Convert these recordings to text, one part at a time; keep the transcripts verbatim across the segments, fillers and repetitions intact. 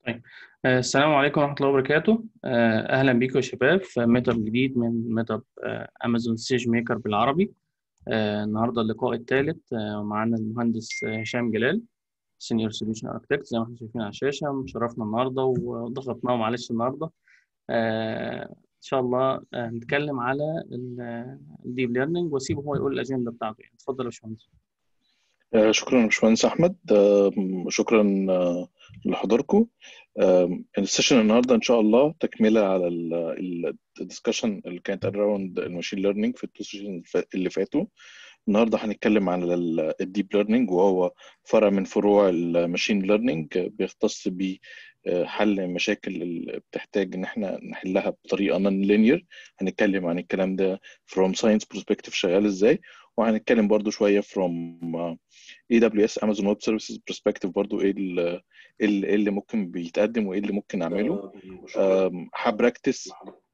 طيب. آه، السلام عليكم ورحمة الله وبركاته. آه، أهلا بيكم يا شباب في ميت اب جديد من ميت اب أمازون سيج ميكر بالعربي. آه، النهاردة اللقاء الثالث معانا المهندس آه، هشام جلال، سينيور سوليوشن اركتكت زي ما احنا شايفين على الشاشة. مشرفنا النهاردة وضغطناه معلش النهاردة. آه، إن شاء الله آه، هنتكلم على الديب ليرنينج وأسيبه هو يقول الأجندة بتاعته. يعني اتفضل يا باشمهندس. آه، شكرا يا باشمهندس احمد. آه، شكرا آه، لحضوركم. آه، السيشن النهارده ان شاء الله تكمله على الدiscussion اللي كانت around الماشين ليرنينج في التو سيشن اللي فاتوا. النهارده هنتكلم عن الديب ليرنينج، وهو فرع من فروع الماشين ليرنينج بيختص بحل مشاكل اللي بتحتاج ان احنا نحلها بطريقه نون لينير. هنتكلم عن الكلام ده from science perspective شغال ازاي، وهنتكلم برضو شويه from اي دبليو اس امازون ويب سيرفيسز برسبكتيف، برضو ايه ال- إيه اللي إيه اللي ممكن بيتقدم وايه اللي ممكن نعمله. أم، هبراكتس.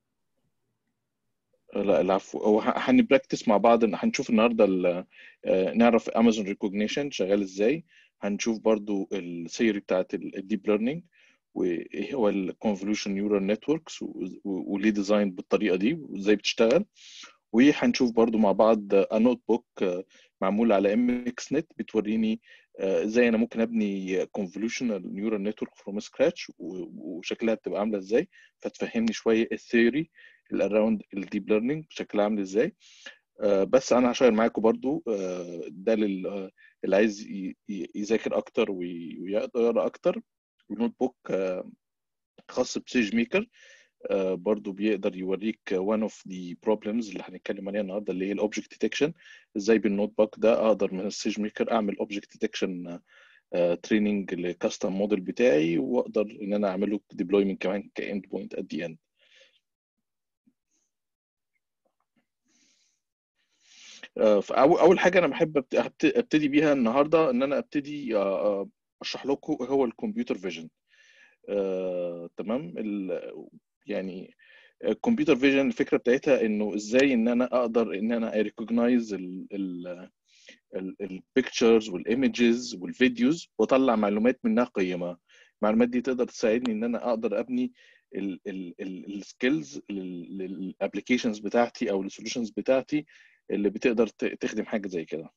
لا العفو، هو ه- هنبراكتس مع بعض. إن هنشوف النهارده ال- آه، نعرف امازون ريكوجنيشن شغال ازاي. هنشوف برضو الثيوري بتاعت الديب ليرنينج، وايه هو الكونفوليوشن نيورال نتوركس، وليه ديزاين بالطريقه دي وازاي بتشتغل. وهنشوف برضو مع بعض نوت بوك معمول على ام اكس نت بتوريني آه، ازاي انا ممكن ابني كونفوليوشنال نيورال نتورك فروم سكراتش، وشكلها بتبقى عامله ازاي. فتفهمني شويه الثيوري الاراوند الديب ليرنينج شكلها عامل ازاي. آه، بس انا هشير معاكم برضو آه، ده لل- آه، اللي عايز ي- ي- يذاكر اكتر وي- ويقرا اكتر. النوت بوك آه، خاص بسيج ميكر، آه، برضو بيقدر يوريك one of the problems اللي هنتكلم عليها النهارده، اللي هي الاوبجكت ديتكشن. ازاي بالنوت بوك ده اقدر من السيج ميكر اعمل اوبجكت ديتكشن تريننج للكاستم موديل بتاعي، واقدر ان انا اعمله ديبلويمنت كمان كاند بوينت ات ذا اند. فاول حاجه انا بحب أبت- أبت- ابتدي بيها النهارده ان انا ابتدي آه، آه، اشرح لكم هو الكمبيوتر فيجن. آه، تمام. ال- يعني الكمبيوتر فيجن الفكره بتاعتها انه ازاي ان انا اقدر ان انا ريكوجنايز البيكتشرز والايمجز والفيديوز واطلع معلومات منها قيمه. المعلومات دي تقدر تساعدني ان انا اقدر ابني السكيلز للابلكيشنز بتاعتي او السوليوشنز بتاعتي اللي بتقدر ت- تخدم حاجه زي كده.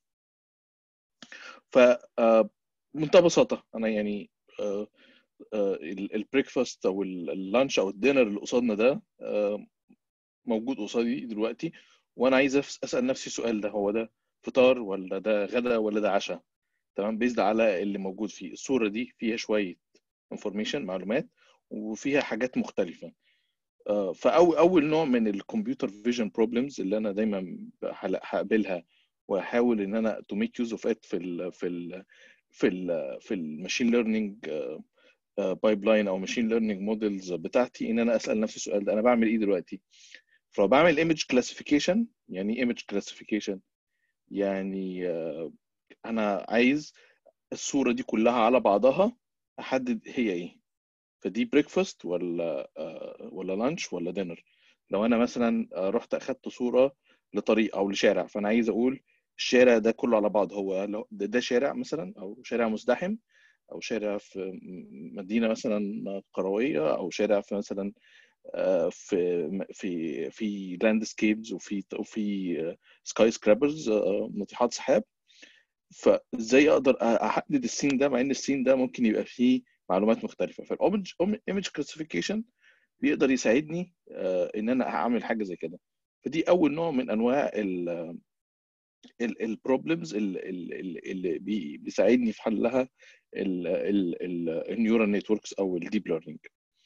ف آه، بمنتهى البساطه انا يعني البريكفاست او اللانش او الدينر اللي قصادنا ده آه، موجود قصادي دلوقتي، وانا عايز أفس- اسال نفسي السؤال ده: هو ده فطار ولا ده غدا ولا ده عشاء؟ تمام. بيزد على اللي موجود فيه الصوره دي، فيها شويه انفورميشن معلومات وفيها حاجات مختلفه. آه، فأول أول نوع من الكمبيوتر فيجن بروبلمز اللي أنا دايما هل- هقابلها وأحاول إن أنا تو ميك يوز اوف ات في ال في ال في ال في الماشين ليرنينج بايب لاين او ماشين ليرنينج موديلز بتاعتي، ان انا اسال نفسي السؤال ده: انا بعمل ايه دلوقتي؟ فبعمل ايمج كلاسيفيكيشن. يعني ايه ايمج كلاسيفيكيشن؟ يعني آه، انا عايز الصوره دي كلها على بعضها احدد هي ايه. فدي بريكفاست ولا آه، ولا لانش ولا دينر. لو انا مثلا آه، رحت اخدت صوره لطريق او لشارع، فانا عايز اقول الشارع ده كله على بعض هو لو- ده, ده شارع مثلا، او شارع مزدحم، او شارع في م- مدينه مثلا قرويه، او شارع في مثلا آه، في في في لاندسكيبز، وفي وفي سكاي سكرابرز، ناطحات سحاب. فازاي اقدر احدد السين ده، مع ان السين ده ممكن يبقى فيه معلومات مختلفه؟ فالاوبج ايمج كلاسيفيكيشن بيقدر يساعدني آه، ان انا اعمل حاجه زي كده. فدي اول نوع من انواع البروبلمز اللي بي- بيساعدني في حلها النيورال نتوركس او الديب ليرنينج.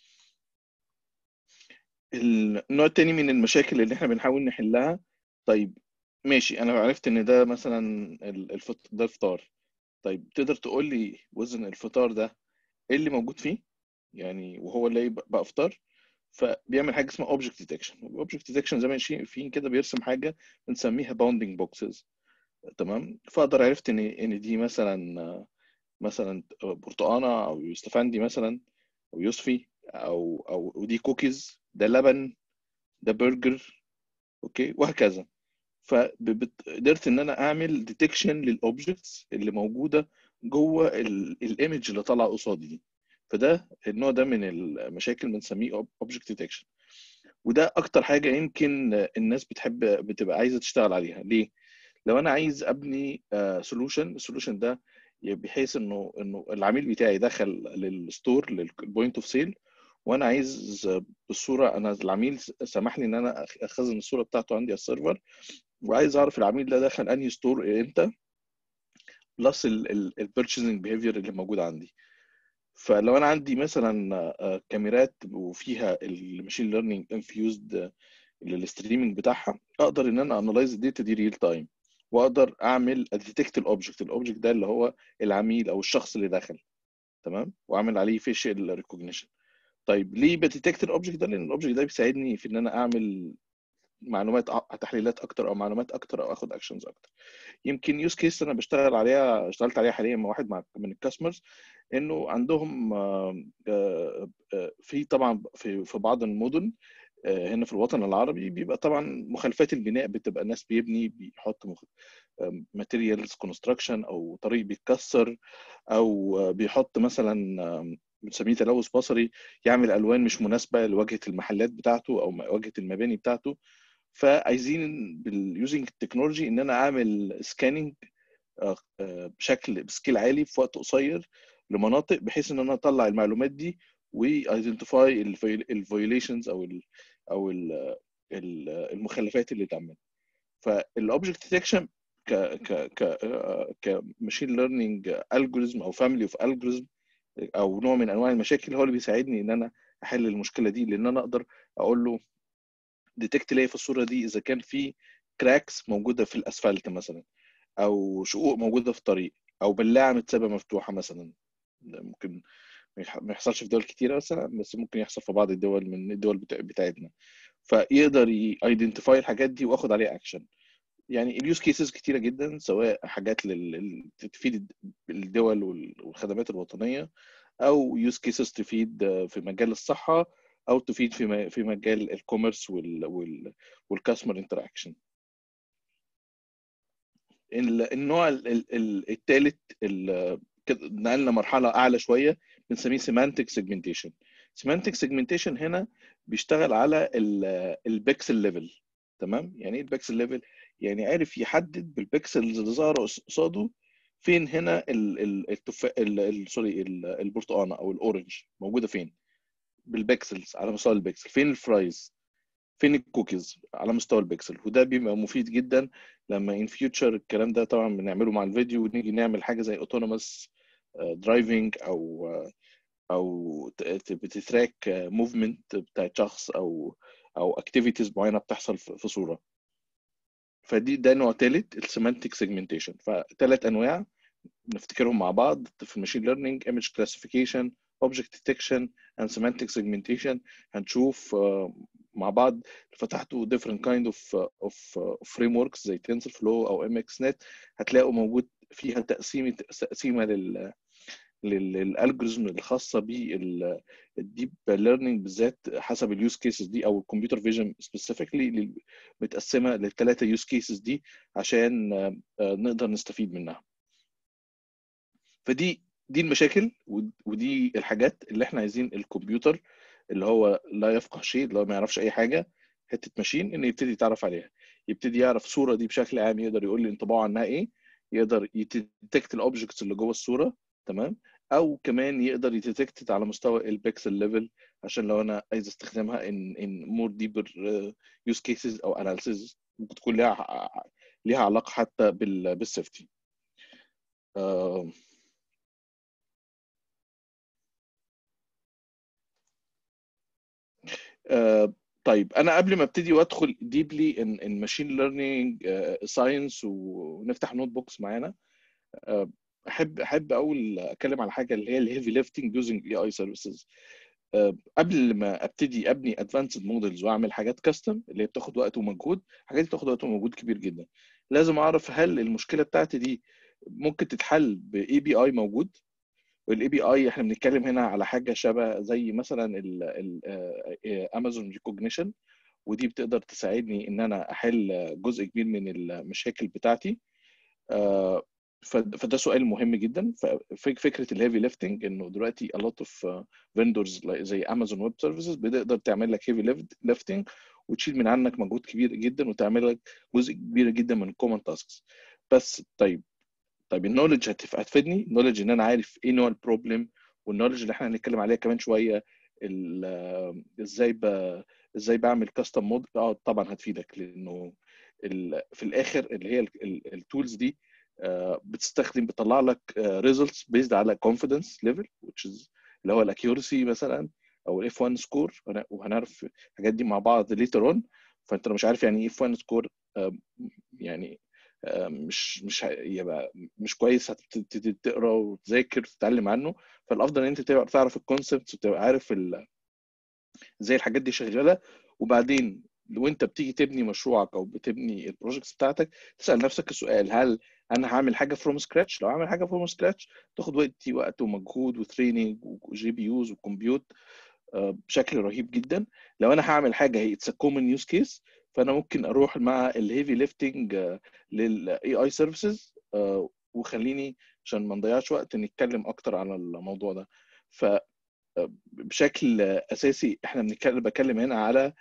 النوع التاني من المشاكل اللي احنا بنحاول نحلها: طيب ماشي، انا عرفت ان ده مثلا ال- الفط... ده الفطار. طيب تقدر تقول لي وزن الفطار ده ايه اللي موجود فيه؟ يعني وهو اللي يبقى بقى فطار. فبيعمل حاجه اسمها اوبجكت ديتكشن. اوبجكت ديتكشن زي ما شايفين كده بيرسم حاجه بنسميها باوندنج بوكسز. تمام. فاقدر عرفت ان ان دي مثلا مثلا برتقانه، او يوستفندي مثلا، او يوسفي، او او ودي كوكيز، ده لبن، ده برجر، اوكي، وهكذا. فقدرت ان انا اعمل ديتكشن للاوبجكتس اللي موجوده جوه الايمج اللي طالعه قصادي دي. فده النوع ده من المشاكل بنسميه object detection. وده اكتر حاجه يمكن الناس بتحب بتبقى عايزه تشتغل عليها. ليه؟ لو انا عايز ابني سولوشن، السولوشن ده بحيث انه انه العميل بتاعي دخل للستور للبوينت اوف سيل، وانا عايز بالصوره، انا العميل سمح لي ان انا اخزن الصوره بتاعته عندي على السيرفر، وعايز اعرف العميل ده دخل انهي ستور امتى، بلس البيرتشيزنج بيهيفير اللي موجود عندي. فلو انا عندي مثلا كاميرات وفيها الماشين ليرنينج انفيوزد للستريمنج بتاعها، اقدر ان انا انالايز الداتا دي ريل تايم، واقدر اعمل ديتكت الاوبجكت الاوبجكت ده اللي هو العميل او الشخص اللي دخل، تمام، واعمل عليه فيشل ريكوجنيشن. طيب ليه بديتكت الاوبجكت ده؟ لان الاوبجكت ده بيساعدني في ان انا اعمل معلومات تحليلات اكتر او معلومات اكتر او اخد اكشنز اكتر. يمكن يوز كيس انا بشتغل عليها اشتغلت عليها حاليا مع واحد مع من الكاستمرز، انه عندهم في طبعا في في بعض المدن هنا في الوطن العربي بيبقى طبعا مخالفات البناء، بتبقى الناس بيبني بيحط ماتيريالز كونستراكشن او طريق بيتكسر، او بيحط مثلا بنسميه تلوث بصري، يعمل الوان مش مناسبه لواجهه المحلات بتاعته او واجهه المباني بتاعته. فعايزين باليوزنج التكنولوجي ان انا اعمل سكاننج بشكل بسكيل عالي في وقت قصير لمناطق، بحيث ان انا اطلع المعلومات دي وايدنتيفاي الفيوليشنز او ال او ال المخلفات اللي اتعملت. فالاوبجكت ديتكشن ك ك ك كماشين ليرنينج الجوريزم او فاميلي اوف الجوريزم او نوع من انواع المشاكل، هو اللي بيساعدني ان انا احل المشكله دي، لان انا اقدر اقول له ديتكت ليه في الصوره دي اذا كان في كراكس موجوده في الاسفلت مثلا، او شقوق موجوده في الطريق، او بلاعه متسابه مفتوحه مثلا. ممكن ما يحصلش في دول كتيره مثلا، بس ممكن يحصل في بعض الدول من الدول بتاعتنا. فيقدر يايدنتيفاي الحاجات دي واخد عليها اكشن. يعني اليوز كيسز كتيره جدا، سواء حاجات لل... تفيد الدول والخدمات الوطنيه، او يوز كيسز تفيد في مجال الصحه، او تفيد في في مجال الكوميرس وال وال والكاستمر انتراكشن. النوع الثالث نقلنا مرحله اعلى شويه، بنسميه سيمانتك سيجمنتيشن. سيمانتك سيجمنتيشن هنا بيشتغل على البكسل ليفل، تمام. يعني ايه البكسل ليفل؟ يعني عارف يحدد بالبكسلز اللي ظاهره قصاده فين هنا التفاح سوري البرتقانه او الاورنج موجوده فين بالبكسلز، على مستوى البكسل. فين الفرايز، فين الكوكيز على مستوى البكسل. وده بيبقى مفيد جدا لما ان فيوتشر الكلام ده طبعا بنعمله مع الفيديو، ونيجي نعمل حاجه زي اوتونوموس درايفنج او او بتتراك موفمنت بتاع شخص او او اكتيفيتيز معينه بتحصل في صوره. فدي ده نوع ثالث، السيمانتك سيجمنتيشن. فثلاث انواع نفتكرهم مع بعض في الماشين ليرنينج: ايمج كلاسيفيكيشن، اوبجكت ديتكشن، اند سيمانتك سيجمنتيشن. هنشوف مع بعض. فتحتوا different kind of of frameworks زي TensorFlow او إم إكس نت، هتلاقوا موجود فيها تقسيمه تقسيمه لل للالجوريزم الخاصه بالديب ليرنينج بالذات حسب اليوز كيسز دي، او الكمبيوتر فيجن سبيسيفيكلي متقسمه للثلاثه يوز كيسز دي عشان نقدر نستفيد منها. فدي دي المشاكل ودي الحاجات اللي احنا عايزين الكمبيوتر اللي هو لا يفقه شيء، اللي هو ما يعرفش اي حاجه، حته ماشين، انه يبتدي يتعرف عليها، يبتدي يعرف الصوره دي بشكل عام، يقدر يقول لي انطباعه عنها ايه، يقدر يتكت الاوبجكتس اللي جوه الصوره، تمام، او كمان يقدر يتكت على مستوى البكسل ليفل، عشان لو انا عايز استخدمها ان ان مور ديبر يوز كيسز او اناليسيز ممكن تكون ليها ليها علاقه حتى بالسيفتي. آه آه طيب انا قبل ما ابتدي وادخل ديبلي ان ان ماشين ليرنينج ساينس ونفتح نوت بوكس معانا، آه احب احب اول اتكلم على حاجه اللي هي الهيفي ليفتنج يوزنج اي اي سيرفيسز. قبل ما ابتدي ابني ادفانسد مودلز واعمل حاجات كاستم اللي هي بتاخد وقت ومجهود، حاجات بتاخد وقت ومجهود كبير جدا، لازم اعرف هل المشكله بتاعتي دي ممكن تتحل باي بي اي موجود. والاي بي اي احنا بنتكلم هنا على حاجه شبه زي مثلا الامازون ريكوجنيشن، ودي بتقدر تساعدني ان انا احل جزء كبير من المشاكل بتاعتي. فده سؤال مهم جدا. ففكره الهيفي ليفتنج انه دلوقتي a lot of vendors زي امازون ويب سيرفيسز بتقدر تعمل لك هيفي ليفتنج وتشيل من عنك مجهود كبير جدا وتعمل لك جزء كبير جدا من الكومن تاسكس. بس طيب طيب النولج هتفيدني، النولج ان انا عارف ايه نوع البروبلم، والنولج اللي احنا هنتكلم عليها كمان شويه ازاي ب... ازاي بعمل كاستم مود. اه طبعا هتفيدك، لانه ال... في الاخر اللي هي التولز دي بتستخدم بتطلع لك ريزلتس بيزد على confidence level which is اللي هو الاكيورسي مثلا او الاف واحد سكور، وهنعرف الحاجات دي مع بعض later on. فانت لو مش عارف يعني ايه اف واحد سكور يعني مش مش يبقى مش كويس هتبتدي تقرا وتذاكر وتتعلم عنه. فالافضل ان انت تبقى تعرف الكونسبتس وتبقى عارف ازاي الحاجات دي شغاله، وبعدين لو انت بتيجي تبني مشروعك او بتبني البروجكتس بتاعتك تسال نفسك السؤال: هل انا هعمل حاجه فروم سكراتش؟ لو هعمل حاجه فروم سكراتش تاخد وقتي وقت ومجهود وتريننج وجي بي يوز وكمبيوت بشكل رهيب جدا. لو انا هعمل حاجه هي اتس كومن يوز كيس، فانا ممكن اروح مع الهيفي ليفتنج للاي اي سيرفيسز. وخليني عشان ما نضيعش وقت نتكلم اكتر على الموضوع ده. ف بشكل اساسي احنا بنتكلم بتكلم هنا على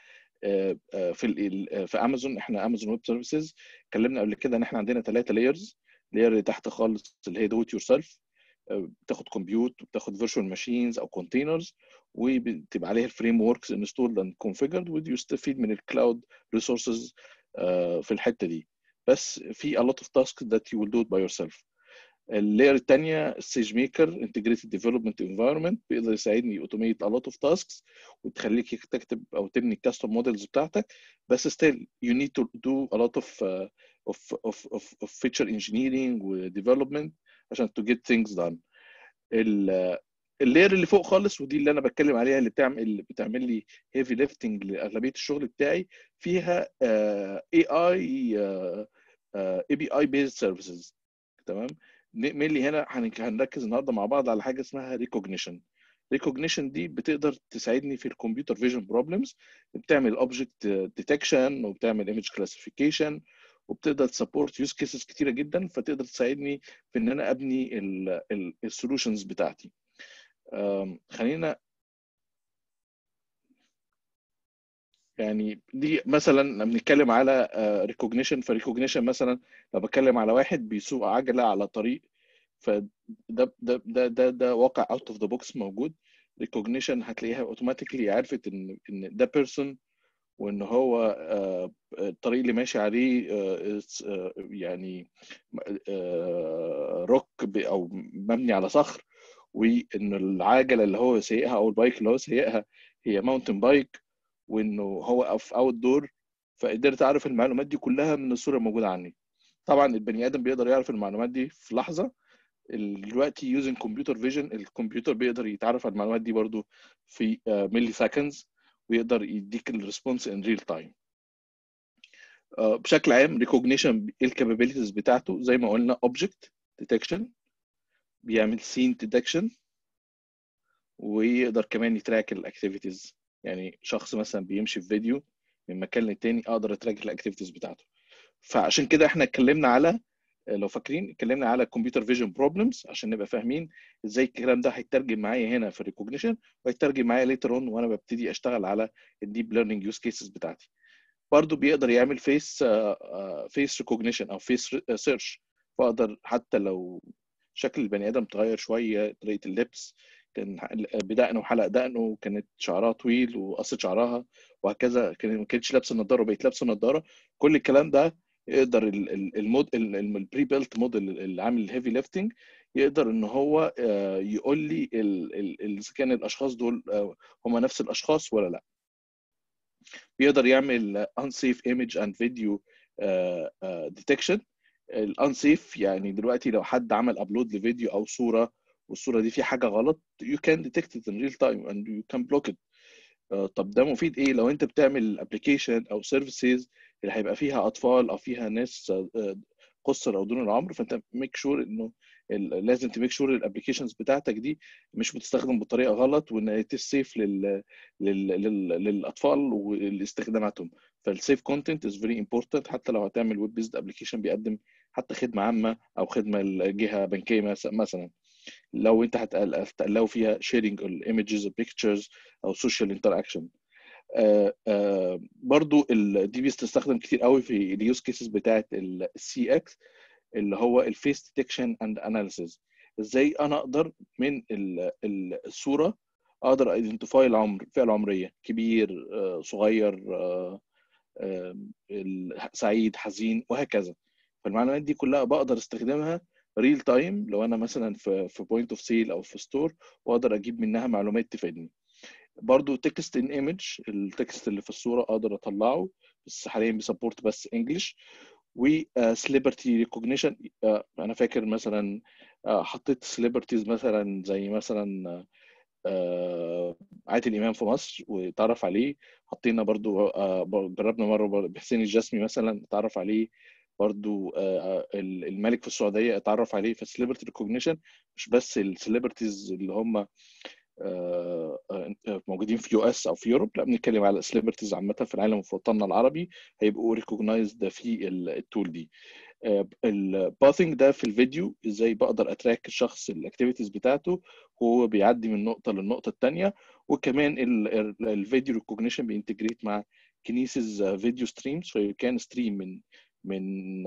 في في امازون. احنا امازون ويب سيرفيسز اتكلمنا قبل كده ان احنا عندنا ثلاثه لايرز. لاير اللي تحت خالص اللي هي دو ات يور سيلف، بتاخد كمبيوت وبتاخد فيرتشوال ماشينز او كونتينرز، وبتبقى عليها الفريم وركس انستولد اند كونفيجرد، ويستفيد من الكلاود ريسورسز في الحته دي. بس في a lot of tasks that you will do it by yourself. اللاير الثانيه السيج ميكر انتجريتد ديفلوبمنت انفايرمنت، بيقدر يساعدني اوتوميت a lot of tasks وتخليك تكتب او تبني الكاستم موديلز بتاعتك. بس still you need to do a lot of uh, of of of, of feature engineering و development عشان to get things done. اللاير اللي فوق خالص ودي اللي انا بتكلم عليها اللي بتعمل اللي بتعمل لي هيفي ليفتنج لاغلبيه الشغل بتاعي، فيها اي اي اي بي اي بيزد سيرفيسز. تمام. مينلي هنا هنركز النهارده مع بعض على حاجه اسمها ريكوجنيشن. ريكوجنيشن دي بتقدر تساعدني في الكمبيوتر فيجن بروبلمز، بتعمل اوبجكت ديتكشن وبتعمل ايمج كلاسيفيكيشن وبتقدر تسبورت يوز كيسز كتيره جدا، فتقدر تساعدني في ان انا ابني السولوشنز بتاعتي. خلينا يعني دي مثلا لما بنتكلم على ريكوجنيشن، فريكوجنيشن مثلا لو بتكلم على واحد بيسوق عجله على طريق، فده ده ده ده ده واقع اوت اوف ذا بوكس موجود. ريكوجنيشن هتلاقيها اوتوماتيكلي عرفت ان ان ده بيرسون، وان هو الطريق اللي ماشي عليه يعني روك او مبني على صخر، وان العجله اللي هو سايقها او البايك اللي هو سايقها هي ماونتن بايك، وانه هو في اوت دور. فقدرت اعرف المعلومات دي كلها من الصوره الموجوده عني. طبعا البني ادم بيقدر يعرف المعلومات دي في لحظه، دلوقتي يوزنج كمبيوتر فيجن الكمبيوتر بيقدر يتعرف على المعلومات دي برضو في ملي سكندز، ويقدر يديك الريسبونس ان ريل تايم. بشكل عام ريكوجنيشن الكابابيلتيز بتاعته زي ما قلنا اوبجكت ديتكشن، بيعمل سين ديتكشن، ويقدر كمان يتراك الاكتيفيتيز. يعني شخص مثلا بيمشي في فيديو من مكان للتاني اقدر اتراك الاكتيفيتيز بتاعته. فعشان كده احنا اتكلمنا على، لو فاكرين اتكلمنا على كمبيوتر فيجن بروبلمز عشان نبقى فاهمين ازاي الكلام ده هيترجم معايا هنا في الريكوجنيشن، وهيترجم معايا ليتر اون وانا ببتدي اشتغل على الديب ليرنينج يوز كيسز بتاعتي. برضه بيقدر يعمل فيس فيس ريكوجنيشن او فيس سيرش، فاقدر حتى لو شكل البني ادم اتغير شويه، طريقه اللبس كان بدقنه وحلق دقنه، كانت شعرها طويل وقصت شعرها وهكذا، كان ما كانتش لابسه النضاره وبقت لابسه النضاره، كل الكلام ده يقدر المود البري بيلت موديل اللي عامل الهيفي ليفتنج يقدر ان هو يقول لي اذا كان الاشخاص دول هم نفس الاشخاص ولا لا. بيقدر يعمل unsafe image and video detection. الانسيف يعني دلوقتي لو حد عمل ابلود لفيديو او صوره والصوره دي في حاجه غلط you can detect it in real time and you can block it. طب ده مفيد ايه لو انت بتعمل ابلكيشن او سيرفيسز اللي هيبقى فيها اطفال او فيها ناس قصر او دون العمر، فانت ميك شور انه لازم تميك شور الابلكيشنز بتاعتك دي مش بتستخدم بطريقه غلط، وان سيف لل... لل... لل... للاطفال واستخداماتهم. فالسيف كونتنت از فيري امبورتنت حتى لو هتعمل ويب بيزد ابلكيشن بيقدم حتى خدمه عامه او خدمه الجهه بنكيه مثلا، لو انت هتقلقوا فيها sharing images pictures او social interaction. آه آه برضو دي بتستخدم كتير قوي في اليوز كيسز بتاعت السي اكس اللي هو الفيس ديتكشن اند اناليسيز. ازاي انا اقدر من الصوره اقدر ايدنتيفاي العمر، الفئه العمريه، كبير، آه صغير، آه آه سعيد، حزين، وهكذا. فالمعلومات دي كلها بقدر استخدمها ريل تايم لو انا مثلا في في بوينت اوف سيل او في ستور، واقدر اجيب منها معلومات تفيدني. برضو تكست ان ايمج، التكست اللي في الصوره اقدر اطلعه، بس حاليا بيسبورت بس انجلش. وسليبرتي ريكوجنيشن، انا فاكر مثلا حطيت سليبرتيز مثلا زي مثلا عادل امام في مصر واتعرف عليه، حطينا برضو جربنا مره بحسين الجسمي مثلا اتعرف عليه، برضو الملك في السعوديه اتعرف عليه. فالسليبرتي ريكوجنيشن مش بس السليبرتيز اللي هم موجودين في يو اس او في يوروب، لا بنتكلم على سليبرتيز عامه في العالم وفي وطننا العربي هيبقوا ريكوجنايزد في التول دي. الباثنج ده في الفيديو، ازاي بقدر اتراك الشخص الاكتيفيتيز بتاعته وهو بيعدي من نقطه للنقطه الثانيه. وكمان الفيديو ريكوجنيشن بينتجريت مع كينيسيس فيديو ستريمز، فيو كان ستريم من من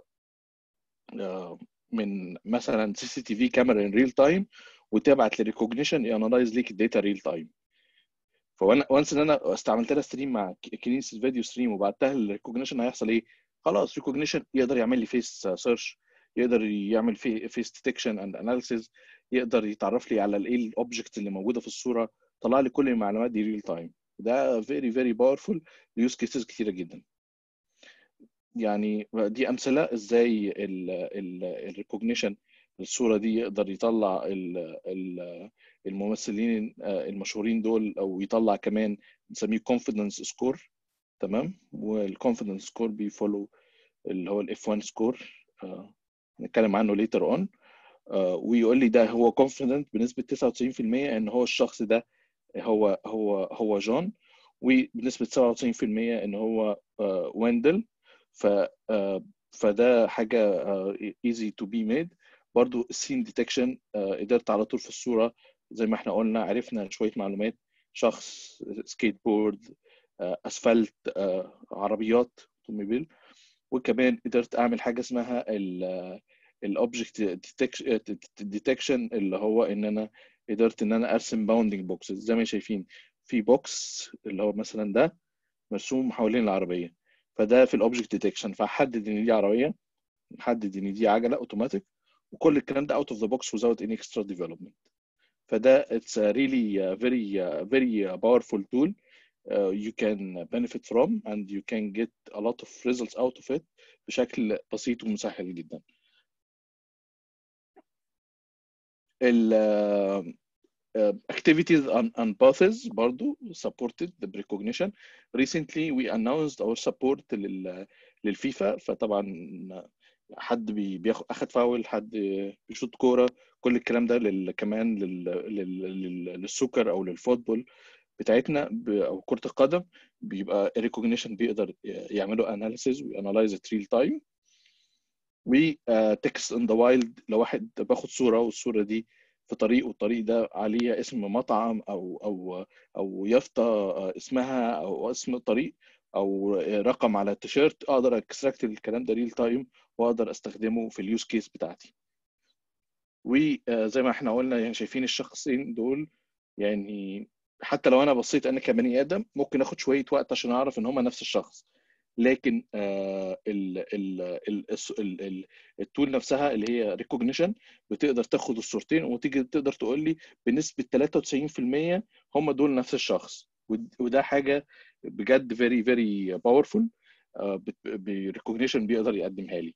من مثلا سي سي تي في كاميرا ان ريل تايم، وتبعت للريكوجنيشن يانلايز ليك الداتا ريل تايم. فوانا وانس ان انا استعملت لها ستريم مع كينيسيس فيديو ستريم وبعتها للريكوجنيشن، هيحصل ايه؟ خلاص ريكوجنيشن يقدر يعمل لي فيس سيرش، يقدر يعمل في فيس ديتكشن اند اناليسيز، يقدر يتعرف لي على الايه الاوبجكت اللي موجوده في الصوره، طلع لي كل المعلومات دي ريل تايم. ده فيري فيري باورفول ليوز كيسز كتيره جدا. يعني دي امثله ازاي الريكوجنيشن الصوره دي يقدر يطلع الممثلين المشهورين دول، او يطلع كمان نسميه confidence سكور. تمام. والconfidence سكور بيفولو اللي هو الاف واحد سكور، هنتكلم عنه later on. ويقول لي ده هو confident بنسبه تسعة وتسعين في المية ان هو الشخص ده هو هو هو جون، وبنسبه سبعة وتسعين في المية ان هو ويندل. ف فده حاجه easy to be made. برضو السين ديتكشن، قدرت على طول في الصوره زي ما احنا قلنا عرفنا شويه معلومات، شخص، سكيت بورد، اسفلت، عربيات، اوتوموبيل. وكمان قدرت اعمل حاجه اسمها الاوبجكت ديتكشن، اللي هو ان انا قدرت ان انا ارسم باوندنج بوكسز زي ما شايفين في بوكس اللي هو مثلا ده مرسوم حوالين العربيه، فده في الاوبجكت ديتكشن، فاحدد ان دي عربيه، نحدد ان دي عجله اوتوماتيك، وكل الكلام ده out of the box without any extra development. فده it's a really uh, very uh, very uh, powerful tool uh, you can benefit from and you can get a lot of results out of it بشكل بسيط ومسهل جدا. ال uh, uh, activities and, and paths برضو supported the recognition. Recently we announced our support لل للفيفا. فطبعا حد بياخد اخد فاول، حد بيشوط كوره، كل الكلام ده لل... كمان لل... لل... للسوكر او للفوتبول بتاعتنا ب... او كره القدم، بيبقى ريكوجنيشن بيقدر يعملوا اناليسيز وانالايز ات ريل تايم. وتكست ان ذا وايلد، لو واحد باخد صوره والصوره دي في طريق والطريق ده عليه اسم مطعم او او او يافطه اسمها او اسم الطريق او رقم على التيشيرت، اقدر اكستراكت الكلام ده ريل تايم واقدر استخدمه في اليوز كيس بتاعتي. وزي ما احنا قلنا يعني شايفين الشخصين دول، يعني حتى لو انا بصيت انا كبني ادم ممكن اخد شويه وقت عشان اعرف ان هم نفس الشخص، لكن التول نفسها اللي هي ريكوجنيشن بتقدر تاخد الصورتين وتيجي تقدر تقول لي بنسبه ثلاثة وتسعين في المية هم دول نفس الشخص. وده حاجه بجد فيري فيري باورفول بريكوجنيشن بيقدر يقدمها لي.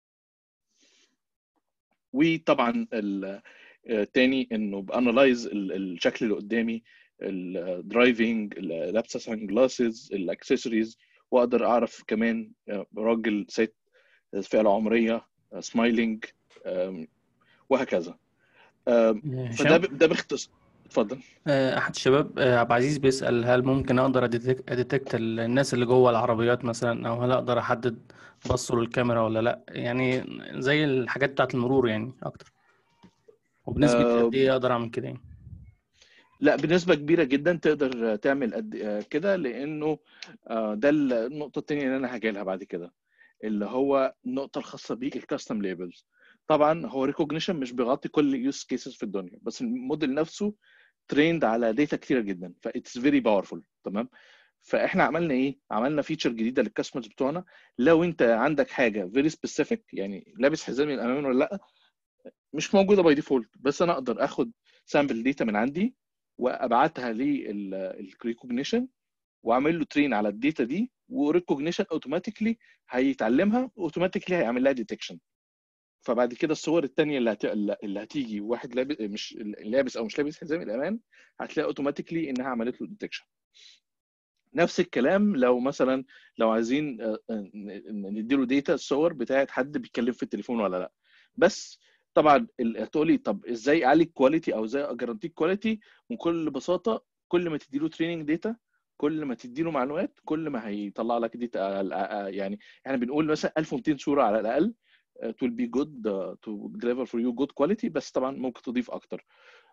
وطبعا التاني انه بانالايز الشكل اللي قدامي، الدرايفنج، لابسه سان جلاسز، الاكسسوارز، واقدر اعرف كمان راجل، ست، الفئه العمريه، سمايلينج، وهكذا. فده هشام ده باختصار. اتفضل. آه، احد الشباب آه، عبد العزيز بيسأل هل ممكن اقدر اديتك اديتكت الناس اللي جوه العربيات مثلا، او هل اقدر احدد بصوا للكاميرا ولا لا، يعني زي الحاجات بتاعت المرور يعني اكتر، وبنسبة آه قد ايه اقدر اعمل كده يعني؟ لا، بنسبة كبيرة جدا تقدر تعمل قد آه، كده، لأنه آه ده النقطة التانية اللي أنا هاجي لها بعد كده، اللي هو النقطة الخاصة بالكاستم ليبلز. طبعا هو ريكوجنيشن مش بيغطي كل يوز كيسز في الدنيا، بس الموديل نفسه تريند على داتا كتيرة جدا، فإتس فيري باورفول. تمام. فاحنا عملنا ايه؟ عملنا فيتشر جديده للكاستمرز بتوعنا. لو انت عندك حاجه فيري سبيسيفيك، يعني لابس حزام الامام ولا لا، مش موجوده باي ديفولت، بس انا اقدر اخد سامبل داتا من عندي وابعتها للريكوجنيشن واعمل له ترين على الداتا دي، وريكوجنيشن اوتوماتيكلي هيتعلمها اوتوماتيكلي، هيعمل لها ديتكشن. فبعد كده الصور الثانيه اللي هت... اللي هتيجي واحد لابس مش لابس او مش لابس حزام الامان، هتلاقي اوتوماتيكلي انها عملت له ديتكشن. نفس الكلام لو مثلا لو عايزين آه، آه، نديله داتا الصور بتاعت حد بيتكلم في التليفون ولا لا. بس طبعا ال- هتقولي طب ازاي اعلي الكواليتي او ازاي اجرانتي الكواليتي؟ بكل بساطه، كل ما تديله تريننج داتا، كل ما تديله معلومات، كل ما هيطلع لك داتا. يعني احنا بنقول مثلا ألف ومئتين صوره على الاقل uh, it will be good uh, to deliver for you good quality، بس طبعا ممكن تضيف اكتر.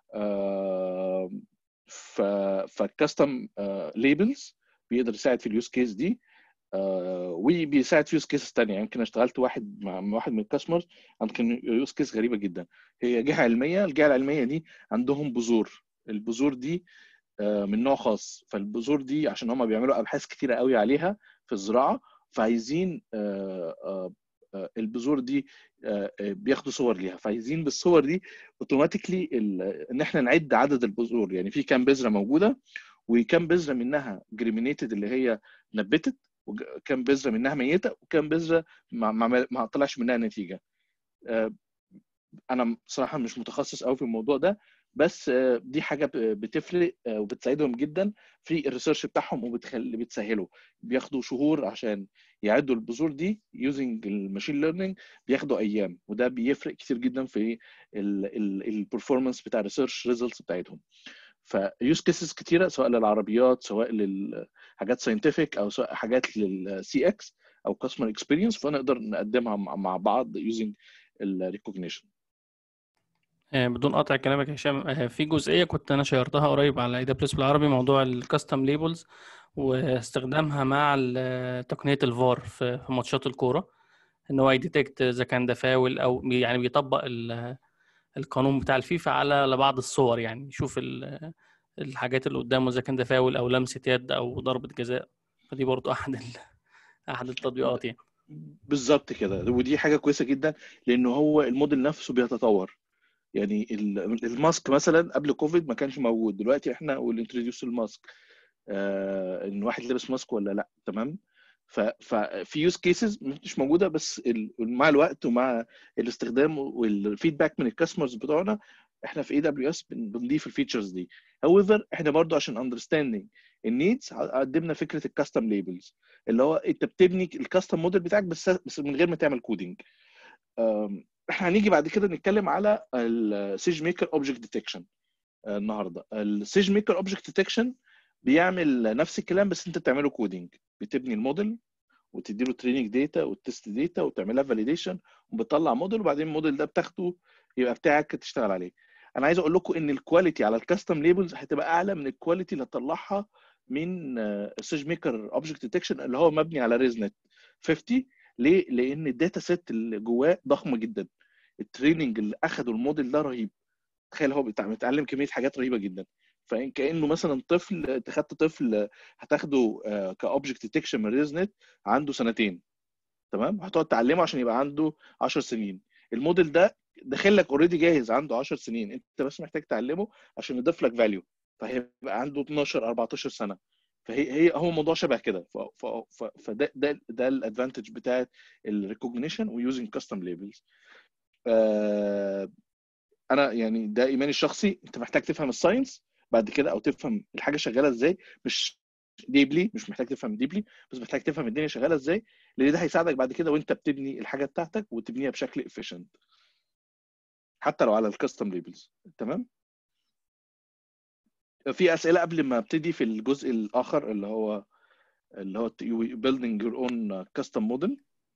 آه، ف فالكاستم ليبلز بيقدر يساعد في اليوز كيس دي. آه، وبيساعد في يوز كيسز ثانيه. يمكن يعني اشتغلت واحد مع مع واحد من الكاستمرز، كان يوز كيس غريبه جدا. هي جهه علميه، الجهه العلميه دي عندهم بذور. البذور دي آه، من نوع خاص، فالبذور دي عشان هم بيعملوا ابحاث كتيره قوي عليها في الزراعه، فعايزين آه، آه، آه، البذور دي آه، آه، بياخدوا صور ليها، فعايزين بالصور دي اوتوماتيكلي ان احنا نعد عدد البذور، يعني في كام بذره موجوده، وكام بذره منها جريمينيتد اللي هي نبتت، وكام بذره منها ميته، وكام بذره ما ما ما طلعش منها نتيجه. آه، انا بصراحه مش متخصص قوي في الموضوع ده، بس آه، دي حاجه ب- بتفرق آه، وبتساعدهم جدا في الريسيرش بتاعهم، وبتخلي بتسهله. بياخدوا شهور عشان يعدوا البذور دي يوزنج الماشين ليرنينج، بياخدوا ايام، وده بيفرق كتير جدا في البرفورمانس بتاع الريسيرش ريزلتس بتاعتهم. فيوز كيسز كتيره، سواء للعربيات، سواء للحاجات ساينتفك، او سواء حاجات للسي اكس او كاستمر اكسبيرينس، فنقدر نقدمها مع مع بعض يوزنج الريكوجنيشن. آه، بدون قطع كلامك يا هشام، آه، في جزئية كنت أنا شيرتها قريب على اي دبليو اس بالعربي، موضوع الكاستم ليبلز واستخدامها مع ال- تقنية الفار في في ماتشات الكورة، إن هو يديتكت إذا كان ده فاول، أو بي- يعني بيطبق ال- القانون بتاع الفيفا على بعض الصور، يعني يشوف ال- الحاجات اللي قدامه إذا كان ده فاول أو لمسة يد أو ضربة جزاء. فدي برضو أحد ال- أحد التطبيقات يعني. بالظبط كده، ودي حاجه كويسه جدا، لان هو الموديل نفسه بيتطور. يعني ال- الماسك مثلا قبل كوفيد ما كانش موجود، دلوقتي احنا والانتروديوس الماسك، آه ان واحد لابس ماسك ولا لا. تمام. ف- ففي يوز كيسز مش موجوده، بس ال- مع الوقت ومع الاستخدام والفيدباك من الكاستمرز بتوعنا، احنا في اي دبليو اس بنضيف الفيتشرز دي. however احنا برضو عشان اندرستاندينج النيدز قدمنا فكره الكاستم ليبلز، اللي هو انت بتبني الكاستم موديل بتاعك بس بس من غير ما تعمل كودينج. أم، احنا هنيجي بعد كده نتكلم على السيج ميكر اوبجكت ديتكشن. النهارده السيج ميكر اوبجكت ديتكشن بيعمل نفس الكلام، بس انت بتعمله كودينج. بتبني الموديل وتديله تريننج داتا والتست داتا وتعملها فاليديشن، وبتطلع موديل، وبعدين الموديل ده بتاخده يبقى بتاعك تشتغل عليه. انا عايز اقول لكم ان الكواليتي على الكاستم ليبلز هتبقى اعلى من الكواليتي اللي هتطلعها من السيج ميكر اوبجكت ديتكشن اللي هو مبني على ريزنت خمسين. ليه؟ لان الداتا سيت اللي جواه ضخمه جدا. التريننج اللي اخده الموديل ده رهيب. تخيل هو بيتع- بيتعلم كميه حاجات رهيبه جدا. فان كانه مثلا طفل، انت خدت طفل هتاخده كاوبجكت ديتكشن من ريزنت عنده سنتين، تمام، هتقعد تعلمه عشان يبقى عنده عشر سنين. الموديل ده داخل لك اوريدي جاهز عنده عشر سنين، انت بس محتاج تعلمه عشان يضيف لك فاليو، فهيبقى عنده اتناشر اربعتاشر سنه. فهي هي هو موضوع شبه كده. ف- ف- ف- فده ده ده الادفانتج بتاعت الريكوجنيشن ويوزنج كاستم ليبلز. انا يعني ده ايماني الشخصي، انت محتاج تفهم الساينس بعد كده، او تفهم الحاجه شغاله ازاي، مش ديبلي، مش محتاج تفهم ديبلي، بس محتاج تفهم الدنيا شغاله ازاي، لان ده هيساعدك بعد كده وانت بتبني الحاجه بتاعتك وتبنيها بشكل efficient، حتى لو على الكاستم ليبلز. تمام. في اسئله قبل ما ابتدي في الجزء الاخر اللي هو اللي هو building your own custom model؟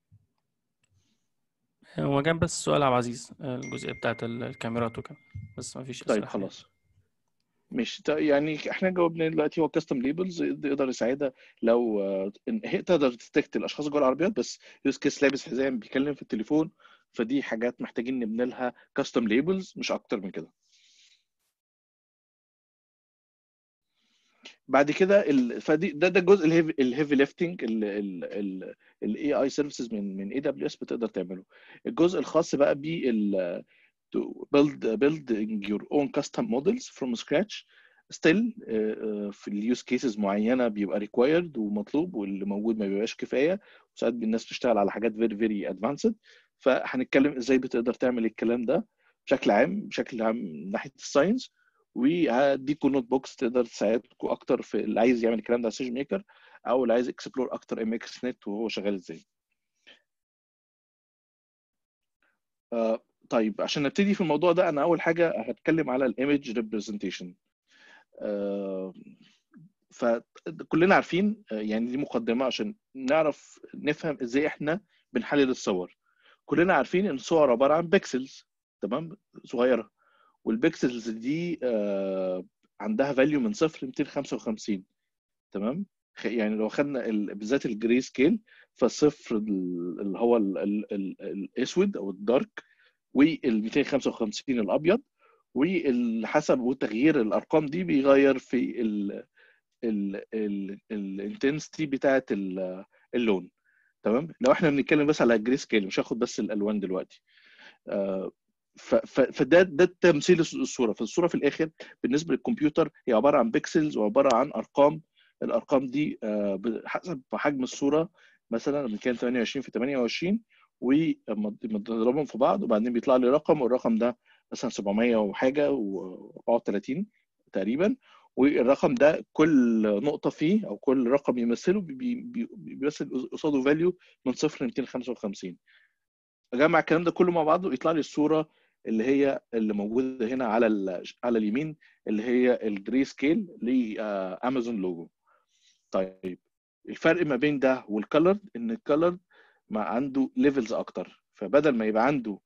هو كان بس سؤال عبد العزيز، الجزئية بتاعت الكاميرات وكده، بس ما فيش طيب أسئلة حاليا. خلاص، مش يعني احنا جاوبنا دلوقتي. هو كاستم ليبلز يقدر يساعدها لو آه، إن هي تقدر تتكت الاشخاص جوه العربيات، بس يوز كيس لابس حزام بيتكلم في التليفون، فدي حاجات محتاجين نبني لها كاستم ليبلز مش اكتر من كده. بعد كده ال... فدي ده ده الجزء الهيفي الهيفي ليفتنج الاي اي سيرفيسز من من اي دبليو اس بتقدر تعمله. الجزء الخاص بقى بال to build building your own custom models from scratch still uh, في اليوز كيسز معينه بيبقى required ومطلوب، واللي موجود ما بيبقاش كفايه، وساعات الناس بتشتغل على حاجات very very advanced. فهنتكلم ازاي بتقدر تعمل الكلام ده بشكل عام بشكل عام من ناحيه الساينس، وهديكوا نوت بوكس تقدر تساعدكم اكتر في اللي عايز يعمل الكلام ده على سيج ميكر، او اللي عايز اكسبلور اكتر ام اكس نت وهو شغال ازاي. آه طيب عشان نبتدي في الموضوع ده، انا اول حاجه هتكلم على الايمج ريبريزنتيشن. آه فكلنا عارفين، آه يعني دي مقدمه عشان نعرف نفهم ازاي احنا بنحلل الصور. كلنا عارفين ان الصور عباره عن بيكسلز، تمام، صغيره، والبيكسلز دي آه عندها فاليو من صفر ل مئتين وخمسة وخمسين، تمام. يعني لو خدنا ال- بالذات الجري سكيل، فالصفر ال- اللي هو ال- ال- ال- الاسود او الدارك، وال مئتين وخمسة وخمسين الابيض، وحسب وتغيير الارقام دي بيغير في الانتنسيتي بتاعه ال- اللون، تمام. لو احنا بنتكلم بس على الجري سكيل، مش هاخد بس الالوان دلوقتي. آه، ف- ف- فده ده تمثيل الصوره. فالصوره في الاخر بالنسبه للكمبيوتر هي عباره عن بيكسلز وعباره عن ارقام. الارقام دي آه، حسب حجم الصوره، مثلا بنتكلم ثمانية وعشرين في ثمانية وعشرين، ولما نضربهم في بعض وبعدين بيطلع لي رقم، والرقم ده مثلا سبعمية وحاجه واربعة وثلاثين تقريبا. والرقم ده كل نقطه فيه او كل رقم يمثله بي- بي- بيمثل قصاده فاليو من صفر ل مئتين وخمسة وخمسين. اجمع الكلام ده كله مع بعضه يطلع لي الصوره اللي هي اللي موجوده هنا على ال- على اليمين، اللي هي الجري سكيل لامازون لوجو. طيب الفرق ما بين ده والكالر ان الكالر ما عنده ليفلز اكتر، فبدل ما يبقى عنده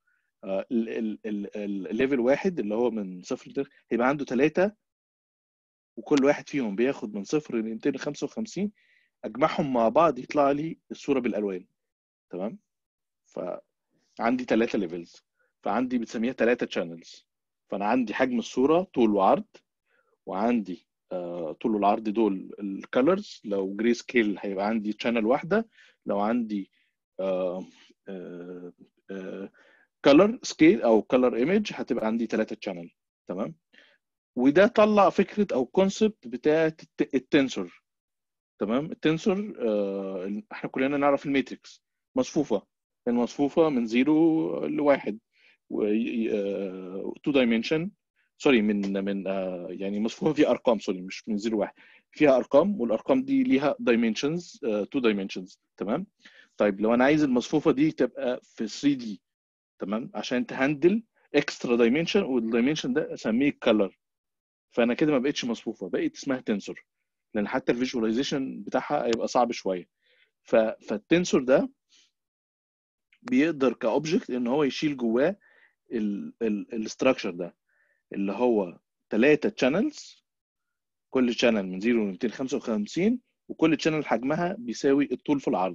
الليفل واحد اللي هو من صفر ل هيبقى عنده ثلاثه، وكل واحد فيهم بياخد من صفر ل مئتين وخمسة وخمسين. اجمعهم مع بعض يطلع لي الصوره بالالوان، تمام. ف عندي ثلاثة ليفلز، فعندي بتسميها ثلاثة شانلز. فانا عندي حجم الصوره طول وعرض، وعندي آه طول والعرض دول الكالرز. لو جري سكيل هيبقى عندي شانل واحده، لو عندي آه آه آه كالر سكيل او كالر ايمج هتبقى عندي ثلاثة شانل، تمام. وده طلع فكره او كونسبت بتاعه التنسور، تمام. التنسور آه احنا كلنا نعرف الماتريكس مصفوفه، المصفوفه من زيرو لواحد، و تو دايمنشن، سوري، من من آه يعني مصفوفه فيها ارقام، سوري مش من زيرو واحد، فيها ارقام، والارقام دي ليها دايمنشنز، تو دايمنشنز، تمام. طيب لو انا عايز المصفوفه دي تبقى في ثري دي، تمام، عشان تهندل اكسترا دايمنشن، والدايمنشن ده اسميه كلر، فانا كده ما بقتش مصفوفه، بقت اسمها تنسور، لان حتى الفيجواليزيشن بتاعها هيبقى صعب شويه. ف... فالتنسور ده بيقدر كاوبجكت ان هو يشيل جواه الاستراكشر ده، اللي هو ثلاثة شانلز، كل شانل من زيرو ل مئتين وخمسة وخمسين، وكل شانل حجمها بيساوي الطول في العرض.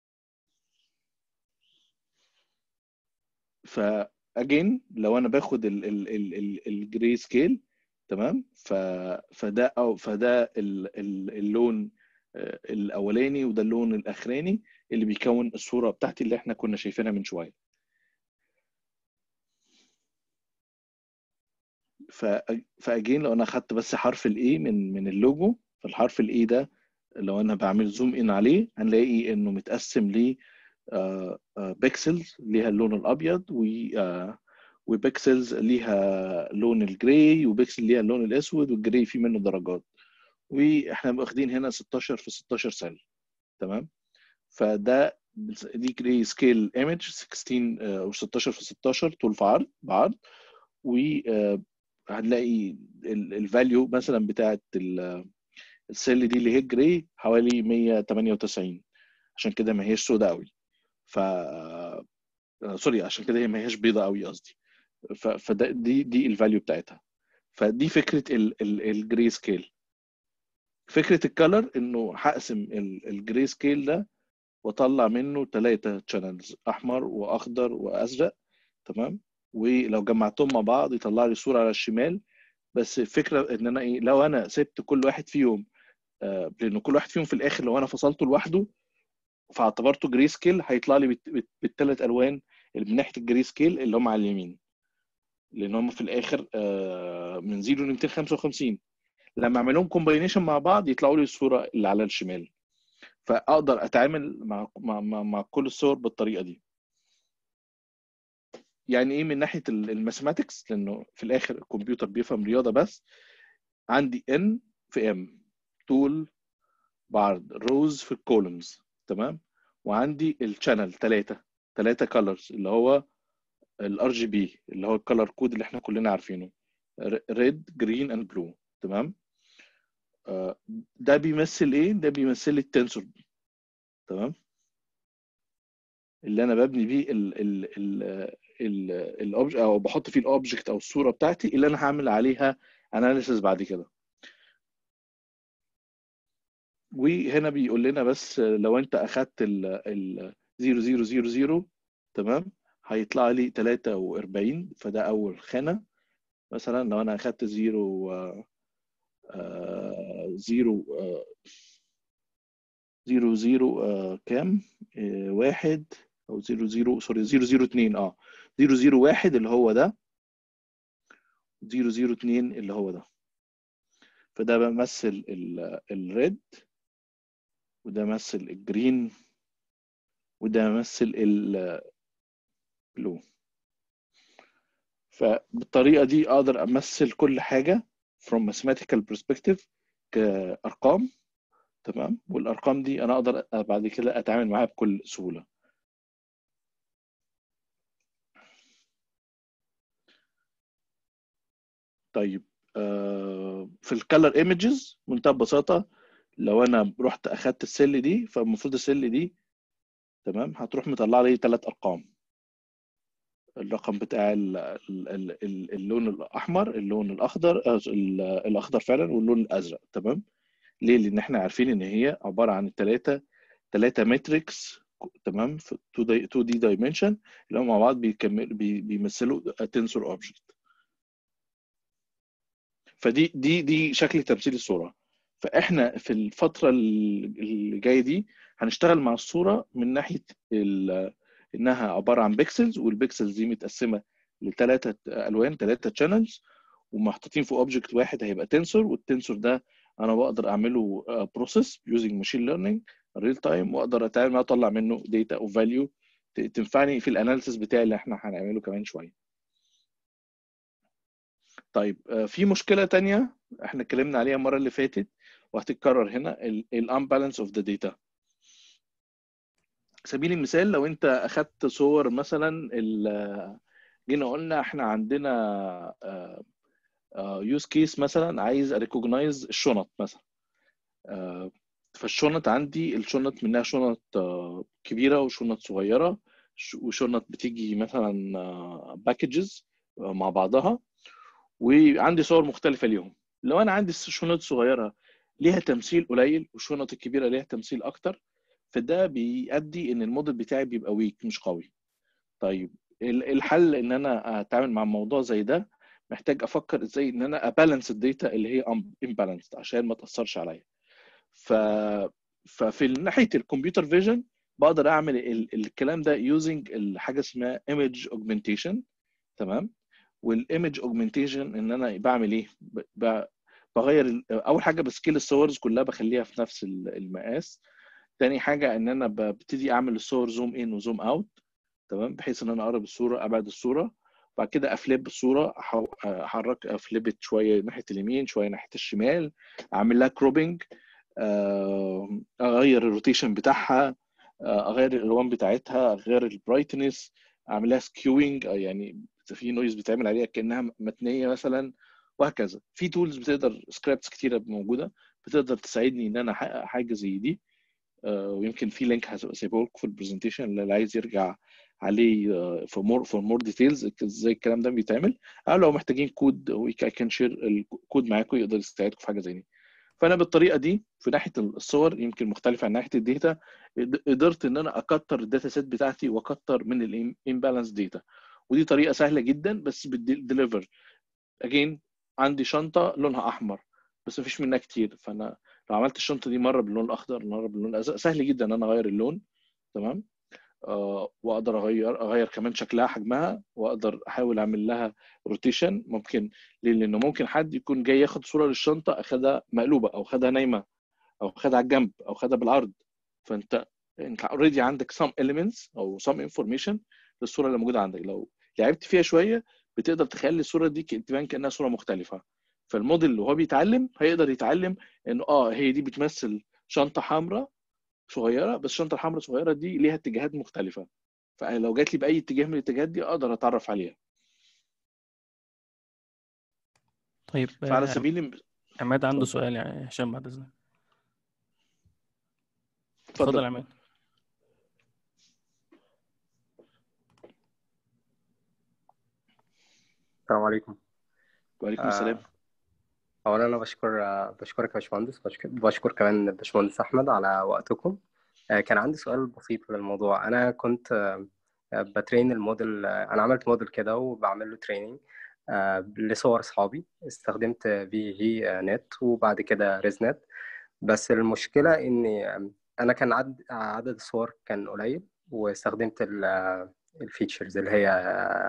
فاجين لو انا باخد الجري سكيل، تمام، ف فده او فده ال- ال- اللون آه، الاولاني، وده اللون الاخراني اللي بيكون الصوره بتاعتي اللي احنا كنا شايفينها من شويه. ف فاجين لو انا اخدت بس حرف الاي من من اللوجو، فالحرف الاي ده لو انا بعمل زوم ان عليه هنلاقي انه متقسم ل بيكسلز ليها اللون الابيض، و آه، وبيكسلز ليها لون الجراي، وبيكسل ليها اللون الاسود، والجراي فيه منه درجات. واحنا واخدين هنا ستاشر في ستاشر سيل، تمام. فده دي جراي سكيل ايمج ستاشر آه، او ستاشر في ستاشر طول في عرض بعرض، و هنلاقي الفاليو مثلا بتاعت السيل دي اللي هي جراي حوالي مية وتمانية وتسعين، عشان كده ما هيش سوداء قوي. ف سوري، عشان كده هي ما هيش بيضاء قوي قصدي. فده دي دي الفاليو بتاعتها. فدي فكره الجراي سكيل. فكره الكالر انه هقسم الجراي سكيل ده واطلع منه ثلاثه شانلز، احمر واخضر وازرق، تمام. ولو جمعتهم مع بعض يطلع لي صوره على الشمال. بس الفكره ان انا ايه، لو انا سبت كل واحد فيهم، آه لان كل واحد فيهم في الاخر لو انا فصلته لوحده فاعتبرته جري سكيل هيطلع لي بالثلاث الوان اللي من ناحيه الجري سكيل اللي هم على اليمين، لان هم في الاخر آه من صفر ل مئتين وخمسة وخمسين. لما اعملهم كومباينيشن مع بعض يطلعوا لي الصوره اللي على الشمال. فاقدر اتعامل مع مع مع, مع كل الصور بالطريقه دي. يعني ايه من ناحيه الماثيماتكس، لانه في الاخر الكمبيوتر بيفهم رياضه. بس عندي ان في ام، طول بعرض، روز في الكولومز، تمام. وعندي الشانل ثلاثه ثلاثه كلرز اللي هو الار جي بي اللي هو الكلر كود اللي احنا كلنا عارفينه، ريد جرين اند بلو، تمام. ده بيمثل ايه؟ ده بيمثل لي التنسور، تمام، اللي انا ببني بيه ال ال ال ال الأوبج او بحط فيه الاوبجكت او الصوره بتاعتي اللي انا هعمل عليها اناليسيس بعد كده. وهنا بيقول لنا بس لو انت اخدت ال ال صفر صفر صفر صفر، تمام، هيطلع لي تلاتة وأربعين. فده اول خانه. مثلا لو انا اخدت زيرو زيرو زيرو زيرو كام، آه، واحد، او زيرو زيرو سوري زيرو زيرو اتنين، اه زيرو زيرو واحد اللي هو ده، زيرو زيرو اتنين اللي هو ده. فده بمثل الريد، وده مثل الجرين، وده مثل البلو. فبالطريقه دي اقدر امثل كل حاجه from mathematical perspective كارقام، تمام. والارقام دي انا اقدر بعد كده اتعامل معاها بكل سهوله. طيب في الكالر ايمجز منتهى البساطه، لو انا رحت اخدت السل دي فالمفروض السل دي، تمام، هتروح مطلع لي ثلاث ارقام. الرقم بتاع اللون الاحمر، اللون الاخضر، الاخضر فعلا، واللون الازرق، تمام. ليه؟ لان احنا عارفين ان هي عباره عن الثلاثه ثلاثه ماتريكس، تمام، في اتنين دي دايمنشن اللي هم مع بعض بيكمل بيمثلوا تنسور اوبجكت. فدي دي دي شكل تمثيل الصوره. فاحنا في الفتره اللي جايه دي هنشتغل مع الصوره من ناحيه انها عباره عن بيكسلز، والبيكسلز دي متقسمه لثلاثه الوان، ثلاثه شانلز، ومحطوطين في اوبجكت واحد هيبقى تنسور. والتنسور ده انا بقدر اعمله بروسيس يوزنج ماشين ليرنينج ريل تايم، واقدر اتعامل معاه اطلع منه داتا او فاليو تنفعني في الاناليسيس بتاعي اللي احنا هنعمله كمان شويه. طيب في مشكله تانية احنا اتكلمنا عليها المره اللي فاتت وهتتكرر هنا، الامبالانس اوف ذا داتا. سبيل المثال لو انت اخدت صور مثلا، جينا قلنا احنا عندنا يوز كيس مثلا عايز اريكوجنايز الشنط مثلا. فالشنط عندي الشنط منها شنط كبيره وشنط صغيره، وشنط بتيجي مثلا باكجز مع بعضها، وعندي صور مختلفه ليهم. لو انا عندي الشنط الصغيره ليها تمثيل قليل والشنط الكبيره ليها تمثيل اكتر، فده بيؤدي ان الموديل بتاعي بيبقى ويك، مش قوي. طيب الحل ان انا اتعامل مع موضوع زي ده، محتاج افكر ازاي ان انا ابالانس الداتا اللي هي امبالانسد عشان ما تاثرش عليا. ف ففي ناحيه الكمبيوتر فيجن بقدر اعمل ال... الكلام ده يوزنج حاجه اسمها ايمج اوجمنتيشن، تمام. والايمج اوجمنتيشن ان انا بعمل ايه، ب... بغير اول حاجه بسكيل الصورز كلها بخليها في نفس المقاس. تاني حاجه ان انا ببتدي اعمل الصور زوم ان وزوم اوت، تمام، بحيث ان انا اقرب الصوره ابعد الصوره. بعد كده افليب الصوره، احرك افليبت شويه ناحيه اليمين شويه ناحيه الشمال، اعمل لها كروبنج، اغير الروتيشن بتاعها، اغير الالوان بتاعتها، اغير البرايتنس، اعمل لها سكيوينج، يعني في نويز بتعمل عليها كانها متنيه مثلا وهكذا. في تولز بتقدر سكريبتس كتيره موجوده بتقدر تساعدني ان انا احقق حاجه زي دي. آه، ويمكن في لينك هسيبه لكم في البرزنتيشن اللي عايز يرجع عليه فور مور فور مور ديتيلز ازاي الكلام ده بيتعمل، او لو محتاجين كود وي كان شير الكود معاكم يقدر يساعدكم في حاجه زي دي. فانا بالطريقه دي في ناحيه الصور يمكن مختلفه عن ناحيه الداتا، قدرت ان انا اكتر الداتا سيت بتاعتي واكتر من الامبالانس داتا، ودي طريقه سهله جدا بس بتديليفر. اجين عندي شنطه لونها احمر بس مفيش منها كتير، فانا لو عملت الشنطه دي مره باللون الاخضر مره باللون الازرق سهل جدا ان انا اغير اللون. تمام. آه واقدر اغير اغير كمان شكلها حجمها، واقدر احاول اعمل لها روتيشن. ممكن ليه؟ لانه ممكن حد يكون جاي ياخد صوره للشنطه اخدها مقلوبه او اخدها نايمه او خدها على الجنب او خدها بالعرض، فانت انت اوريدي عندك some elements او some information للصوره اللي موجوده عندك. لو لعبت فيها شويه بتقدر تخلي الصوره دي تبان كانها صوره مختلفه. فالموديل اللي هو بيتعلم هيقدر يتعلم انه اه هي دي بتمثل شنطه حمراء صغيره، بس الشنطه الحمراء الصغيره دي ليها اتجاهات مختلفه، فلو جات لي باي اتجاه من الاتجاهات دي اقدر اتعرف عليها. طيب فعلى آه، سبيل عماد عنده اتفضل سؤال يعني هشام بعد اذنك. اتفضل اتفضل. يا عماد. السلام عليكم. وعليكم السلام. آه، أولا أنا بشكر آه، بشكرك يا باشمهندس، بشكر, بشكر كمان الباشمهندس أحمد على وقتكم. آه، كان عندي سؤال بسيط للموضوع. أنا كنت آه، بترين الموديل. آه، أنا عملت موديل كده وبعمل له تريننج لصور أصحابي. استخدمت في جي نت وبعد كده ريز نت. بس المشكلة إني آه، أنا كان عدد عدد الصور كان قليل، واستخدمت الفيتشرز اللي هي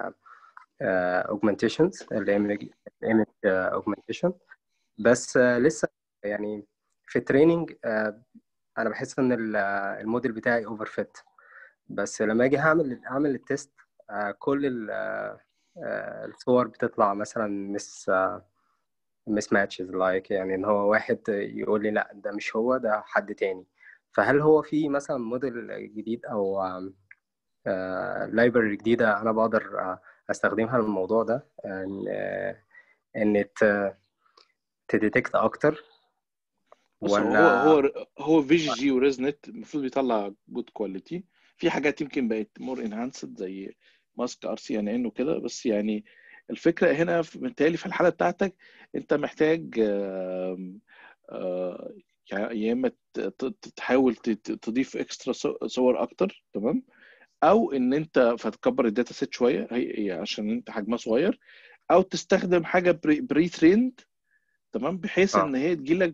augmentations الايمج augmentation. بس آه، لسه يعني في التريننج آه، انا بحس ان ال- آه، الموديل بتاعي اوفر فيت. بس لما اجي هعمل اعمل التيست، آه، كل ال- آه، آه، الصور بتطلع مثلا مس مس ماتشز لايك، يعني ان هو واحد يقول لي لا ده مش هو، ده حد تاني. فهل هو في مثلا موديل جديد او لايبرري جديدة انا بقدر آه، استخدمها للموضوع ده، ان آه، ان تديتكت اكتر بص هو ولا؟ هو هو في جي جي وريز نت المفروض بيطلع جود كواليتي. في حاجات يمكن بقت مور انهانسد زي ماسك ار سي ان ان وكده، بس يعني الفكره هنا في- بالتالي في الحاله بتاعتك انت محتاج آم، آه، يعني يا اما ت- ت- تحاول ت- ت- تضيف اكسترا صور اكتر. تمام. او ان انت فتكبر الداتا سيت شويه هي هي عشان انت حجمها صغير، او تستخدم حاجه بري تريند. تمام. بحيث اه ان هي تجي لك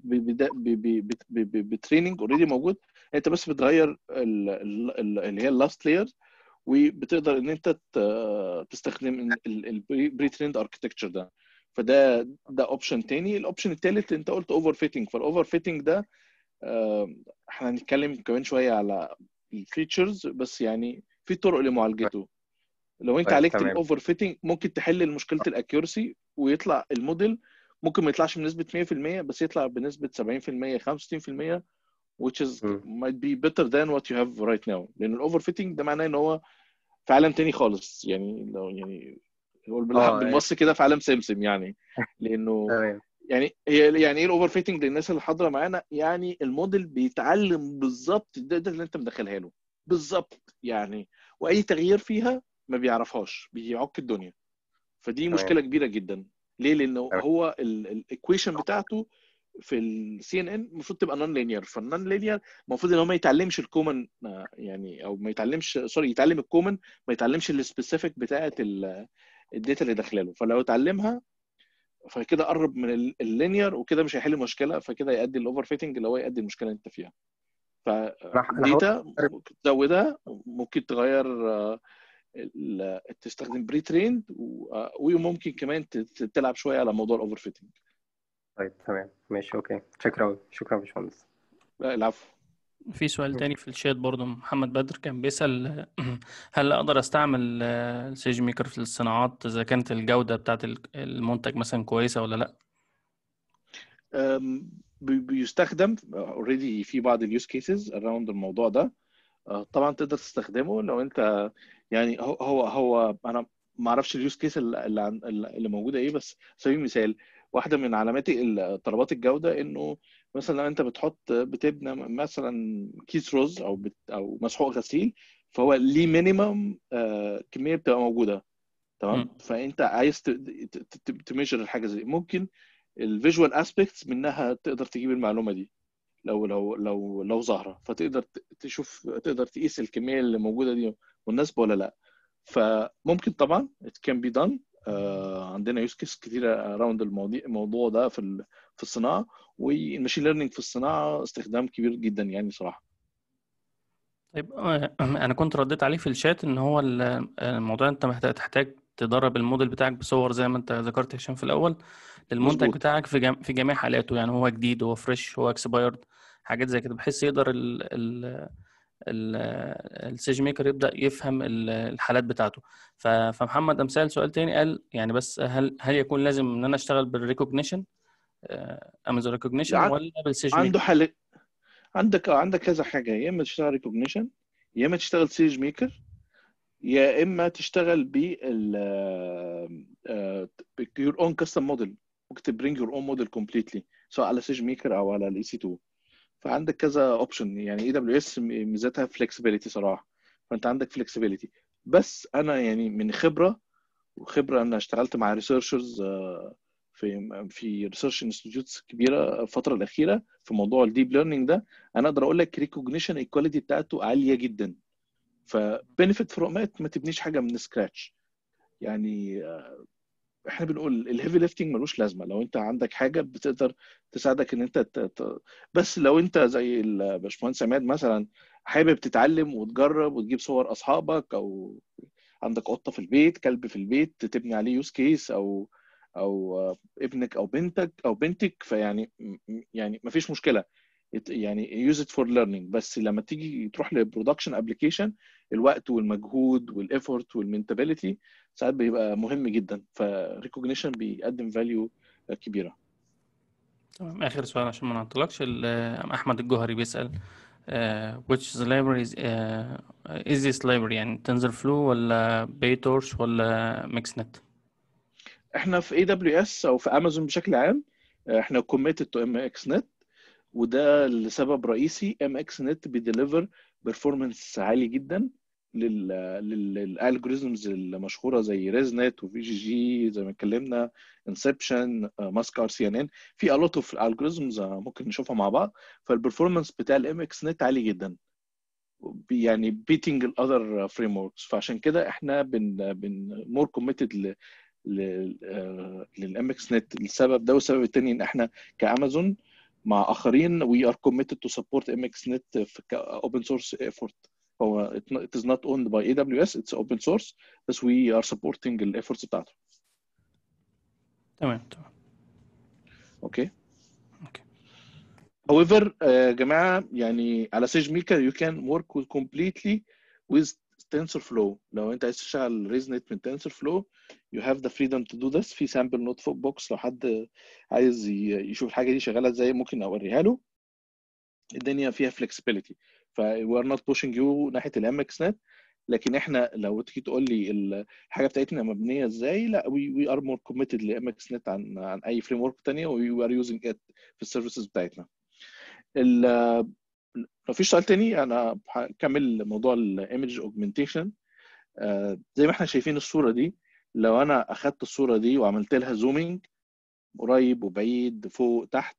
بتريننج اوريدي موجود، انت بس بتغير ال- ال- ال- اللي هي اللاست لاير، وبتقدر ان انت ت- تستخدم البري تريند اركتكتشر ده. فده ده اوبشن تاني. الاوبشن التالت انت قلت اوفر فيتنج، فالاوفر فيتنج ده آه، احنا هنتكلم كمان شويه على الفيتشرز، بس يعني في طرق لمعالجته. لو انت طيب عالجت تمام. الاوفر فيتنج ممكن تحل مشكله الاكيورسي ويطلع الموديل ممكن ما يطلعش بنسبه مية في المية بس يطلع بنسبه سبعين في المية خمسة وستين في المية، which is مم. might be better than what you have right now. لان الاوفر فيتنج ده معناه ان هو في عالم تاني خالص. يعني لو يعني نقول بالح- اه يعني بالمصري كده في عالم سمسم يعني. لانه تمام يعني هي يعني ايه الاوفر فيتنج للناس اللي حاضره معانا؟ يعني الموديل بيتعلم بالظبط الداتا اللي انت مدخلها له بالظبط يعني، واي تغيير فيها ما بيعرفهاش بيعك الدنيا. فدي تمام مشكله كبيره جدا. ليه؟ لانه تمام هو الايكويشن بتاعته في السي ان ان المفروض تبقى نون لينير، فالنون لينير المفروض ان هو ما يتعلمش الكومن يعني، او ما يتعلمش سوري يتعلم الكومن ما يتعلمش السبيسيفيك بتاعه الداتا اللي داخله له. فلو اتعلمها فكده قرب من اللينير، وكده مش هيحل المشكله، فكده يؤدي الاوفر فيتنج اللي هو يؤدي المشكله اللي انت فيها. انا انا هقول فالديتا ممكن تزودها، ممكن تغير آه، ال- تستخدم بري تريند، وممكن كمان ت- ت- تلعب شويه على موضوع الاوفر فيتنج. طيب تمام ماشي اوكي. شكرا أوي. شكرا يا باشمهندس. لا العفو. في سؤال مم. تاني في الشات برضو، محمد بدر كان بيسأل هل أقدر أستعمل السيج ميكر في الصناعات إذا كانت الجودة بتاعت المنتج مثلا كويسة ولا لأ؟ أم، بي- بيستخدم اوريدي في بعض اليوز كيسز اراوند الموضوع ده. أه، طبعا تقدر تستخدمه لو انت يعني هو هو, هو انا ما اعرفش اليوز كيس اللي اللي عن- اللي موجوده ايه، بس على سبيل المثال واحده من علامات طلبات الجوده انه مثلا لو انت بتحط بتبنى مثلا كيس رز او بت او مسحوق غسيل، فهو ليه مينيمم كميه بتبقى موجوده. تمام. فانت عايز تميجر الحاجه زي ممكن الفيجوال اسبيكتس منها تقدر تجيب المعلومه دي لو لو لو لو ظاهره، فتقدر تشوف تقدر تقيس الكميه اللي موجوده دي مناسبه ولا لا. فممكن طبعا it can be done. آه عندنا يوز كيس كتيره اراوند الموضوع الموضوع ده في في الصناعه، والماشين ليرنينج في الصناعه استخدام كبير جدا يعني صراحه. طيب انا كنت رديت عليه في الشات ان هو الموضوع انت محتاج تحتاج تدرب الموديل بتاعك بصور زي ما انت ذكرت هشام في الاول للمنتج مظبوط. بتاعك في جم... في جميع حالاته، يعني هو جديد، هو فريش، هو اكسبايرد، حاجات زي كده، بحيث يقدر ال... ال... السيج ميكر يبدا يفهم الحالات بتاعته. ف... فمحمد امثال سؤال تاني قال يعني بس هل هل يكون لازم ان انا اشتغل بالريكوجنيشن امازون ريكوجنيشن ولا بالسيج عنده ميكر؟ حل. عندك عندك كذا حاجه، يا اما تشتغل ريكوجنيشن، يا اما تشتغل سيج ميكر، يا اما تشتغل بال يور اون كاستم موديل. ممكن تبرينج يور اون موديل كومبليتلي سواء على سيج ميكر او على الاي سي اتنين. فعندك كذا اوبشن. يعني اي دبليو اس ميزتها فلكسبيليتي صراحه، فانت عندك فلكسبيليتي. بس انا يعني من خبره وخبره انا اشتغلت مع ريسيرشرز في في ريسيرش انستيتيوتس كبيره الفتره الاخيره في موضوع الديب ليرنينج ده. انا اقدر اقول لك ريكوجنيشن الكواليتي بتاعته عاليه جدا. فبنفيت فروم ات ما تبنيش حاجه من سكراتش. يعني احنا بنقول الهيفي ليفتنج ملوش لازمه لو انت عندك حاجه بتقدر تساعدك ان انت ت... ت... بس لو انت زي الباشمهندس عماد مثلا حابب تتعلم وتجرب وتجيب صور اصحابك، او عندك قطه في البيت، كلب في البيت، تبني عليه يوز كيس، او او ابنك او بنتك او بنتك، فيعني يعني ما فيش مشكله. يعني يوز ات فور ليرنينج. بس لما تيجي تروح لبرودكشن ابلكيشن الوقت والمجهود والايفورت والمنتابيليتي ساعات بيبقى مهم جدا. فريكوجنيشن بيقدم فاليو كبيره. تمام. اخر سؤال عشان ما نعطلكش، احمد الجوهري بيسأل uh, which the library is, uh, is this library يعني TensorFlow ولا PyTorch ولا MXNet؟ احنا في اي دبليو اس او في امازون بشكل عام احنا committed to ام اكس نت، وده لسبب رئيسي. ام اكس نت بيديليفر بيرفورمانس عالي جدا للالجوريزمز المشهوره زي ريزنت وفي جي جي زي ما اتكلمنا، انسبشن، ماسك ار سي ان ان. في a lot of algorithms ممكن نشوفها مع بعض. فالبرفورمانس بتاع الام اكس نت عالي جدا، يعني بيتنج الاذر فريم وركس. فعشان كده احنا بن بن مور كوميتد للام اكس نت للسبب ده. والسبب الثاني ان احنا كامازون مع اخرين we are committed to support ام اكس نت في open source effort. هو it is not owned by اي دبليو اس, it's open source, بس we are supporting الافورتس بتاعته. تمام تمام. اوكي. اوكي. however يا جماعه يعني على سيج ميكر you can work with completely with TensorFlow. لو انت عايز تشتغل ريزنت من TensorFlow you have the freedom to do this. في سامبل نوت بوكس لو حد عايز يشوف الحاجه دي شغاله ازاي ممكن اوريها له. الدنيا فيها flexibility. ف we are not pushing you ناحيه الام اكس نت. لكن احنا لو تيجي تقول لي الحاجه بتاعتنا مبنيه ازاي، لا we, we are more committed ل ام اكس نت عن عن اي فريم ورك ثانيه و we are using it في السيرفيسز بتاعتنا. لو في سؤال تاني انا هكمل موضوع الايمج اوجمنتيشن. زي ما احنا شايفين الصوره دي، لو انا اخدت الصوره دي وعملت لها زومينج قريب وبعيد فوق تحت،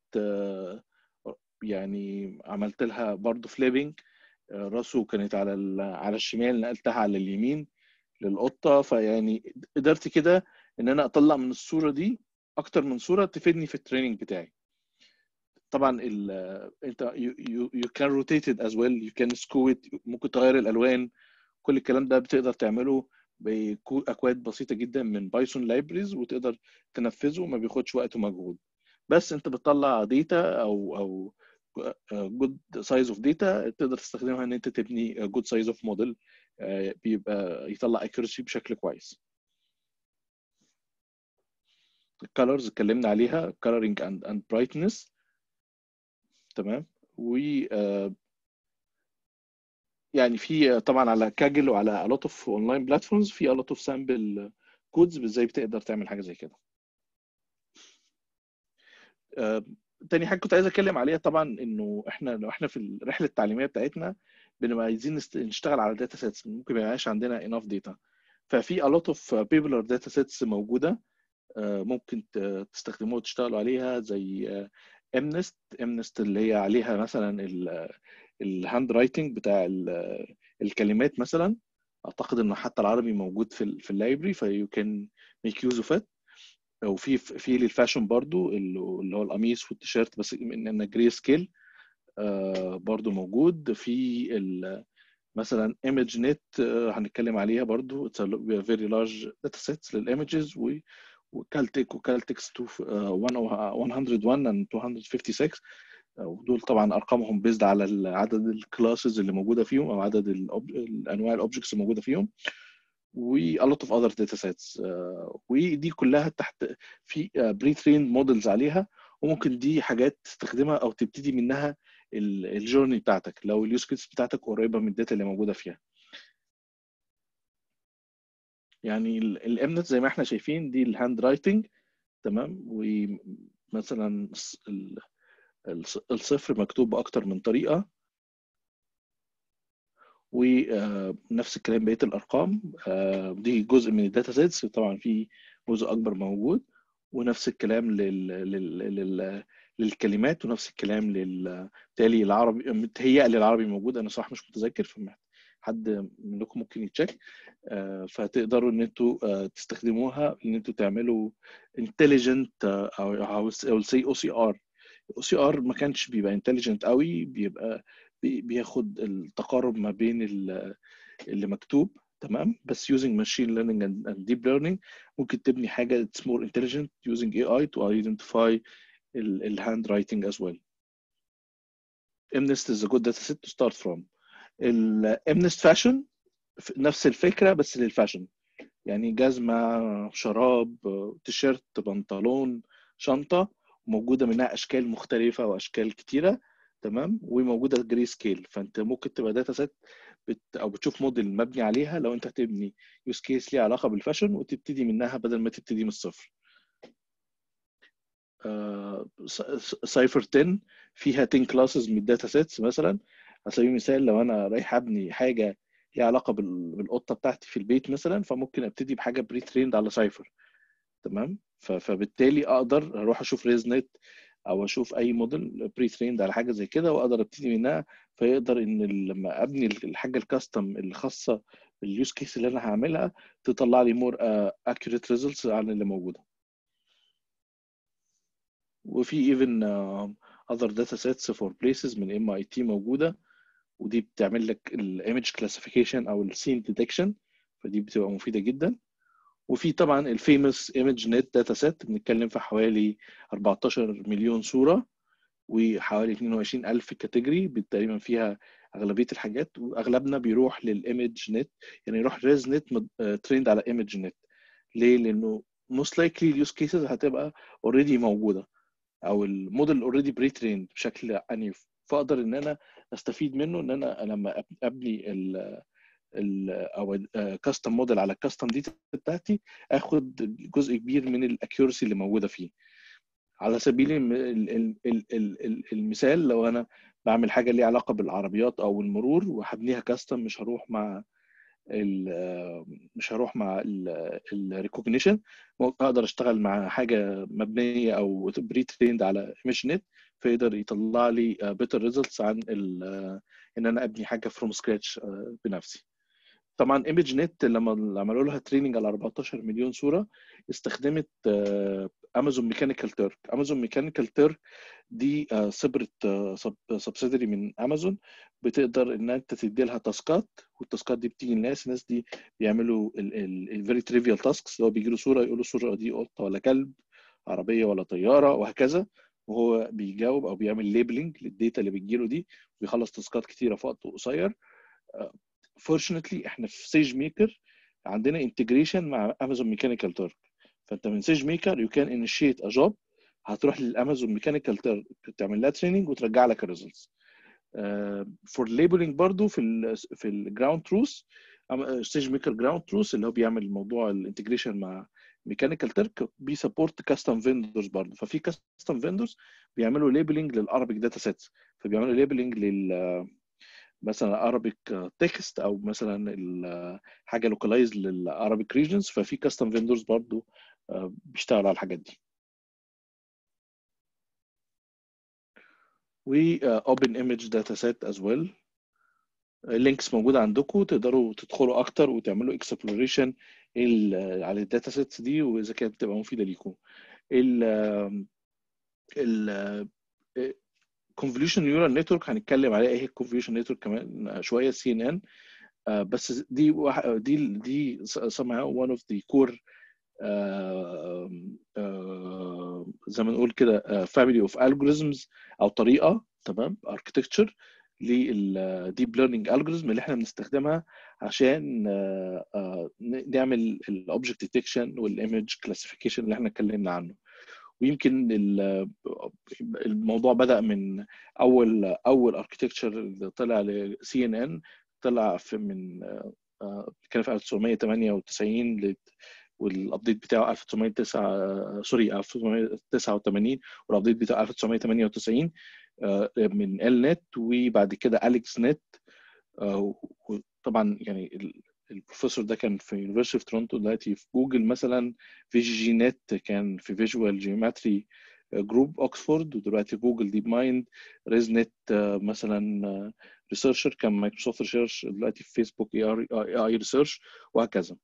يعني عملت لها برضو فليبنج، راسه كانت على على الشمال نقلتها على اليمين للقطه، فيعني قدرت كده ان انا اطلع من الصوره دي اكتر من صوره تفيدني في التريننج بتاعي. طبعا ال انت you, you, you can rotate it as well, you can skew it, ممكن تغير الالوان. كل الكلام ده بتقدر تعمله باكواد بسيطه جدا من بايثون لايبريز وتقدر تنفذه وما بياخدش وقت ومجهود. بس انت بتطلع داتا او او جود سايز اوف داتا تقدر تستخدمها ان انت تبني جود سايز اوف موديل بيبقى يطلع accuracy بشكل كويس. الكالرز اتكلمنا عليها coloring and and brightness. تمام. و يعني في طبعا على كاجل وعلى a lot of online platforms في a lot of sample codes ازاي بتقدر تعمل حاجه زي كده. آه، تاني حاجه كنت عايز اتكلم عليها طبعا انه احنا لو احنا في الرحله التعليميه بتاعتنا بنبقى عايزين نست- نشتغل على داتا سيتس، ممكن ما يبقاش عندنا enough data. ففي a lot of popular data sets موجوده آه، ممكن ت- تستخدموها وتشتغلوا عليها، زي امنست امنست اللي هي عليها مثلا الهاند رايتنج بتاع ال- الكلمات مثلا. اعتقد ان حتى العربي موجود في ال في اللايبرري، فيو كان ميك يوز اوف ات. وفي في للفاشن برضو اللي اللي هو القميص والتيشيرت، بس ان جري سكيل برضو موجود في ال- مثلا ايمج نت هنتكلم عليها برضو. اتس فيري لارج داتا سيتس للايمجز، وكالتك وكالتكس مية وواحد and مئتين وخمسة وخمسين. ودول طبعا ارقامهم بيزد على عدد الكلاسز اللي موجوده فيهم او عدد الانواع الاوبجكتس الموجوده فيهم، و a lot of other data sets. uh, ودي كلها تحت في بري تريند مودلز عليها، وممكن دي حاجات تستخدمها او تبتدي منها الجورني بتاعتك لو اليوز كيس بتاعتك قريبه من الداتا اللي موجوده فيها. يعني الامنت زي ما احنا شايفين دي الهاند رايتنج، تمام. ومثلا الصفر مكتوب باكتر من طريقه، ونفس الكلام بقيه الارقام. دي جزء من الداتا سيتس، طبعا في جزء اكبر موجود، ونفس الكلام لل... لل... لل... للكلمات، ونفس الكلام لل تالي العربي متهيألي العربي موجود، انا صح مش متذكر، فحد منكم ممكن يتشيك. فتقدروا ان انتوا تستخدموها ان انتوا تعملوا intelligent او او سي او سي ار. او سي ار ما كانش بيبقى intelligent قوي، بيبقى بياخد التقارب ما بين اللي مكتوب، تمام. بس using machine learning and, and deep learning ممكن تبني حاجة it's more intelligent using A I to identify ال handwriting as well. MNest is a good data set to start from. ال MNest fashion نفس الفكرة بس للفاشن، يعني جزمة، شراب، تيشيرت، بنطلون، شنطة، موجودة منها أشكال مختلفة وأشكال كتيرة، تمام. وموجودة جري سكيل، فأنت ممكن تبقى داتا سيت بت أو بتشوف موديل مبني عليها لو أنت هتبني يوز كيس ليها علاقة بالفاشن، وتبتدي منها بدل ما تبتدي من الصفر. سايفر عشرة فيها عشرة كلاسز من الداتا سيتس. مثلا على سبيل المثال لو أنا رايح أبني حاجة ليها علاقة بالقطة بتاعتي في البيت مثلا، فممكن أبتدي بحاجة بري تريند على سايفر، تمام. فبالتالي اقدر اروح اشوف ريز نت او اشوف اي موديل بري تريند على حاجه زي كده، واقدر ابتدي منها. فيقدر ان لما ابني الحاجه الكاستم اللي خاصه باليوز كيس اللي انا هعملها تطلع لي مور اكيوريت ريزلتس عن اللي موجوده. وفي even uh, other data sets for places من إم آي تي موجوده، ودي بتعمل لك الايمج كلاسيفيكيشن او السين ديتكشن، فدي بتبقى مفيده جدا. وفي طبعا الفيموس ايمج نت داتا سيت، بنتكلم في حوالي أربعتاشر مليون صوره وحوالي اتنين وعشرين ألف كاتيجوري، تقريبا فيها اغلبيه الحاجات، واغلبنا بيروح للايمج نت، يعني يروح ريز نت تريند على ايمج نت. ليه؟ لانه موست لايكلي اليوز كيسز هتبقى اوريدي موجوده، او الموديل اوريدي بري تريند بشكل عنيف، فاقدر ان انا استفيد منه ان انا لما ابني ال او كاستم موديل على الكاستم دي بتاعتي اخد جزء كبير من الاكيورسي اللي موجوده فيه. على سبيل المثال لو انا بعمل حاجه ليها علاقه بالعربيات او المرور وهبنيها كاستم، مش هروح مع مش هروح مع الريكوجنيشن، اقدر اشتغل مع حاجه مبنيه او بري تريند على ايمج نت، فيقدر يطلع لي بيتر ريزلتس عن ان انا ابني حاجه فروم سكراتش بنفسي. طبعا ايمج نت لما عملوا لها تريننج على أربعتاشر مليون صوره استخدمت امازون ميكانيكال تيرك. امازون ميكانيكال تيرك دي سبرت سبسيدري من امازون، بتقدر ان انت تدي لها تاسكات، والتاسكات دي بتيجي للناس. الناس دي بيعملوا الفيري تريفيال تاسكس، اللي هو بيجي له صوره يقول له الصوره دي قطه ولا كلب، عربيه ولا طياره، وهكذا، وهو بيجاوب او بيعمل ليبلنج للديتا اللي بتجي له دي، وبيخلص تاسكات كتيره في وقت قصير. فورشنتلي احنا في سيج ميكر عندنا انتجريشن مع امازون ميكانيكال تيرك، فانت من سيج ميكر يو كان انيشيت ا جوب، هتروح للامازون ميكانيكال تيرك تعمل لها تريننج وترجع لك الريزلتس. فور ليبلنج برضو في ال في الجراوند تروث، سيج ميكر جراوند تروث اللي هو بيعمل موضوع الانتجريشن مع ميكانيكال ترك بيسبورت كاستم فيندورز برضه. ففي كاستم فيندورز بيعملوا ليبلنج للارابيك داتا سيتس، فبيعملوا ليبلنج لل مثلا ارابيك تكست او مثلا حاجه لوكالايز للارابيك ريجنز. ففي كاستم فيندورز برضه بيشتغلوا على الحاجات دي. و اوبن ايمج داتا سيت از ويل. اللينكس موجوده عندكم، تقدروا تدخلوا اكتر وتعملوا اكسبلوريشن على الداتا سيتس دي، واذا كانت بتبقى مفيده ليكم. ال ال convolutional neural network هنتكلم عليها ايه هي convolutional network كمان شويه، سي ان ان. بس دي دي دي somehow one of the core uh, uh, زي ما نقول كده uh, family of algorithms او طريقه، تمام، architecture للديب ليرنينج الجوريزم اللي احنا بنستخدمها عشان uh, uh, نعمل الاوبجكت ديتكشن والايمج كلاسيفيكيشن اللي احنا اتكلمنا عنه. ويمكن الموضوع بدأ من اول اول اركتكتشر اللي طلع لسي ان ان، طلع في من كان في ألف وتسعمية وتمانية وتسعين والابديت بتاعه ألف وتسعمية وتسعة سوري ألف وتسعمية وتسعة وتمانين والابديت بتاعه ألف وتسعمية وتمانية وتسعين من ال نت، وبعد كده اليكس نت. وطبعا يعني البروفيسور ده كان في يونيفرسيتي اوف تورونتو، دلوقتي في جوجل مثلا في جي نت كان في فيجوال جيومتري جروب اوكسفورد، ودلوقتي جوجل ديب مايند. ريزنت مثلا ريسيرشر كان مايكروسوفت ريسيرش، دلوقتي في فيسبوك اي اي ريسيرش، وهكذا.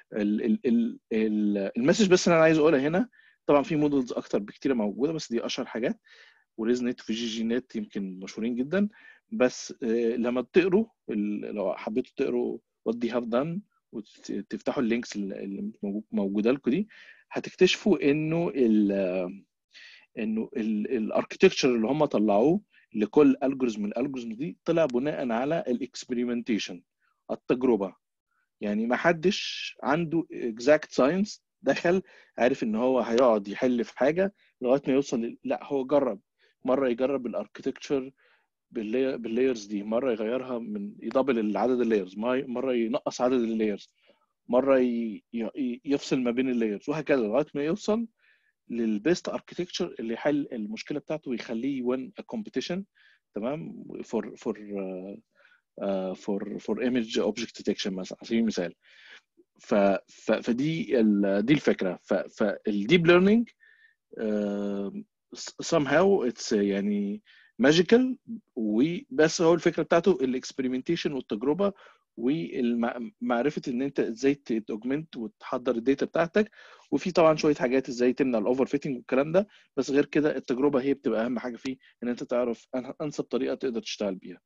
المسج بس انا عايز اقولها هنا، طبعا في مودلز اكتر بكتير موجوده بس دي اشهر حاجات، وريزنت في جي جي نت يمكن مشهورين جدا. بس لما بتقروا لو حبيتوا تقروا what they have done وتفتحوا اللينكس اللي موجوده لكم دي، هتكتشفوا انه ال انه الاركتكتشر اللي هم طلعوه لكل الجوريزم من الالجوريزم دي طلع بناء على الاكسبيرمنتيشن، التجربه. يعني ما حدش عنده exact science دخل عارف ان هو هيقعد يحل في حاجه لغايه ما يوصل، لا هو جرب مره يجرب الاركتكتشر باللايرز دي، مره يغيرها من يدبل عدد اللايرز، مره ينقص عدد اللايرز، مره يفصل ما بين اللايرز، وهكذا لغايه ما يوصل للبيست اركتكتشر اللي يحل المشكله بتاعته ويخليه وين كومبيتيشن، تمام، فور فور فور فور ايمج اوبجكت ديتكشن مثلا على سبيل المثال. ف فدي ال دي الفكره. فالديب ليرنينج somehow it's يعني ماجيكال، وبس هو الفكره بتاعته الاكسبيرمنتيشن والتجربه ومعرفه ان انت ازاي تاوجمنت وتحضر الداتا بتاعتك، وفي طبعا شويه حاجات ازاي تمنع الاوفر فيتنج والكلام ده. بس غير كده التجربه هي بتبقى اهم حاجه فيه، ان انت تعرف انسب طريقه تقدر تشتغل بيها.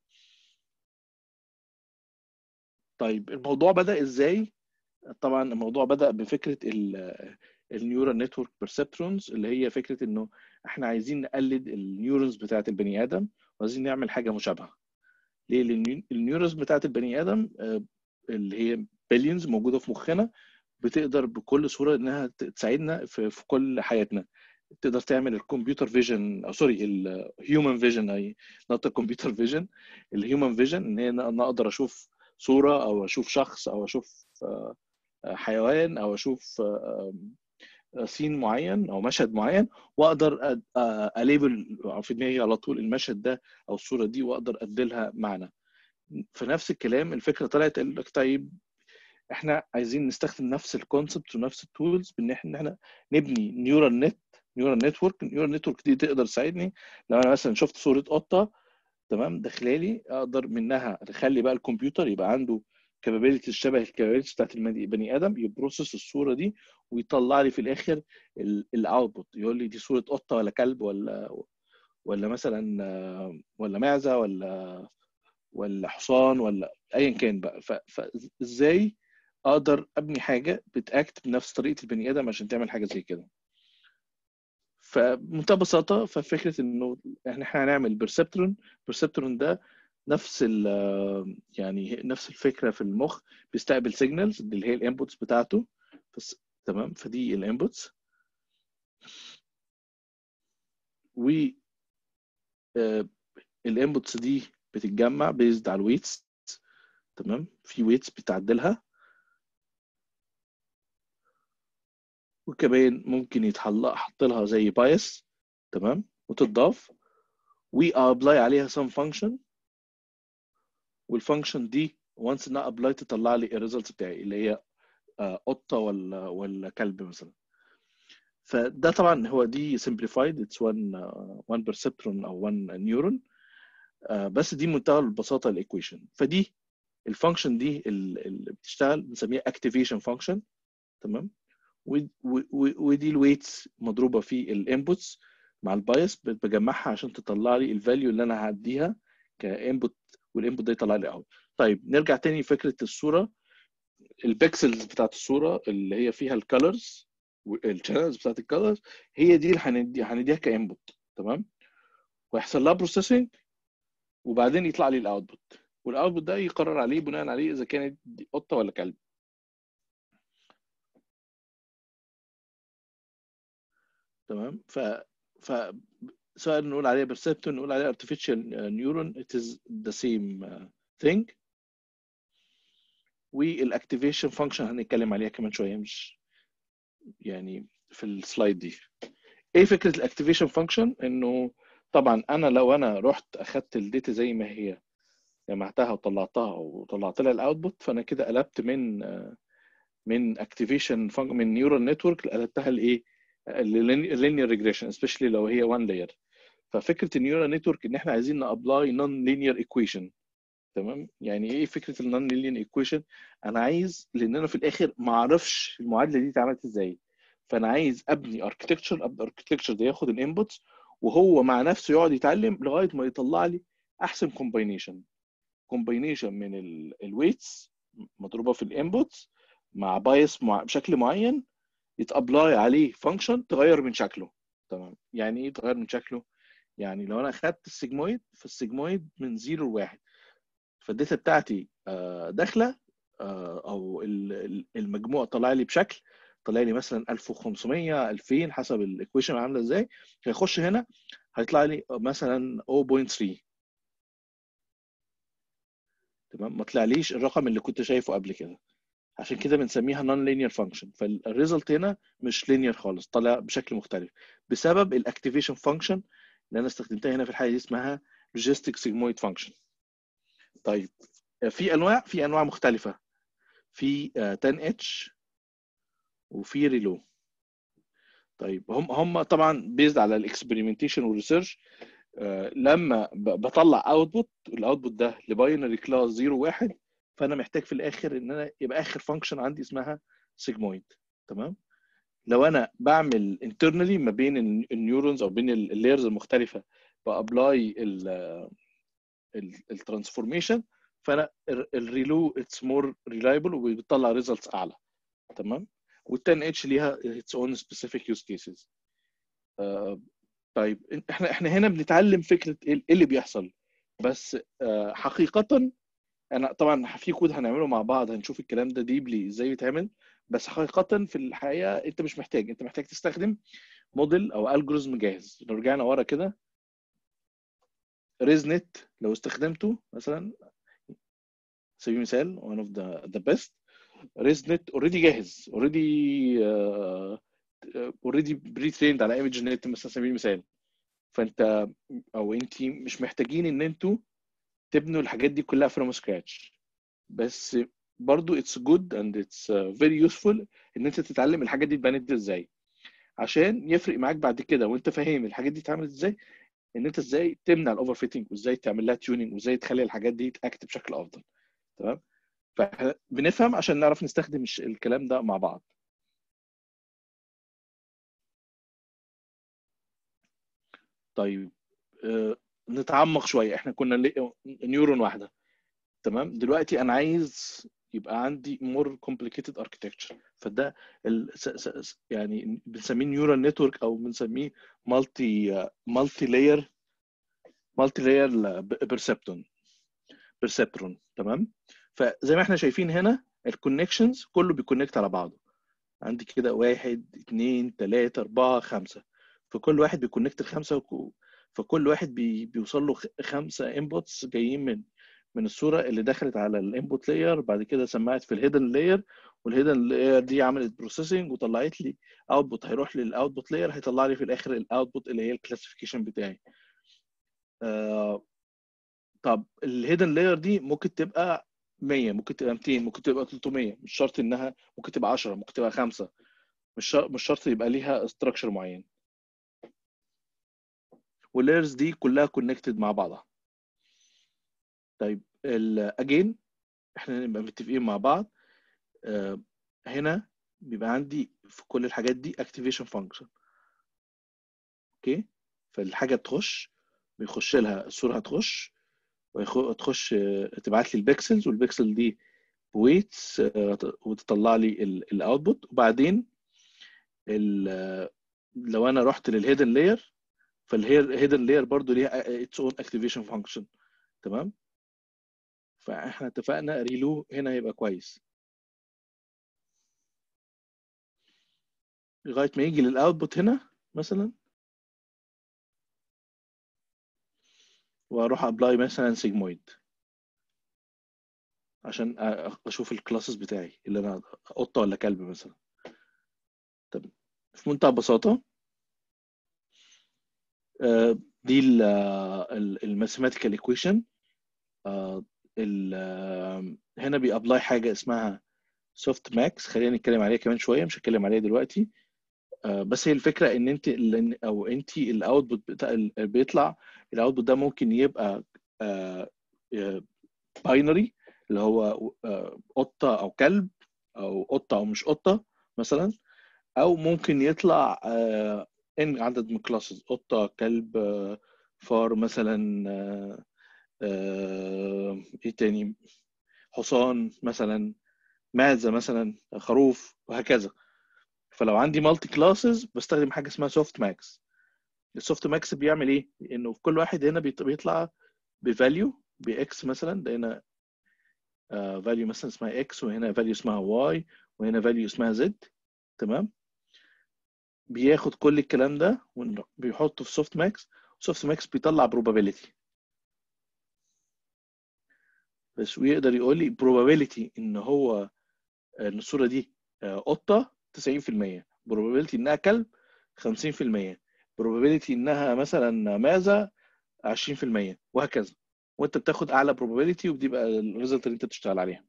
طيب الموضوع بدأ ازاي؟ طبعا الموضوع بدأ بفكره النيورال نتورك بيرسبترونز، اللي هي فكره انه احنا عايزين نقلد النيورونز بتاعه البني ادم وعايزين نعمل حاجه مشابهه. ليه؟ لان النيورونز بتاعه البني ادم اللي هي بليونز موجوده في مخنا بتقدر بكل سهوله انها تساعدنا في, في كل حياتنا. تقدر تعمل الكمبيوتر فيجن او سوري الهيومن فيجن، اي نوت الكمبيوتر فيجن، الهيومن فيجن، ان هي انا اقدر اشوف صوره او اشوف شخص او اشوف حيوان او اشوف سين معين او مشهد معين، واقدر اليبل في دماغي على طول المشهد ده او الصوره دي واقدر اديلها معنى. في نفس الكلام الفكره طلعت قال لك طيب احنا عايزين نستخدم نفس الكونسبت ونفس التولز بان احنا نبني نيورال نت نيورال نتورك. النيورال نتورك دي تقدر تساعدني لو انا مثلا شفت صوره قطه، تمام، داخلالي، اقدر منها اخلي بقى الكمبيوتر يبقى عنده كابابيلتي شبه الكابابيلتي بتاعت البني ادم، يبروسس الصوره دي ويطلع لي في الاخر الاوتبوت، يقول لي دي صوره قطه ولا كلب ولا ولا مثلا ولا معزه ولا ولا حصان ولا ايا كان بقى. فازاي اقدر ابني حاجه بتاكت بنفس طريقه البني ادم عشان تعمل حاجه زي كده؟ فبمنتهى البساطه ففكره انه احنا هنعمل بيرسبترون. بيرسبترون ده نفس ال يعني نفس الفكره في المخ، بيستقبل سيجنالز اللي هي الانبوتس بتاعته بس، تمام. فدي الانبوتس، و الانبوتس دي بتتجمع بيزد على الويتس، تمام، في ويتس بتعدلها، وكمان ممكن يتحط حط لها زي بايس، تمام، وتضاف وابلاي عليها some function، والفانكشن دي once انها ابلاي تطلع لي الريزلت بتاعي اللي هي قطه ولا ولا كلب مثلا. فده طبعا هو دي simplified it's one uh, one perceptron او one neuron، uh, بس دي منتهى البساطه الايكويشن. فدي الفانكشن دي اللي بتشتغل بنسميها activation function، تمام، ودي الويتس مضروبه في الانبوتس مع البايس بجمعها عشان تطلع لي الفاليو اللي انا هعديها كانبوت، والانبوت ده يطلع لي اوت. طيب نرجع تاني فكره الصوره، البكسلز بتاعت الصوره اللي هي فيها الكالرز والشانلز بتاعت الكالرز، هي دي اللي هندي هنديها كانبوت، تمام، ويحصل لها بروسيسنج وبعدين يطلع لي الاوتبوت، والاوتبوت ده يقرر عليه بناء عليه اذا كانت قطه ولا كلب. تمام. ف ف سواء نقول عليها perceptron نقول عليها artificial neuron it is the same thing. والاكتيفيشن فانكشن هنتكلم عليها كمان شويه، مش يعني في السلايد دي. ايه فكره الاكتيفيشن فانكشن؟ انه طبعا انا لو انا رحت اخدت الداتا زي ما هي جمعتها وطلعتها وطلعت لها الاوتبوت، فانا كده قلبت من من اكتيفيشن من نيورال نتورك قلبتها لايه؟ للينير ريجريشن especially لو هي وان لاير. ففكره النيورال نتورك ان احنا عايزين نابلاي نون لينير ايكويشن، تمام. يعني ايه فكره النون لينير ايكويشن؟ انا عايز، لان انا في الاخر ما اعرفش المعادله دي اتعملت ازاي، فانا عايز ابني اركتكتشر، ابدا اركتكتشر ده ياخد الانبوتس وهو مع نفسه يقعد يتعلم لغايه ما يطلع لي احسن كومباينيشن كومباينيشن من الويتس مضروبه في الانبوتس مع بايس مع بشكل معين يتابلاي عليه فانكشن تغير من شكله، تمام. يعني ايه تغير من شكله؟ يعني لو انا اخدت السيجمويد، فالسيجمويد من زيرو لواحد، فالداتا بتاعتي داخله او المجموع طلع لي بشكل، طلع لي مثلا ألف وخمسمية ألفين حسب الايكويشن عامله ازاي، هيخش هنا هيطلع لي مثلا صفر فاصلة تلاتة، تمام، ما طلعليش الرقم اللي كنت شايفه قبل كده. عشان كده بنسميها نون لينير فانكشن، فالريزلت هنا مش لينير خالص، طالع بشكل مختلف بسبب الاكتيفيشن فانكشن اللي انا استخدمتها هنا في الحاله دي، اسمها لوجيستيك سيجمويد فانكشن. طيب في انواع في انواع مختلفه، في تن اتش وفي ريلو. طيب هم هم طبعا بيزد على الاكسبيرمنتيشن والريسيرش. لما بطلع اوتبوت، الاوتبوت ده لباينري كلاس صفر واحد، فانا محتاج في الاخر ان انا يبقى اخر فانكشن عندي اسمها سيجمويد، تمام. لو انا بعمل انترنالي ما بين النيورونز او بين اللايرز المختلفه بابلاي الترانسفورميشن، فانا الريلو اتس مور ريلايبل وبيطلع ريزلتس اعلى، تمام. والتن اتش ليها اتس اون سبيسيفيك يوز كيسز. طيب احنا احنا هنا بنتعلم فكره ايه اللي بيحصل، بس uh, حقيقه انا طبعا في كود هنعمله مع بعض هنشوف الكلام ده ديبلي ازاي يتعمل، بس حقيقه في الحقيقه انت مش محتاج، انت محتاج تستخدم موديل او الجوريزم جاهز. لو رجعنا ورا كده، ريزنت لو استخدمته مثلا سبيل مثال one of the the best، ريزنت اوريدي جاهز، اوريدي اوريدي بري تريند على ايمج نت مثلا سبيل المثال. فانت او انت مش محتاجين ان انتوا تبنوا الحاجات دي كلها فروم سكراتش، بس برضو اتس جود اند اتس فيري يوسفول ان انت تتعلم الحاجات دي اتبنت ازاي، عشان يفرق معاك بعد كده وانت فاهم الحاجات دي اتعملت ازاي، ان انت ازاي تمنع الاوفر فيتنج وازاي تعمل لها تيوننج وازاي تخلي الحاجات دي تاكت بشكل افضل، تمام. فبنفهم عشان نعرف نستخدم الكلام ده مع بعض. طيب آه، نتعمق شويه. احنا كنا نيورون واحده، تمام. دلوقتي انا عايز يبقى عندي more complicated architecture، فده ال... يعني بنسميه نيورال نتورك او بنسميه مالتي مالتي لاير مالتي لاير بيرسبتون بيرسبترون، تمام. فزي ما احنا شايفين هنا الكونكشنز كله بيكونكت على بعضه، عندي كده واحد اتنين تلاتة أربعة خمسة، فكل واحد بيكونكت الخمسة وكو... فكل واحد بي... بيوصل له خمسة انبوتس جايين من من الصورة اللي دخلت على الانبوت لاير، بعد كده سمعت في الهيدن لاير، والهيدن لاير دي عملت بروسيسنج وطلعت لي اوتبوت هيروح للاوتبوت لاير، هيطلع لي في الاخر الاوتبوت اللي هي الكلاسيفيكيشن بتاعي. آه طب الهيدن لاير دي ممكن تبقى مية، ممكن تبقى ميتين، ممكن تبقى تلتمية، مش شرط انها، ممكن تبقى عشرة، ممكن تبقى خمسة، مش شرط مش شرط يبقى ليها ستراكشر معين. واللايرز دي كلها كونكتد مع بعضها. طيب اجين احنا نبقى متفقين مع بعض. آه هنا بيبقى عندي في كل الحاجات دي اكتيفيشن فانكشن. اوكي، فالحاجه تخش بيخش لها الصوره، هتخش وتخش تبعت لي البكسلز، والبكسل دي بويتس وتطلع لي الاوتبوت. وبعدين لو انا رحت للهيدن لاير، فالهيدن لاير برضو ليها اتس اون اكتيفيشن فانكشن. تمام، فاحنا اتفقنا ريلو هنا هيبقى كويس لغايه ما يجي للاوتبوت هنا مثلا، واروح ابلاي مثلا سيجمويد عشان اشوف الكلاسز بتاعي اللي انا قطه ولا كلب مثلا. طب في منتهى البساطه دي الماثيماتيكال ايكويشن. هنا بيابلاي حاجه اسمها سوفت ماكس، خلينا نتكلم عليها كمان شويه، مش هتكلم عليها دلوقتي. بس هي الفكره ان انت او انت الاوتبوت بتاع بيطلع، الاوتبوت ده ممكن يبقى باينري اللي هو قطه او كلب، او قطه او مش قطه مثلا، او ممكن يطلع ان عدد من كلاسز، قطه، كلب، فار مثلا، ايه تاني، حصان مثلا، معزه مثلا، خروف، وهكذا. فلو عندي مالتي كلاسز بستخدم حاجه اسمها سوفت ماكس. السوفت ماكس بيعمل ايه؟ انه في كل واحد هنا بيطلع بفاليو باكس مثلا، ده هنا فاليو مثلا اسمها اكس، وهنا فاليو اسمها واي، وهنا فاليو اسمها زد. تمام، بياخد كل الكلام ده وبيحطه في سوفت ماكس. سوفت ماكس بيطلع probability بس، ويقدر يقول لي probability ان هو ان الصوره دي قطه تسعين في المية، probability انها كلب خمسين في المية، probability انها مثلا معزه عشرين في المية، وهكذا. وانت بتاخد اعلى probability وبتبقى الريزلت اللي انت بتشتغل عليها.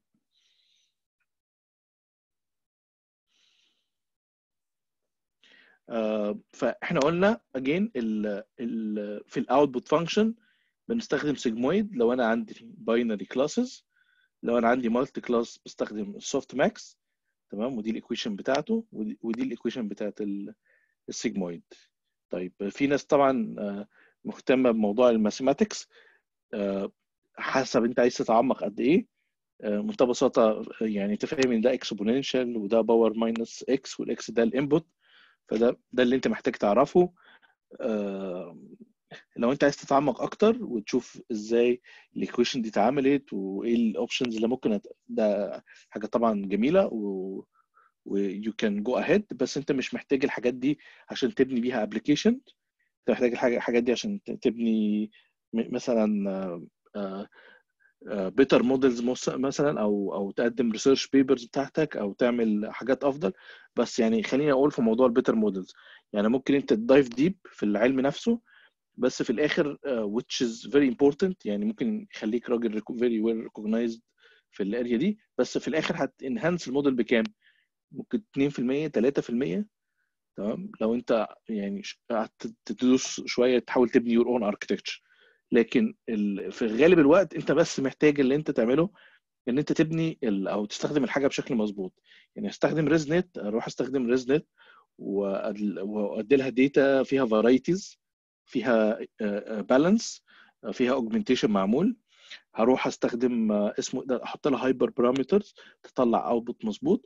آه فاحنا قلنا اجين ال ال في الاوتبوت فانكشن بنستخدم سيجمويد لو انا عندي باينري كلاسز، لو انا عندي مالتي كلاس بستخدم السوفت ماكس. تمام، ودي الايكويشن بتاعته، ودي, ودي الايكويشن بتاعت السيجمويد. طيب في ناس طبعا مهتمه بموضوع الماثيماتكس، حسب انت عايز تتعمق قد ايه. منتهى ببساطه يعني تفهم ان ده اكسبوننشال وده باور ماينس اكس، والاكس ده الانبوت، فده ده اللي انت محتاج تعرفه. لو انت عايز تتعمق اكتر وتشوف ازاي الايكويشن دي اتعملت وايه الاوبشنز اللي ممكن أت... ده حاجه طبعا جميله و ويو كان جو اهيد، بس انت مش محتاج الحاجات دي عشان تبني بيها ابلكيشن. انت محتاج الحاجه الحاجات دي عشان تبني مثلا بيتر مودلز مثلا، او او تقدم ريسيرش بيبرز بتاعتك، او تعمل حاجات افضل. بس يعني خليني اقول في موضوع البيتر مودلز، يعني ممكن انت تدايف ديب في العلم نفسه، بس في الاخر uh, which is very important، يعني ممكن يخليك راجل very well recognized في الاريا دي، بس في الاخر هتنهانس الموديل بكام؟ ممكن اتنين في المية تلاتة في المية. تمام، لو انت يعني قعدت تدوس شويه تحاول تبني your own architecture. لكن ال... في غالب الوقت انت بس محتاج اللي انت تعمله ان انت تبني ال... او تستخدم الحاجه بشكل مظبوط. يعني استخدم ريزنت، اروح استخدم ريزنت وادي لها داتا فيها فرايتيز، فيها بالانس، فيها اوجمنتيشن معمول. هروح استخدم اسمه ده، احط لها هايبر بارامترز تطلع اوتبوت مظبوط،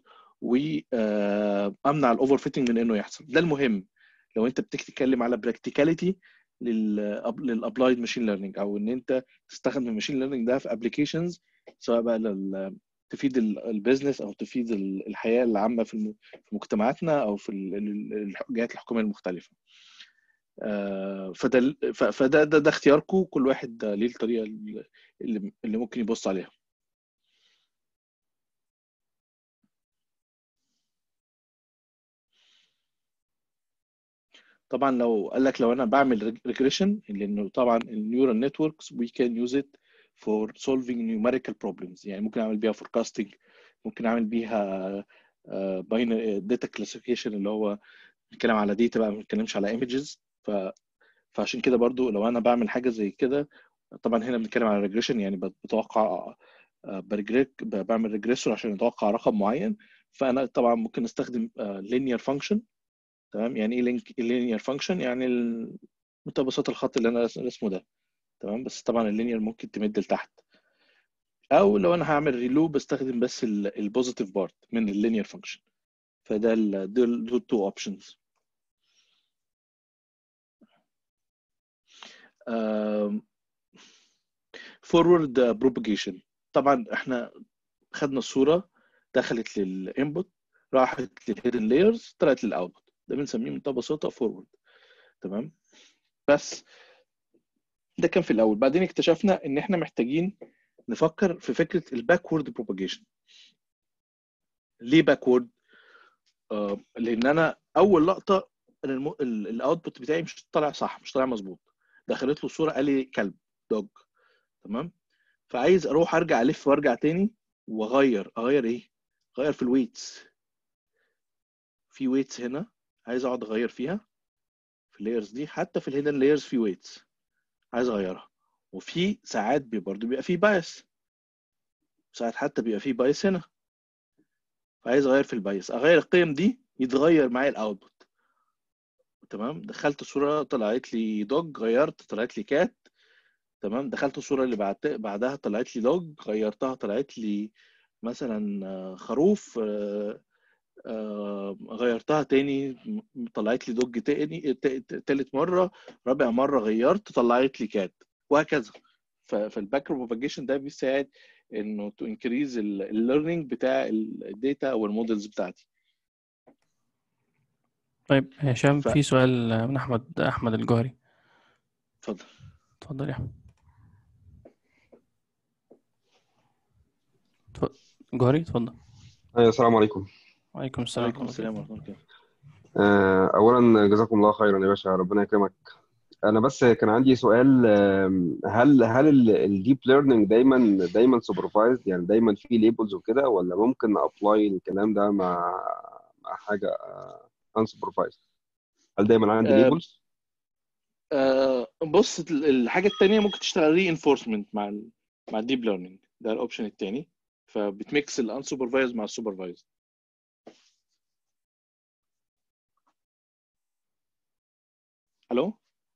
وامنع الاوفر فيتنج من انه يحصل. ده المهم لو انت بتتكلم على براكتيكاليتي للابلايد ماشين ليرنينج، او ان انت تستخدم الماشين ليرنينج ده في ابلكيشنز، سواء بقى لل تفيد البيزنس او تفيد الحياه العامه في مجتمعاتنا او في الجهات الحكوميه المختلفه. فده فده ده, ده اختياركم، كل واحد ليه الطريقه اللي اللي ممكن يبص عليها. طبعا لو قال لك لو انا بعمل ريجريشن، لانه طبعا النيورال نتوركس we can use it for solving numerical problems، يعني ممكن اعمل بيها forecasting، ممكن اعمل بيها باينري داتا كلاسيفيكيشن اللي هو بنتكلم على داتا بقى، ما بنتكلمش على ايمجز. ف فعشان كده برضو لو انا بعمل حاجه زي كده، طبعا هنا بنتكلم على ريجريشن، يعني بتوقع بريجريك بعمل ريجريسور عشان يتوقع رقم معين. فانا طبعا ممكن استخدم لينير فانكشن. تمام، يعني ايه لينير فانكشن؟ يعني متبسط الخط اللي انا رسمه ده. تمام، بس طبعا اللينير ممكن تمد لتحت، او لو انا هعمل ريلو بستخدم بس البوزيتيف بارت من اللينير فانكشن. فده ال- دول دول تو اوبشنز. فورورد بروباجيشن، طبعا احنا خدنا الصوره دخلت للانبوت، راحت للهيدن لايرز، طلعت للاوتبوت، ده بنسميه بمنتهى البساطه فورورد. تمام، بس ده كان في الاول. بعدين اكتشفنا ان احنا محتاجين نفكر في فكره الباكورد بروباجيشن. ليه باكورد؟ آه لان انا اول لقطه الاوتبوت بتاعي مش طالع صح، مش طالع مظبوط. دخلت له صوره قال لي كلب، دوج. تمام، فعايز اروح ارجع الف وارجع تاني واغير. اغير ايه؟ اغير في الويتس. في ويتس هنا عايز اقعد اغير فيها في اللايرز دي، حتى في الهيدن لايرز في ويتس عايز اغيرها. وفي ساعات بي برضه بيبقى فيه بايس، ساعات حتى بيبقى فيه بايس هنا، فعايز اغير في البايس. اغير القيم دي يتغير معايا الاوتبوت. تمام، دخلت صوره طلعت لي دوج، غيرت طلعت لي كات. تمام، دخلت الصوره اللي بعد بعدها طلعت لي دوج، غيرتها طلعت لي مثلا خروف. غيرتها تاني طلعت لي دوج تاني، تالت مره، رابع مره غيرت طلعت لي كات، وهكذا. فالباك بروباجيشن ده بيساعد انه تو انكريز الليرنينج بتاع الداتا او المودلز بتاعتي. طيب هشام، ف في سؤال من احمد احمد الجوهري. اتفضل. اتفضل يا احمد. اتفضل جوهري، اتفضل. أيوة، السلام عليكم. وعليكم السلام عليكم ورحمه الله السلام وبركاته. ورحمه الله. آه، أولا جزاكم الله خيرا يا باشا، ربنا يكرمك. أنا بس كان عندي سؤال. آم، هل هل الديب ليرنينج دايما دايما سوبرفايزد، يعني دايما في ليبلز وكده، ولا ممكن أبلاي الكلام ده مع مع حاجة انسوبرفايزد؟ هل دايما عندي آه ليبلز؟ آه بص، الحاجه الثانيه ممكن تشتغل ري انفورسمنت مع ال مع الديب ليرنينج، ده الاوبشن الثاني. فبتميكس الانسوبرفايز مع السوبرفايز. الو.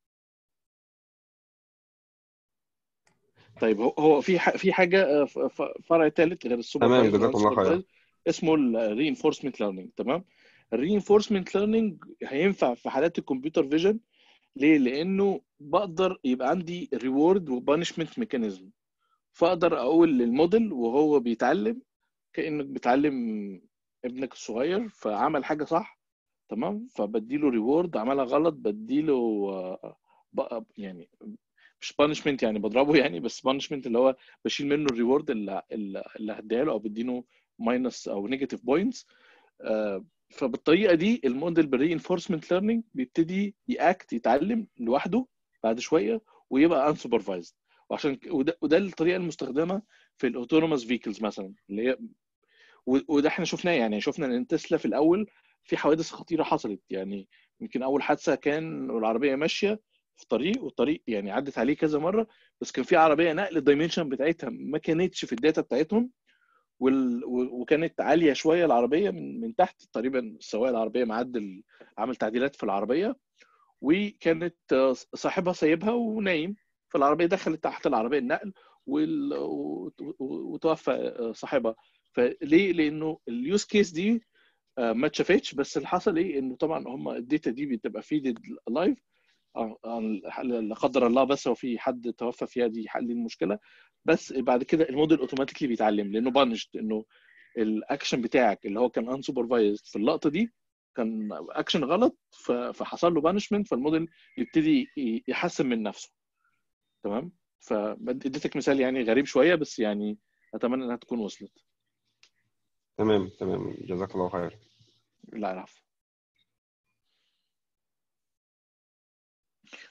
طيب، هو هو في ح- في حاجه، ف- ف- فرع ثالث غير تمام، السوبرفايز جزاكم الله خيرا. والانسوبرفايز، اسمه الري انفورسمنت ليرنينج. تمام، الري انفورسمنت ليرنينج هينفع في حالات الكمبيوتر فيجن. ليه؟ لانه بقدر يبقى عندي ريورد وبانشمنت ميكانيزم، فاقدر اقول للموديل وهو بيتعلم كانك بتعلم ابنك الصغير، فعمل حاجه صح. تمام، فبديله ريورد، عملها غلط بديله آه، بقى يعني مش بانشمنت يعني بضربه يعني، بس بانشمنت اللي هو بشيل منه الريورد اللي اللي اللي هديها له، او بديله ماينس او نيجاتيف بوينتس. فبالطريقه دي الموديل بالري انفورسمنت ليرنينج بيبتدي ياكت يتعلم لوحده بعد شويه، ويبقى انسوبرفايزد. وعشان ك- وده, وده الطريقه المستخدمه في الاوتونوموس فيكلز مثلا، اللي هي و- وده احنا شفناه. يعني شفنا ان تسلا في الاول في حوادث خطيره حصلت. يعني يمكن اول حادثه كان العربيه ماشيه في طريق، والطريق يعني عدت عليه كذا مره، بس كان في عربيه نقل الدايمنشن بتاعتها ما كانتش في الداتا بتاعتهم، وال... و- وكانت عاليه شويه العربيه من من تحت تقريبا. سواق العربيه معدل، عمل تعديلات في العربيه، وكانت آه، صاحبها سايبها ونايم، فالعربيه دخلت تحت العربيه النقل وال... وت- وتوفى آه، صاحبها. فليه؟ لانه اليوز كيس دي آه، ما اتشافتش. بس اللي حصل ايه؟ انه طبعا هم الداتا دي بتبقى فيدد لايف، لا قدر الله بس لو في حد توفى فيها دي حل المشكله. بس بعد كده الموديل اوتوماتيكلي بيتعلم، لانه بانشد انه الاكشن بتاعك اللي هو كان انسوبرفايزد في اللقطه دي كان اكشن غلط، ف- فحصل له بانشمنت، فالموديل يبتدي ي- يحسن من نفسه. تمام، فاديتك مثال يعني غريب شويه، بس يعني اتمنى انها تكون وصلت. تمام تمام، جزاك الله خير. لا، العفو.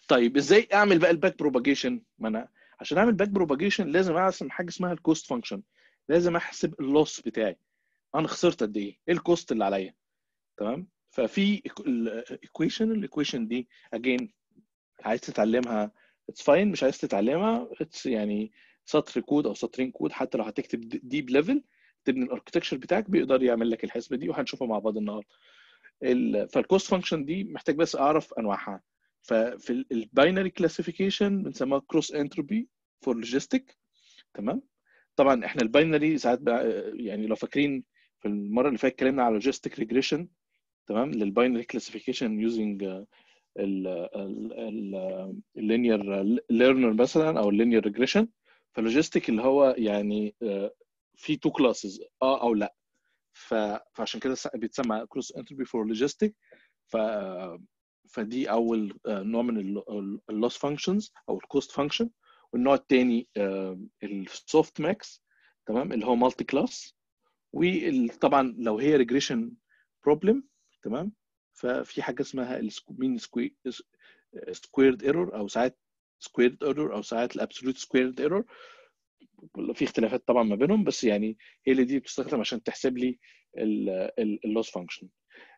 طيب ازاي اعمل بقى الباك بروباجيشن؟ ما انا عشان اعمل باك بروباجيشن لازم احسب حاجه اسمها الكوست فانكشن، لازم احسب اللوس بتاعي، انا خسرت قد ايه، ايه الكوست اللي عليا. تمام. ففي الايكويشن الايكويشن دي اجين عايز تتعلمها اتس فاين، مش عايز تتعلمها اتس يعني سطر كود او سطرين كود، حتى لو هتكتب ديب ليفل تبني الاركتكتشر بتاعك بيقدر يعمل لك الحسبه دي، وهنشوفها مع بعض النهارده. فالكوست فانكشن دي محتاج بس اعرف انواعها. ففي الباينري كلاسيفيكيشن بنسميها كروس انتروبي فور لوجيستيك. تمام. طبعا احنا الباينري ساعات يعني لو فاكرين في المره اللي فاتت اتكلمنا على لوجيستيك ريجريشن. تمام. للباينري كلاسيفيكيشن يوزنج اللينير ليرنر مثلا او اللينير ريجريشن. فاللوجيستيك اللي هو يعني في تو كلاسز اه او لا، فعشان كده بيتسمى كروس انتروبي فور لوجيستيك. ف فدي اول نوع من اللوس فانكشنز او الكوست فانكشن. والنوع الثاني السوفت ماكس. تمام. اللي هو مالتي كلاس. وطبعا لو هي ريجريشن بروبلم تمام، ففي حاجه اسمها المين سكويرد ايرور، او ساعات سكويرد ايرور، او ساعات الابسولوت سكويرد ايرور. في اختلافات طبعا ما بينهم، بس يعني هي اللي دي بتستخدم عشان تحسب لي اللوس فانكشن.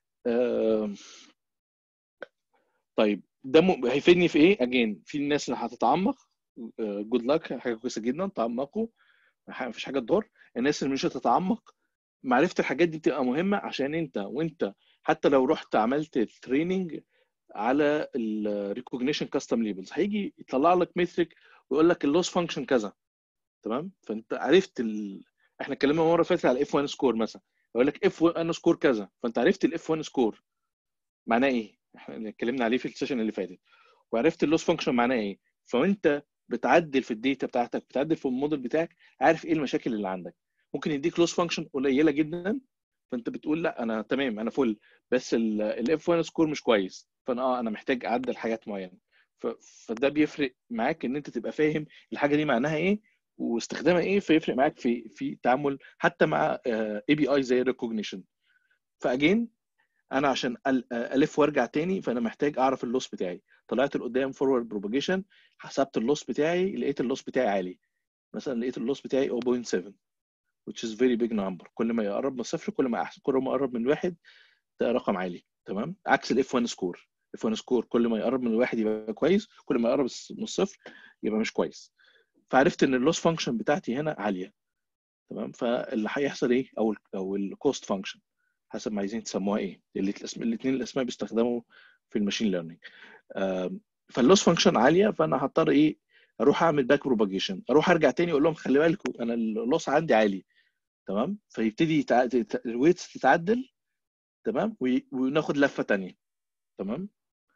طيب ده م... هيفيدني في ايه؟ اجين في الناس اللي هتتعمق جود لك، حاجه كويسه جدا، تعمقوا مفيش حاجه تضر. الناس اللي مش هتتعمق، معرفه الحاجات دي بتبقى مهمه عشان انت وانت حتى لو رحت عملت تريننج على الريكوجنيشن كاستم ليبلز هيجي يطلع لك مترك ويقول لك اللوس فانكشن كذا. تمام. فانت عرفت ال... احنا اتكلمنا مره فاتت على اف واحد سكور مثلا، يقول لك اف واحد سكور كذا، فانت عرفت الاف واحد سكور معناه ايه، احنا اتكلمنا عليه في السيشن اللي فاتت، وعرفت اللوس فانكشن معناه ايه. فانت بتعدل في الداتا بتاعتك، بتعدل في الموديل بتاعك، عارف ايه المشاكل اللي عندك. ممكن يديك لوس فانكشن قليله جدا، فانت بتقول لا انا تمام انا فل، بس الاف واحد سكور مش كويس، فانا اه انا محتاج اعدل حاجات معينه. فده بيفرق معاك ان انت تبقى فاهم الحاجه دي معناها ايه واستخدامها ايه، فيفرق معاك في في التعامل حتى مع اي بي اي زي الريكوجنيشن. فاجين انا عشان الف وارجع تاني، فانا محتاج اعرف اللوس بتاعي. طلعت لقدام فورورد بروباجيشن، حسبت اللوس بتاعي، لقيت اللوس بتاعي عالي، مثلا لقيت اللوس بتاعي صفر فاصلة سبعة which is very big number. كل ما يقرب من صفر كل ما احسن، كل ما يقرب من واحد ده رقم عالي. تمام. عكس الاف واحد سكور، اف واحد سكور كل ما يقرب من الواحد يبقى كويس، كل ما يقرب من الصفر يبقى مش كويس. فعرفت ان اللوس فانكشن بتاعتي هنا عاليه. تمام. فاللي هيحصل ايه، او ال او الكوست فانكشن حسب ما عايزين تسموها ايه، الاثنين الاسماء بيستخدموا في الماشين ليرنينج. فاللوس فانكشن عاليه، فانا هضطر ايه، اروح اعمل باك بروباجيشن، اروح ارجع تاني اقول لهم خلي بالكم انا اللوس عندي عالي. تمام. فيبتدي الويتس تتعدل. تمام. وناخد لفه تانيه. تمام.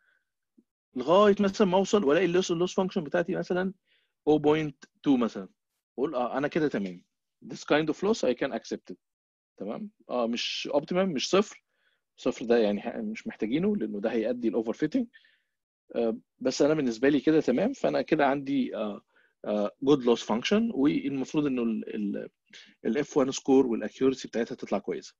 لغايه مثلا ما اوصل والاقي اللوس اللوس فانكشن بتاعتي مثلا صفر فاصلة اتنين مثلا، اقول اه انا كده تمام، this kind of loss I can accept it. تمام. اه مش اوبتيمم، مش صفر، صفر ده يعني مش محتاجينه لانه ده هيؤدي الاوفر فيتنج. آه بس انا بالنسبه لي كده تمام، فانا كده عندي جود لوس فانكشن، والمفروض انه الاف واحد سكور والاكيورسي بتاعتها تطلع كويسه.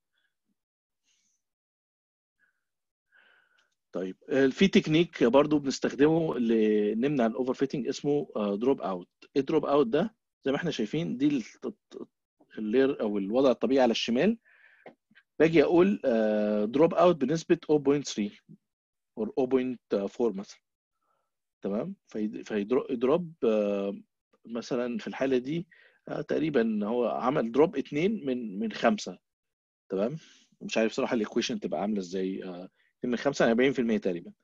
طيب في تكنيك برضو بنستخدمه لنمنع الاوفر فيتنج اسمه دروب اوت. ايه دروب اوت ده؟ زي ما احنا شايفين دي اللير او الوضع الطبيعي على الشمال، باجي اقول دروب اوت بنسبه صفر فاصلة تلاتة او صفر فاصلة أربعة مثلا. تمام. فيدروب مثلا في الحاله دي تقريبا هو عمل دروب اتنين من من خمسة. تمام. مش عارف صراحه الايكويشن تبقى عامله ازاي، من خمسة ل أربعين في المية تقريبا.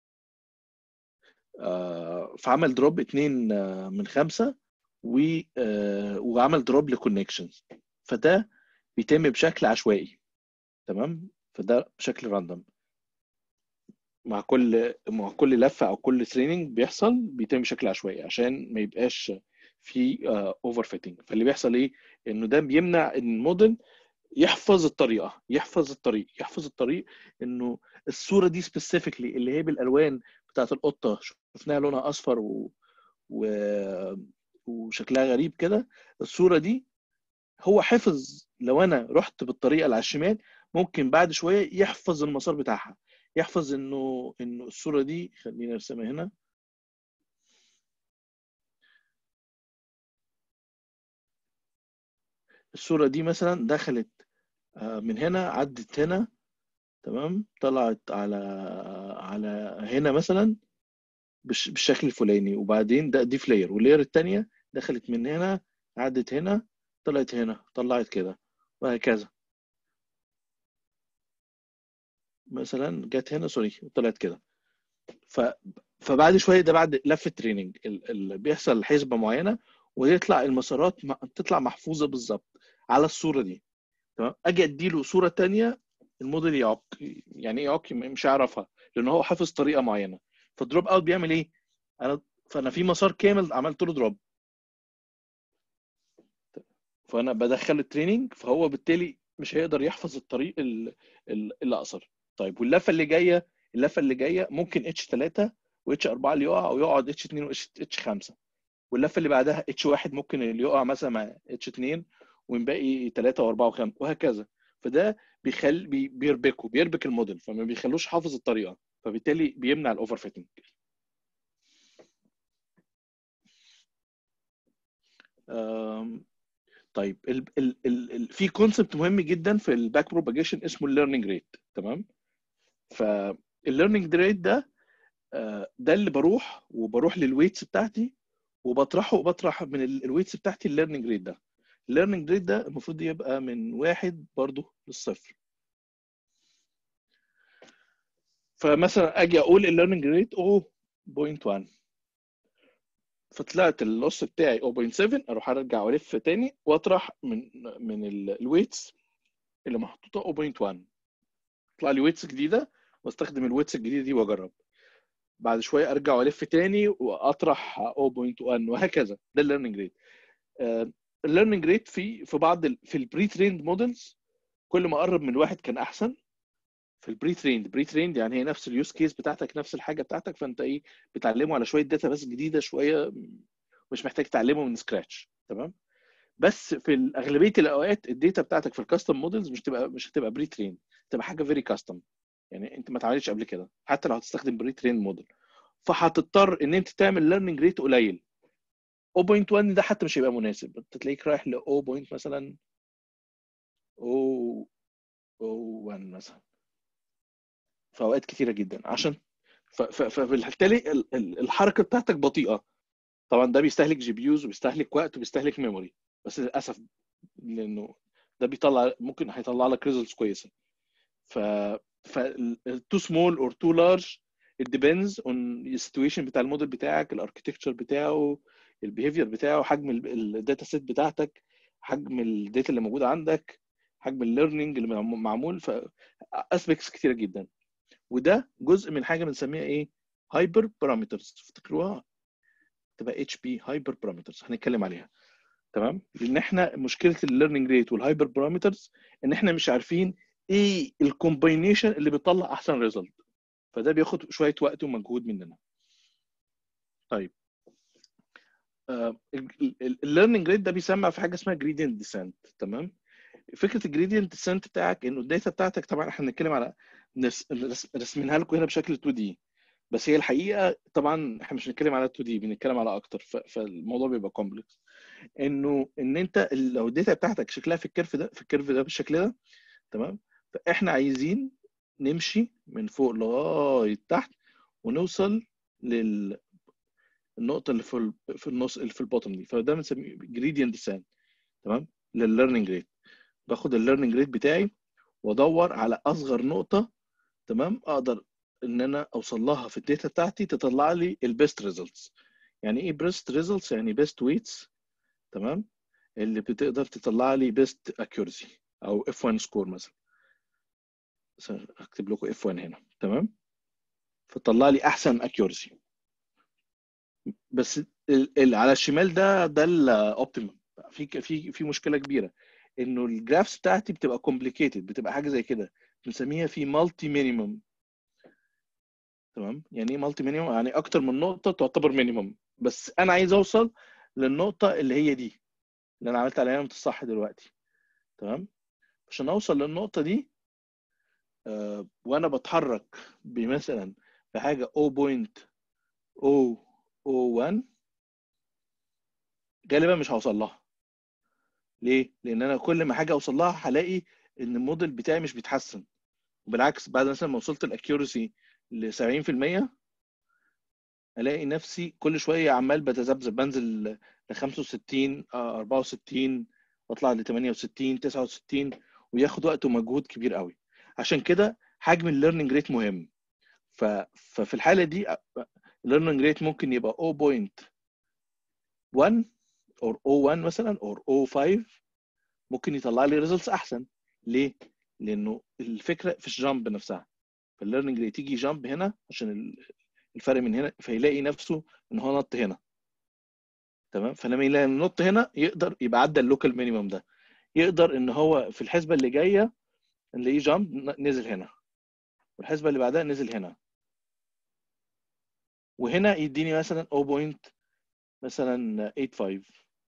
فعمل دروب اتنين من خمسة، وعمل دروب لكونكشنز، فده بيتم بشكل عشوائي. تمام. فده بشكل راندوم، مع كل مع كل لفه او كل تريننج بيحصل بيتم بشكل عشوائي عشان ما يبقاش في اوفر فيتنج. فاللي بيحصل ايه، انه ده بيمنع ان الموديل يحفظ الطريقه يحفظ الطريق يحفظ الطريق انه الصوره دي سبيسيفيكلي اللي هي بالالوان بتاعت القطه، شفناها لونها اصفر و... و... وشكلها غريب كده، الصوره دي هو حفظ. لو انا رحت بالطريقه اللي على الشمال ممكن بعد شويه يحفظ المسار بتاعها، يحفظ انه انه الصوره دي، خلينا نرسمها هنا، الصوره دي مثلا دخلت من هنا عدت هنا، تمام، طلعت على على هنا مثلا بالشكل الفلاني، وبعدين ده دي فلاير، واللاير الثانيه دخلت من هنا عدت هنا طلعت هنا طلعت كده، وهكذا. مثلا جت هنا سوري طلعت كده. ف فبعد شويه ده بعد لفه تريننج اللي بيحصل حسبه معينه، ويطلع المسارات تطلع محفوظه بالظبط على الصوره دي، تمام. اجي اديله صوره ثانيه الموديل يعك. يعني ايه يعك؟ مش هيعرفها لان هو حافظ طريقه معينه. فالدروب اوت بيعمل ايه؟ انا فانا في مسار كامل عملت له دروب، فانا بدخل التريننج، فهو بالتالي مش هيقدر يحفظ الطريق اللي اقصر. طيب واللفه اللي جايه، اللفه اللي جايه ممكن اتش ثلاثة واتش أربعة اللي يقع، او يقعد اتش اتنين واتش خمسة، واللفه اللي بعدها اتش واحد ممكن اللي يقع مثلا مع اتش اتنين، وينبقي ثلاثة وأربعة وخمسة وهكذا. فده بيخل بي... بيربكه بيربك الموديل، فما بيخلوش حافظ الطريقه، فبالتالي بيمنع الاوفر فيتنج. أم... طيب ال... ال... ال... ال... في كونسبت مهم جدا في الباك بروباجيشن اسمه الليرنينج ريت، تمام. فالليرنينج ريت ده ده اللي بروح وبروح للويتس بتاعتي وبطرحه وبطرح من الويتس بتاعتي الليرنينج ريت ده. الليرنينج ريت ده المفروض يبقى من واحد برضه للصفر. فمثلا اجي اقول الليرنينج ريت صفر فاصلة واحد، فطلعت اللوس بتاعي صفر فاصلة سبعة، اروح ارجع والف تاني واطرح من من الويتس اللي محطوطه صفر فاصلة واحد، يطلع لي ويتس جديده واستخدم الويتس الجديده دي واجرب. بعد شويه ارجع والف تاني واطرح صفر فاصلة واحد وهكذا. ده الليرنينج ريت. الليرنينج ريت في في بعض ال في البري تريند مودلز كل ما قرب من الواحد كان احسن. في البري تريند، بري تريند يعني هي نفس اليوز كيس بتاعتك، نفس الحاجه بتاعتك، فانت ايه بتعلمه على شويه داتا بس جديده شويه، مش محتاج تعلمه من سكراتش، تمام. بس في اغلبيه الاوقات الداتا بتاعتك في الكاستم مودلز مش تبقى مش هتبقى بري تريند، تبقى حاجه فيري كاستم، يعني انت ما اتعملتش قبل كده حتى لو هتستخدم بري تريند موديل، فهتضطر ان انت تعمل ليرنينج ريت قليل. صفر فاصلة واحد ده حتى مش هيبقى مناسب، انت تلاقيك رايح ل صفر مثلا صفر فاصلة واحد مثلا في اوقات كثيره جدا، عشان فبالتالي الحركه بتاعتك بطيئه. طبعا ده بيستهلك جي بي يوز وبيستهلك وقت وبيستهلك ميموري، بس للاسف لانه ده بيطلع ممكن هيطلع لك ريزلتس كويسه. ف ف تو سمول اور تو لارج it depends on السيتويشن بتاع الموديل بتاعك، الاركتكتشر بتاعه، البيهيفير بتاعه، حجم الداتا سيت بتاعتك، حجم الداتا اللي موجوده عندك، حجم الليرنينج اللي معمول، ف اسبيكتس كتيره جدا. وده جزء من حاجه بنسميها ايه؟ هايبر بارامترز، افتكروها تبقى اتش بي هايبر بارامترز، هنتكلم عليها، تمام. لان احنا مشكله الليرنينج ريت والهايبر بارامترز ان احنا مش عارفين ايه الكومباينيشن اللي بيطلع احسن ريزلت، فده بياخد شويه وقت ومجهود مننا. طيب الليرنينج ريت ده بيسمى في حاجه اسمها جريدينت ديسنت، تمام. فكره الجريدينت ديسنت بتاعك انه الداتا بتاعتك، طبعا احنا بنتكلم على رسمينها لكم هنا بشكل تو دي، بس هي الحقيقه طبعا احنا مش بنتكلم على تو دي، بنتكلم على اكتر، فالموضوع بيبقى كومبلكس. انه ان انت لو الداتا بتاعتك شكلها في الكيرف ده، في الكيرف ده بالشكل ده، تمام، فاحنا عايزين نمشي من فوق لغايه تحت ونوصل للنقطه اللي في في النص اللي في البوتوم دي، فده بنسميه جريدينت ديسنت، تمام. للليرنينج ريت باخد الليرنينج ريت بتاعي وادور على اصغر نقطه، تمام، اقدر ان انا اوصل لها في الداتا بتاعتي تطلع لي البيست ريزلتس. يعني ايه بيست ريزلتس؟ يعني بيست ويتس، تمام، اللي بتقدر تطلع لي بيست اكيورسي او اف واحد سكور مثلا. هكتب لكم اف واحد هنا، تمام، فتطلع لي احسن اكيورسي. بس ال على الشمال ده ده الاوبتيمم. في في في مشكله كبيره انه الجرافس بتاعتي بتبقى كومبليكيتد، بتبقى حاجه زي كده بنسميها في مالتي مينيمم، تمام. يعني ايه مالتي مينيمم؟ يعني اكتر من نقطه تعتبر مينيمم، بس انا عايز اوصل للنقطه اللي هي دي اللي انا عملت عليها علامه الصح دلوقتي، تمام. عشان اوصل للنقطه دي أه وانا بتحرك بمثلا بحاجه صفر فاصلة صفر صفر واحد غالبا مش هوصل لها، ليه؟ لان انا كل ما حاجه اوصل لها هلاقي ان الموديل بتاعي مش بيتحسن، وبالعكس بعد مثلا ما وصلت الاكيورسي ل سبعين في المية الاقي نفسي كل شويه عمال بتذبذب، بنزل ل خمسة وستين آه، أربعة وستين واطلع ل ثمانية وستين تسعة وستين، وياخد وقت ومجهود كبير قوي. عشان كده حجم الليرنينج ريت مهم. ف... ففي الحاله دي الليرنينج ريت ممكن يبقى صفر فاصلة واحد او صفر فاصلة واحد مثلا او صفر فاصلة خمسة، ممكن يطلع لي ريزلتس احسن. ليه؟ لانه الفكره في الجامب نفسها، فالليرنينج ريت يجي جامب هنا عشان الفرق من هنا، فيلاقي نفسه ان هو نط هنا. تمام، فلما يلاقي النط هنا يقدر يبقى عدى اللوكال مينيمم ده، يقدر ان هو في الحسبه اللي جايه نلاقيه جامب نزل هنا، والحسبه اللي بعدها نزل هنا، وهنا يديني مثلا صفر فاصلة مثلا ثمانية وثمانين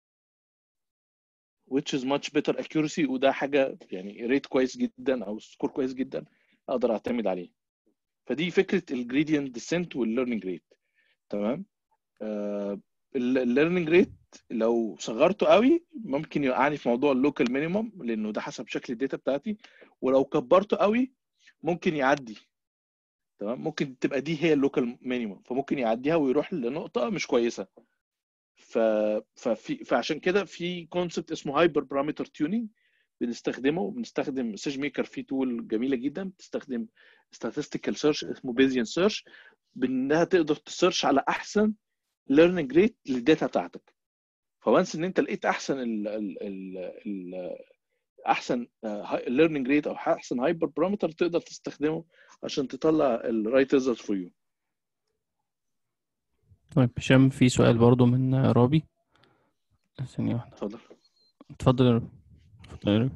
which is much better accuracy، وده حاجه يعني ريت كويس جدا او سكور كويس جدا اقدر اعتمد عليه. فدي فكره الجريدينت ديسنت والليرنينج ريت. تمام. الليرنينج ريت لو صغرته قوي ممكن يوقعني في موضوع اللوكال مينيمم، لانه ده حسب شكل الداتا بتاعتي، ولو كبرته قوي ممكن يعدي. تمام، ممكن تبقى دي هي اللوكال مينيمم، فممكن يعديها ويروح لنقطه مش كويسه. ف... ففي فعشان كده في كونسبت اسمه هايبر بارامتر تيونينج بنستخدمه، وبنستخدم سيج ميكر في تول جميله جدا بتستخدم statistical search اسمه بيزيان سيرش، بانها تقدر تسيرش على احسن ليرنينج ريت للداتا بتاعتك. فوانس ان انت لقيت احسن ال ال ال ال احسن ليرنينج ريت او احسن هايبر بارامتر تقدر تستخدمه عشان تطلع الرايت ريزلت فور يو. طيب هشام، في سؤال برضو من رابي. ثانية واحدة. اتفضل. اتفضل يا رابي. اتفضل يا رابي.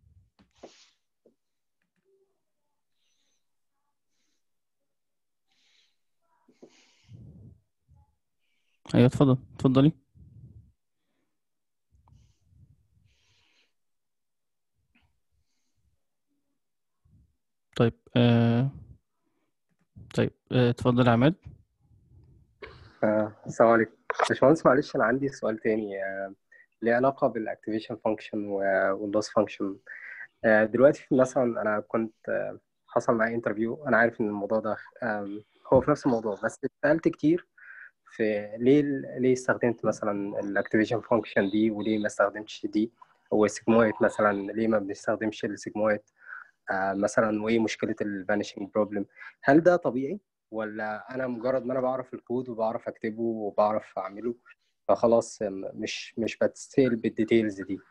ايوه اتفضل اتفضلي. طيب آه... طيب آه... اتفضل يا عماد. آه، السلام عليكم باشمهندس، معلش انا عندي سؤال تاني آه، ليه علاقه بالاكتيفيشن فانكشن واللوس فانكشن. دلوقتي مثلا انا كنت آه، حصل معايا انترفيو، انا عارف ان الموضوع ده آم، هو في نفس الموضوع، بس اتسالت كتير في ليه ليه استخدمت مثلا الاكتيفيشن فانكشن دي وليه ما استخدمتش دي، والسيجمويد مثلا ليه ما بنستخدمش السيجمويد آه، مثلا، وايه مشكله الفانيشنج بروبلم. هل ده طبيعي، ولا انا مجرد ما انا بعرف الكود وبعرف اكتبه وبعرف اعمله فخلاص م- مش مش بتسال بالديتيلز دي؟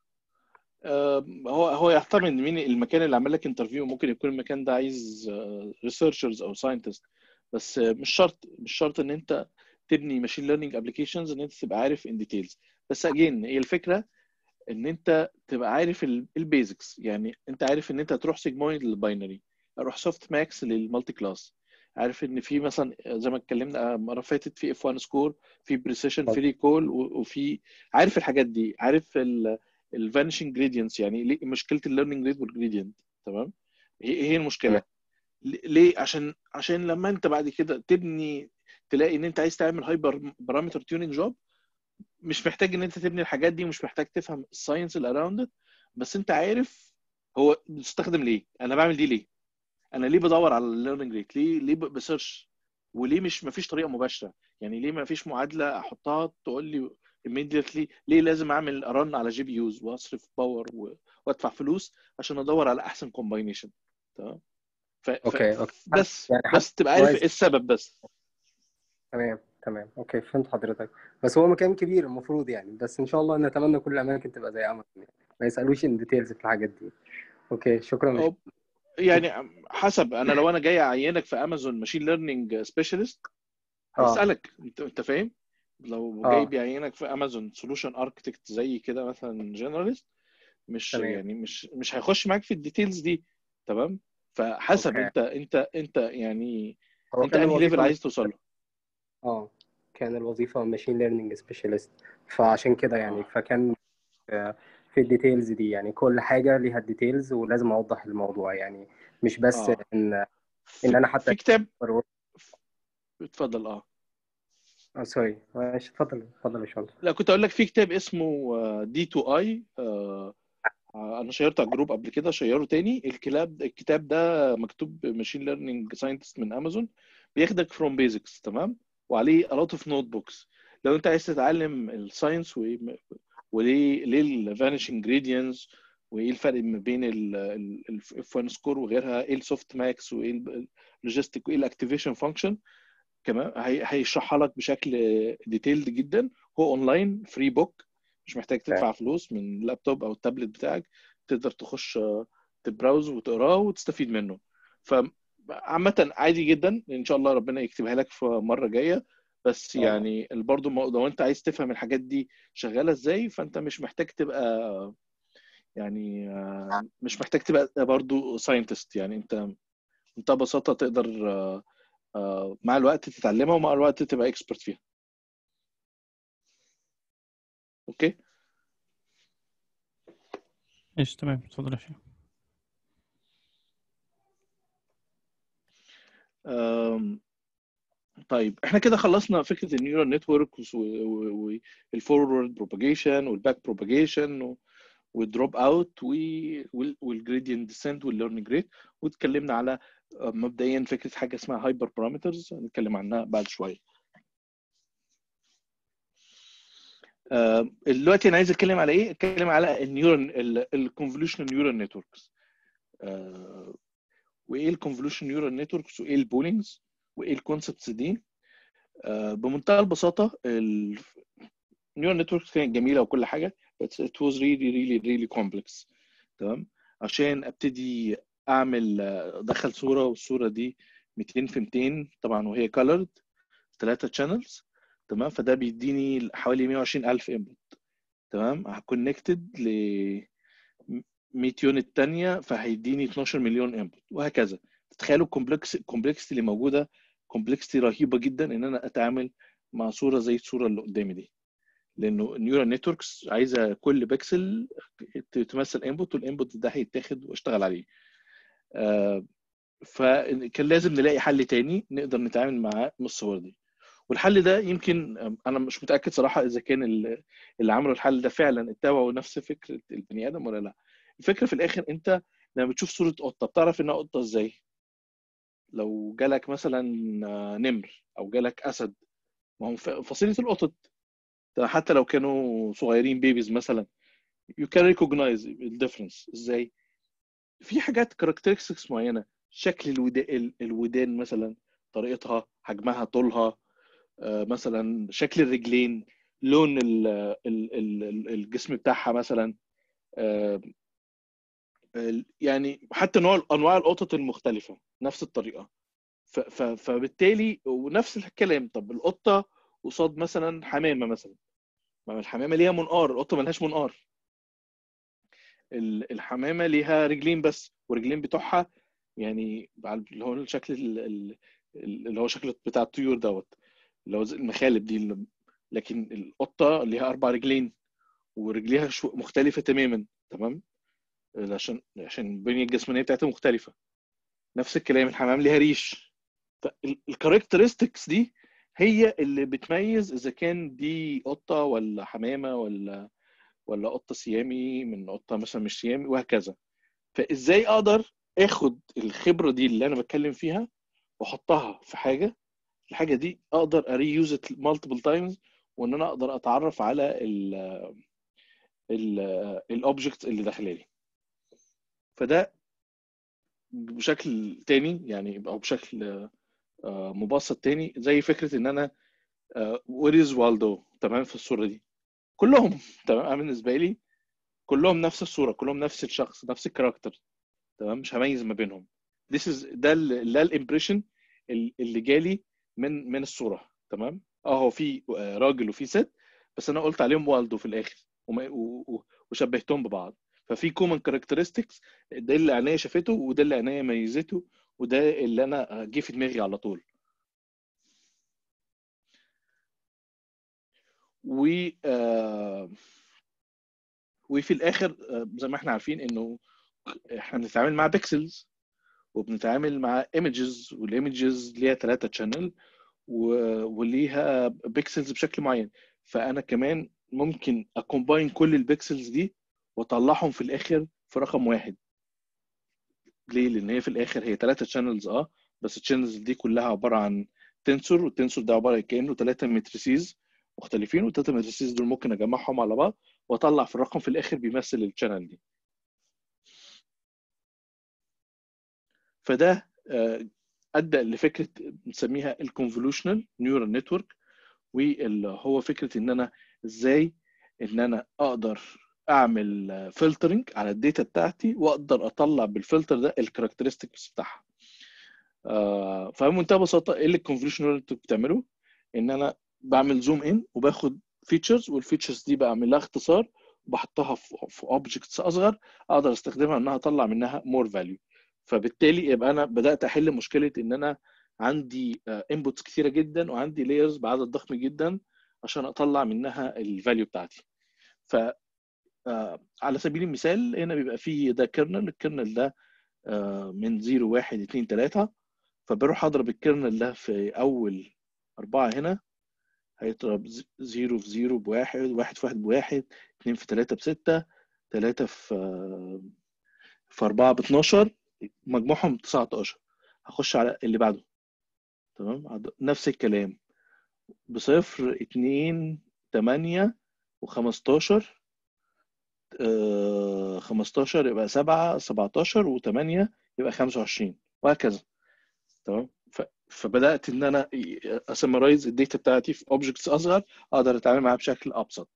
هو هو يعتمد مين المكان اللي عمل لك انترفيو. ممكن يكون المكان ده عايز ريسيرشرز او ساينتست، بس آه، مش شرط مش شرط ان انت تبني ماشين ليرنينج ابلكيشنز ان انت تبقى عارف ان ديتيلز. بس اجين هي الفكره ان انت تبقى عارف البيزكس. يعني انت عارف ان انت تروح سيجمويد للباينري، اروح سوفت ماكس للمالتي كلاس، عارف ان في مثلا زي ما اتكلمنا مره فاتت في اف واحد سكور، في بريسيشن، في ريكول، وفي عارف الحاجات دي، عارف الفانشنج جريدينتس. يعني ليه مشكله الليرنينج ريت والجريدينت؟ تمام، هي هي المشكله. ليه؟ عشان عشان لما انت بعد كده تبني تلاقي ان انت عايز تعمل هايبر بارامتر تيونينج جوب، مش محتاج ان انت تبني الحاجات دي، ومش محتاج تفهم الساينس اللي اراوند، بس انت عارف هو بيستخدم ليه، انا بعمل دي ليه، انا ليه بدور على الليرنينج ريت، ليه ليه بسيرش، وليه مش مفيش طريقه مباشره. يعني ليه مفيش معادله احطها تقول لي immediately ليه لازم اعمل ارن على جي بي يوز واصرف باور وادفع فلوس عشان ادور على احسن كومباينيشن. تمام. ف... اوكي اوكي ف... بس يعني حتى بس تبقى عارف كويس. ايه السبب بس. تمام تمام اوكي، فهمت حضرتك. بس هو مكان كبير المفروض يعني، بس ان شاء الله نتمنى كل الاماكن تبقى زي امازون يعني. ما يسالوش ان ديتيلز في الحاجات دي. اوكي شكرا مش... أو يعني حسب، انا لو انا جاي اعينك في امازون ماشين ليرنينج سبيشالست اه هيسالك انت انت فاهم. لو جاي اه بيعينك في امازون سولوشن اركتكت زي كده مثلا جنراليست، مش تمام يعني مش مش هيخش معاك في الديتيلز دي. تمام. فحسب اوكي. انت انت انت يعني هو انت كان انهي ليفل الوظيفه مش... عايز توصل له. اه كان الوظيفه ماشين ليرنينج سبيشالست، فعشان كده يعني اه فكان آه، في الديتيلز دي، يعني كل حاجه ليها الديتيلز ولازم اوضح الموضوع يعني، مش بس اه ان ان في انا حتى... في كتاب. اتفضل. اه اه سوري، ماشي، اتفضل اتفضل يا باشمهندس. لا كنت اقول لك في كتاب اسمه دي تو اي، انا شيرته على الجروب قبل كده، شيره تاني. الكتاب الكتاب ده مكتوب ماشين ليرنينج ساينتست من امازون، بياخدك فروم بيزكس تمام، وعليه a lot of notebooks. لو انت عايز تتعلم الساينس وليه ليه الفانيشنج جريدينتس، وايه الفرق ما بين الاف وان سكور وغيرها، ايه السوفت ماكس وايه اللوجيستيك وايه الاكتيفيشن فانكشن، كمان هي- هيشرحها لك بشكل ديتيلد جدا. هو اونلاين فري بوك، مش محتاج تدفع فلوس، من اللابتوب او التابلت بتاعك تقدر تخش آه، تبراوز وتقراه وتستفيد منه. فعامة عادي جدا، ان شاء الله ربنا يكتبها لك في مرة جاية. بس يعني برضه لو انت عايز تفهم الحاجات دي شغالة ازاي، فانت مش محتاج تبقى يعني آه، مش محتاج تبقى برضه ساينتست. يعني انت انت ببساطة تقدر آه، آه، مع الوقت تتعلمها، ومع الوقت تبقى اكسبرت فيها. اوكي. ايش تمام، اتفضل يا شيخ. آم، طيب احنا كده خلصنا فكره النيورال نتوركس والفورورد بروباجيشن والباك بروباجيشن والدروب اوت والجريدينت ديسنت والليرنينج ريت، واتكلمنا على آه، مبدئيا فكره حاجه اسمها هايبر بارامترز، هنتكلم عنها بعد شويه. آه، دلوقتي انا عايز اتكلم على ايه؟ اتكلم على النيورال الكونفوليوشنال نيورال نتوركس، وايه الكونفوليوشن نيورال نتوركس، وايه البولينجز، وايه الكونسبتس دي. آه، بمنتهى البساطه النيورال نتوركس كانت جميله وكل حاجه، بس it was really really really complex. تمام. عشان ابتدي اعمل آه، ادخل صوره، والصوره دي مئتين في مئتين طبعا وهي colored، ثلاثه channels. تمام. فده بيديني حوالي مئة وعشرين ألف انبوت. تمام. كونكتد ل مئة يونت تانية، فهيديني اتناشر مليون انبوت، وهكذا. تتخيلوا الكومبلكس الكومبلكسيتي اللي موجوده، كومبلكسيتي رهيبه جدا ان انا اتعامل مع صوره زي الصوره اللي قدامي دي، لانه النيورال نتوركس عايزه كل بكسل تمثل انبوت، والانبوت ده هيتاخد واشتغل عليه. آه، فكان لازم نلاقي حل تاني نقدر نتعامل معاه من الصور دي. والحل ده يمكن آه، انا مش متاكد صراحه اذا كان ال- اللي عملوا الحل ده فعلا اتبعوا نفس فكره البني ادم ولا لا. الفكره في الاخر، انت لما بتشوف صوره قطه بتعرف انها قطه ازاي؟ لو جالك مثلا آه، نمر، او جالك اسد، ما هم ف- فصيله القطط، حتى لو كانوا صغيرين بيبيز مثلا، you can recognize the difference ازاي؟ في حاجات characteristics معينه، شكل الودان الودان مثلا، طريقتها، حجمها، طولها، آه، مثلا شكل الرجلين، لون ال ال ال الجسم بتاعها مثلا، آه، ال- يعني حتى نوع انواع القطط المختلفه نفس الطريقه. ف- ف- فبالتالي ونفس الكلام، طب القطه قصاد مثلا حمامه مثلا، ما الحمامه ليها منقار، القطه ملهاش منقار. ال- الحمامه ليها رجلين بس، والرجلين بتوعها يعني اللي هو الشكل ال- ال- اللي هو شكل بتاع الطيور دوت، اللي هو زي المخالب دي اللي... لكن القطه ليها اربع رجلين، ورجليها شو- مختلفه تماما. تمام. عشان عشان البنيه الجسمانيه بتاعتها مختلفه. نفس الكلام الحمام ليها ريش. فالكاركترستكس دي هي اللي بتميز اذا كان دي قطه ولا حمامه، ولا ولا قطه سيامي من قطه مثلا مش سيامي، وهكذا. فازاي اقدر اخد الخبره دي اللي انا بتكلم فيها واحطها في حاجه، الحاجه دي اقدر اريوز مالتيبل تايمز، وان انا اقدر اتعرف على الاوبجكتس اللي داخله لي. فده بشكل تاني يعني، او بشكل آه، مبسط تاني، زي فكره ان انا وير از والدو. تمام. في الصوره دي كلهم تمام، انا بالنسبه لي كلهم نفس الصوره، كلهم نفس الشخص، نفس الكاركتر. تمام. مش هميز ما بينهم. This is ده ال- ده الامبريشن اللي جالي من من الصوره. تمام. اه هو في آه، راجل وفي ست، بس انا قلت عليهم والدو في الاخر، وما- و- و- وشبهتهم ببعض. ففي كومن كاركترستكس، ده اللي عينيا شافته، وده اللي عينيا ميزته، وده اللي انا جه في دماغي على طول. و آه، وفي الاخر آه، زي ما احنا عارفين انه احنا بنتعامل مع بيكسلز، وبنتعامل مع ايمجز، والايمجز ليها ثلاثه شانل، وليها بيكسلز بشكل معين، فانا كمان ممكن اكومباين كل البيكسلز دي واطلعهم في الاخر في رقم واحد. ليه؟ لان هي في الاخر هي ثلاثه شانلز اه بس الشانلز دي كلها عباره عن تنسور، والتنسور ده عباره كانه ثلاثه ماتريسيز مختلفين، والثلاثه ماتريسيز دول ممكن اجمعهم على بعض واطلع في الرقم في الاخر بيمثل الشانل دي. فده ادى لفكره بنسميها الكونفولوشنال نيورال نتورك، واللي هو فكره ان انا ازاي ان انا اقدر اعمل فلترنج على الداتا بتاعتي واقدر اطلع بالفلتر ده الكاركترستكس بتاعها. آه فبمنتهى البساطه ايه اللي الكونفولوشنال نتورك بتعمله؟ ان انا بعمل زوم ان وباخد فيتشرز، والفيتشرز دي بعمل لها اختصار وبحطها في اوبجكتس اصغر اقدر استخدمها انها اطلع منها مور فاليو. فبالتالي يبقى انا بدات احل مشكله ان انا عندي انبوتس كثيره جدا وعندي لايرز بعدد ضخم جدا عشان اطلع منها الفاليو بتاعتي. ف على سبيل المثال هنا بيبقى فيه ده كيرنل، الكيرنل ده من صفر واحد اتنين تلاتة، فبروح اضرب الكيرنل ده في اول اربعه هنا هيضرب صفر في صفر بواحد، واحد في واحد بواحد، اتنين في تلاتة بستة، تلاتة في في اربعة ب اتناشر، مجموعهم تسعتاشر. هخش على اللي بعده تمام نفس الكلام بصفر اتنين تمانية وخمستاشر، آه خمستاشر يبقى سبعة، سبعتاشر وتمانية يبقى خمسة وعشرين وهكذا. تمام. فبدات ان انا اسمرايز الداتا بتاعتي في اوبجكتس اصغر اقدر اتعامل معاها بشكل ابسط.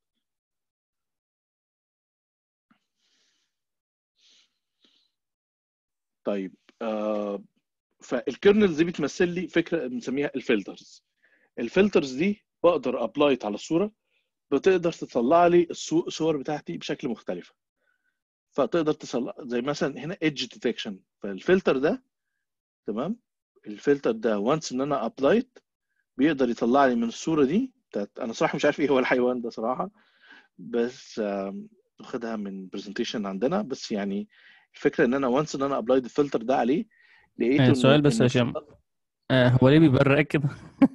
طيب آه فالكيرنلز دي بتمثل لي فكره بنسميها الفلترز. الفلترز دي بقدر ابلايت على الصوره، بتقدر تطلع لي الصور بتاعتي بشكل مختلف. فتقدر تطلع زي مثلا هنا ايدج ديتكشن، فالفلتر ده تمام الفلتر ده وانس ان انا ابلايت بيقدر يطلع لي من الصوره دي بتاعت، انا صراحه مش عارف ايه هو الحيوان ده صراحه، بس واخدها من برزنتيشن عندنا، بس يعني الفكره ان انا وانس ان انا ابلايد الفلتر ده عليه لقيته آه سؤال انه بس ان يا الصورة... هشام، آه هو ليه بيبرق كده؟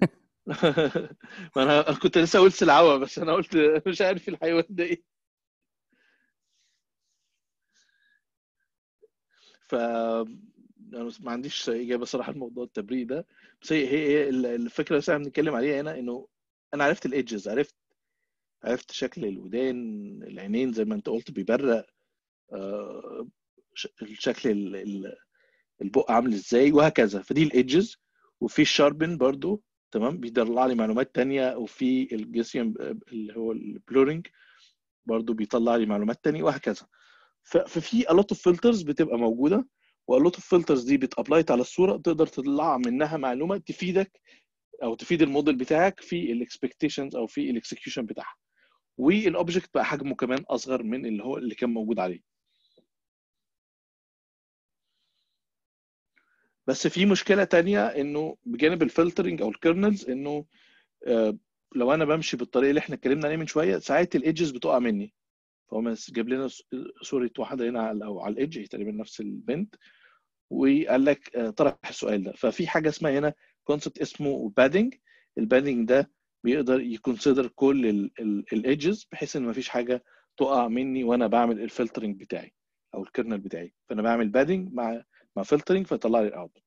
ما انا كنت لسه اقول سلعوه بس انا قلت مش عارف الحيوان ده ايه. ف انا ما عنديش اجابه صراحه لموضوع التبريد ده، بس هي هي الفكره اللي احنا بنتكلم عليها هنا انه انا عرفت الايدجز، عرفت عرفت شكل الودان، العينين زي ما انت قلت بيبرق، آه الشكل البق عامل ازاي وهكذا. فدي الايدجز. وفي الشاربن برضو تمام بيطلع لي معلومات تانية، وفي الجيسيوم اللي هو البلورنج برضو بيطلع لي معلومات تانية وهكذا. ففي a lot of filters بتبقى موجودة، و a lot of filters دي بتابلايت على الصورة تقدر تطلع منها معلومة تفيدك او تفيد الموديل بتاعك في الاكسبكتيشنز او في الاكسكيوشن بتاعها، والاوبجكت بقى حجمه كمان اصغر من اللي هو اللي كان موجود عليه. بس في مشكلة تانية انه بجانب الفلترنج او الكيرنلز انه آه لو انا بمشي بالطريقة اللي احنا اتكلمنا عليه من شوية ساعات الايدجز بتقع مني. فهو جاب لنا صورة واحدة هنا على او على الايدج، هي تقريبا نفس البنت، وقال لك آه طرح السؤال ده. ففي حاجة اسمها هنا كونسبت اسمه بادنج. البادنج ده بيقدر يكونسيدر كل الايدجز بحيث ان مفيش حاجة تقع مني وانا بعمل الفلترنج بتاعي او الكيرنل بتاعي. فانا بعمل بادنج مع مع فلترنج فيطلع لي الاوتبوت.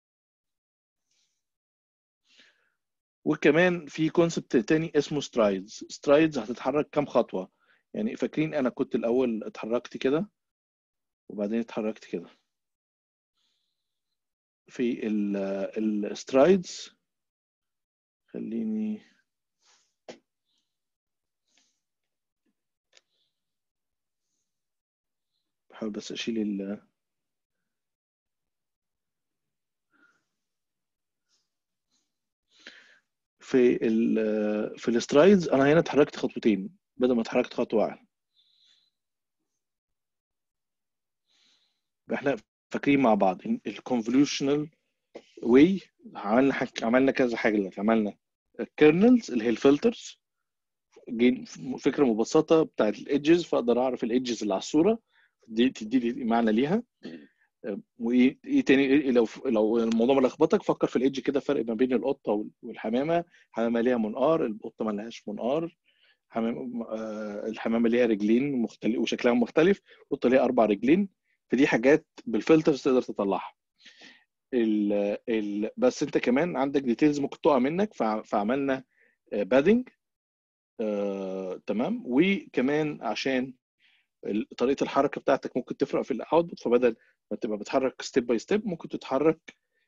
وكمان في كونسبت تاني اسمه سترايدز. سترايدز هتتحرك كام خطوة؟ يعني فاكرين انا كنت الاول اتحركت كده وبعدين اتحركت كده. في السترايدز خليني بحاول بس اشيل ال في ال في السترايدز انا هنا اتحركت خطوتين بدل ما اتحركت خطوة واحدة. احنا فاكرين مع بعض الكونفوليوشنال واي عملنا حك... عملنا كذا حاجة دلوقتي. عملنا الكيرنلز اللي هي الفلترز، فكره مبسطه بتاعت الايدجز، فاقدر اعرف الايدجز اللي على الصوره دي تدي لي معنى ليها. وايه ايه تاني، إيه لو لو الموضوع ملخبطك فكر في الايدج كده، فرق ما بين القطه والحمامه. الحمامه ليها منقار، القطه ما لهاش منقار. حمام آه الحمامه ليها رجلين مختلف وشكلها مختلف، القطه ليها اربع رجلين. فدي حاجات بالفلترز تقدر تطلعها. ال ال بس انت كمان عندك ديتيلز ممكن تقع منك، فعملنا بادنج آه تمام. وكمان عشان طريقه الحركه بتاعتك ممكن تفرق في الاوتبوت، فبدل ما تبقى بتحرك ستيب باي ستيب ممكن تتحرك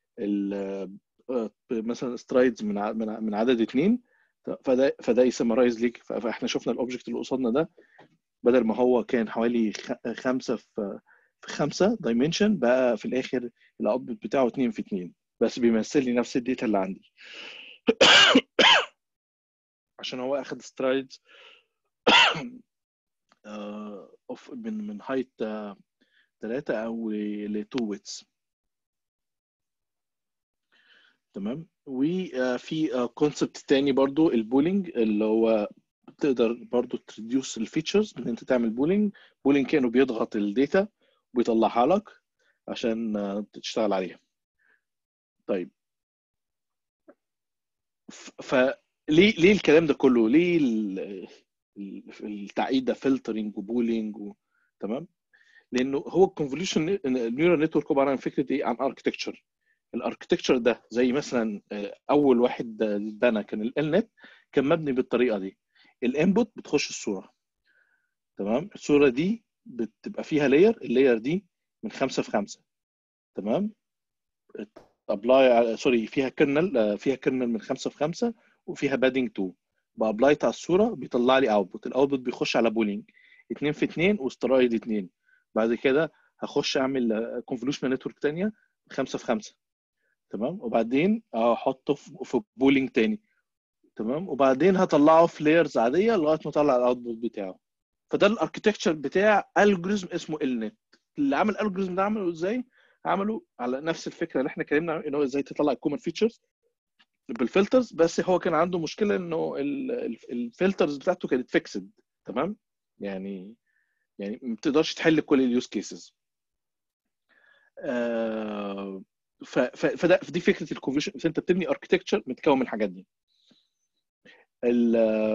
مثلا سترايدز من من عدد اثنين. فده فده يسمرايز ليك. فاحنا شفنا الاوبجكت اللي قصادنا ده بدل ما هو كان حوالي خمسه في في خمسه دايمنشن، بقى في الاخر الاوتبوت بتاعه اتنين في اتنين، بس بيمثل لي نفس الداتا اللي عندي. عشان هو اخد سترايدز اوف من من هايت ثلاثة او ل اتنين ويتس. تمام. وفي كونسبت تاني برضو البولينج، اللي هو تقدر برضو تريديوس الفيتشرز ان انت تعمل بولينج. بولينج كانوا بيضغط الداتا وبيطلعها لك عشان تشتغل عليها. طيب فليه ليه الكلام ده كله؟ ليه التعقيد ده فلترنج وبولينج و... تمام. لانه هو الكونفوليوشن النيورال نتورك عباره عن فكره ايه؟ عن اركتكتشر. الاركتكتشر ده زي مثلا اول واحد اتبنى كان الالنت، كان مبني بالطريقه دي. الانبوت بتخش الصوره، تمام. الصوره دي بتبقى فيها لاير، اللاير دي من خمسة في خمسة، تمام. ابلاي سوري فيها كيرنل، فيها كيرنل من خمسة في خمسة وفيها بادنج اتنين. بابلاي على الصوره بيطلع لي اوتبوت. الاوتبوت بيخش على بولينج اتنين في اتنين وسترايد اتنين. بعد كده هخش اعمل كونفوليوشن نتورك ثانيه خمسة في خمسة، تمام. وبعدين احطه في بولينج تاني، تمام. وبعدين هطلعه في لايرز عاديه لغايه ما اطلع الاوتبوت بتاعه. فده الاركتكتشر بتاع الجوريزم اسمه النت. اللي عمل الالجوريزم ده عمله ازاي؟ عمله على نفس الفكره اللي احنا اتكلمنا عنها، ان هو ازاي تطلع الكومن فيتشرز بالفلترز. بس هو كان عنده مشكله انه الفلترز بتاعته كانت فيكسد، تمام. يعني يعني ما بتقدرش تحل كل اليوز كيسز. آه فده دي فكره الكونفوليوشن. انت بتبني اركتكتشر متكون من الحاجات دي. ال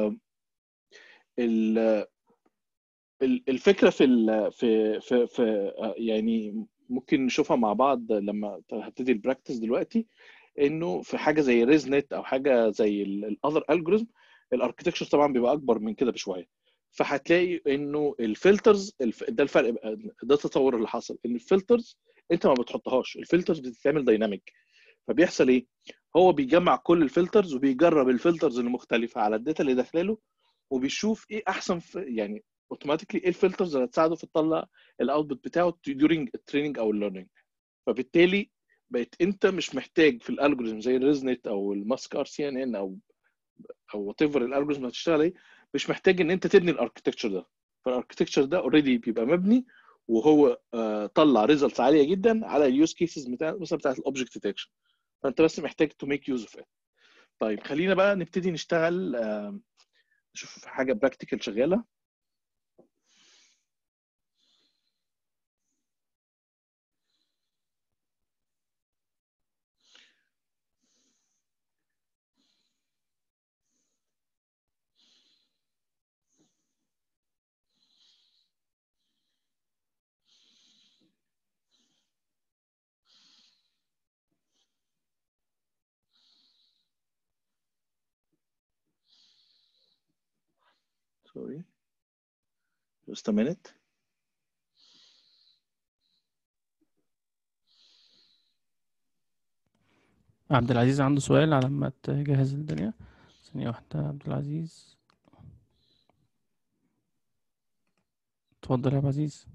ال الفكره في ال في في في يعني ممكن نشوفها مع بعض لما هبتدي البراكتس دلوقتي، انه في حاجه زي ريز نت او حاجه زي الاذر الجوريزم الاركتكتشر طبعا بيبقى اكبر من كده بشويه. فهتلاقي انه الفلترز ده الفرق بقى، ده التطور اللي حصل، ان الفلترز انت ما بتحطهاش، الفلترز بتتعمل دايناميك. فبيحصل ايه؟ هو بيجمع كل الفلترز وبيجرب الفلترز المختلفه على الداتا اللي داخله له، وبيشوف ايه احسن في يعني اوتوماتيكلي ايه الفلترز اللي هتساعده في تطلع الاوتبوت بتاعه during التريننج او الليرنينج. فبالتالي بقيت انت مش محتاج في الالجوريزم زي الريزنت او الماسك ار سي ان ان او او وات ايفر الالجوريزم اللي هتشتغل عليه، مش محتاج ان انت تبني الاركتكتشر ده. فالاركتكتشر ده اوريدي بيبقى مبني، وهو آه طلع ريزلتس عاليه جدا على اليوز كيسز بتاع مثلا بتاعت الاوبجكت ديتكشن. فانت بس محتاج تو ميك يوز اوف ات. طيب خلينا بقى نبتدي نشتغل، آه نشوف حاجه براكتيكال شغاله. Sorry, just a minute. عبد العزيز عنده سؤال على ما تجهز الدنيا. ثانية واحدة عبد العزيز، اتفضل يا عبد العزيز.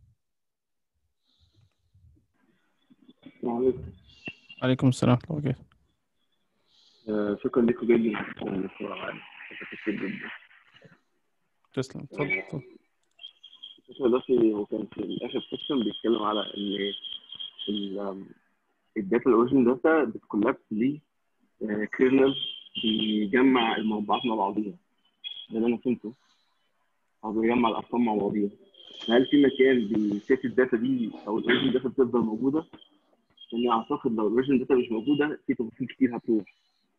السلام عليكم. عليكم السلام ورحمة الله وبركاته. آه، شكرا لكم جدا على المشروع معانا، كتير جدا. تسلم، اتفضل اتفضل. الفكرة ده في هو كان في آخر سيكشن بيتكلم على إن الداتا الأوريجين داتا بتكولابس ليه كيرنل بيجمع المربعات مع بعضيها. ده اللي أنا فهمته، أو بيجمع الأرقام مع بعضيها. هل في مكان بيسيت الداتا دي او الاوريجن داتا بتفضل موجوده؟ لاني اعتقد لو الاوريجن داتا مش موجوده في تفاصيل كتير هتروح.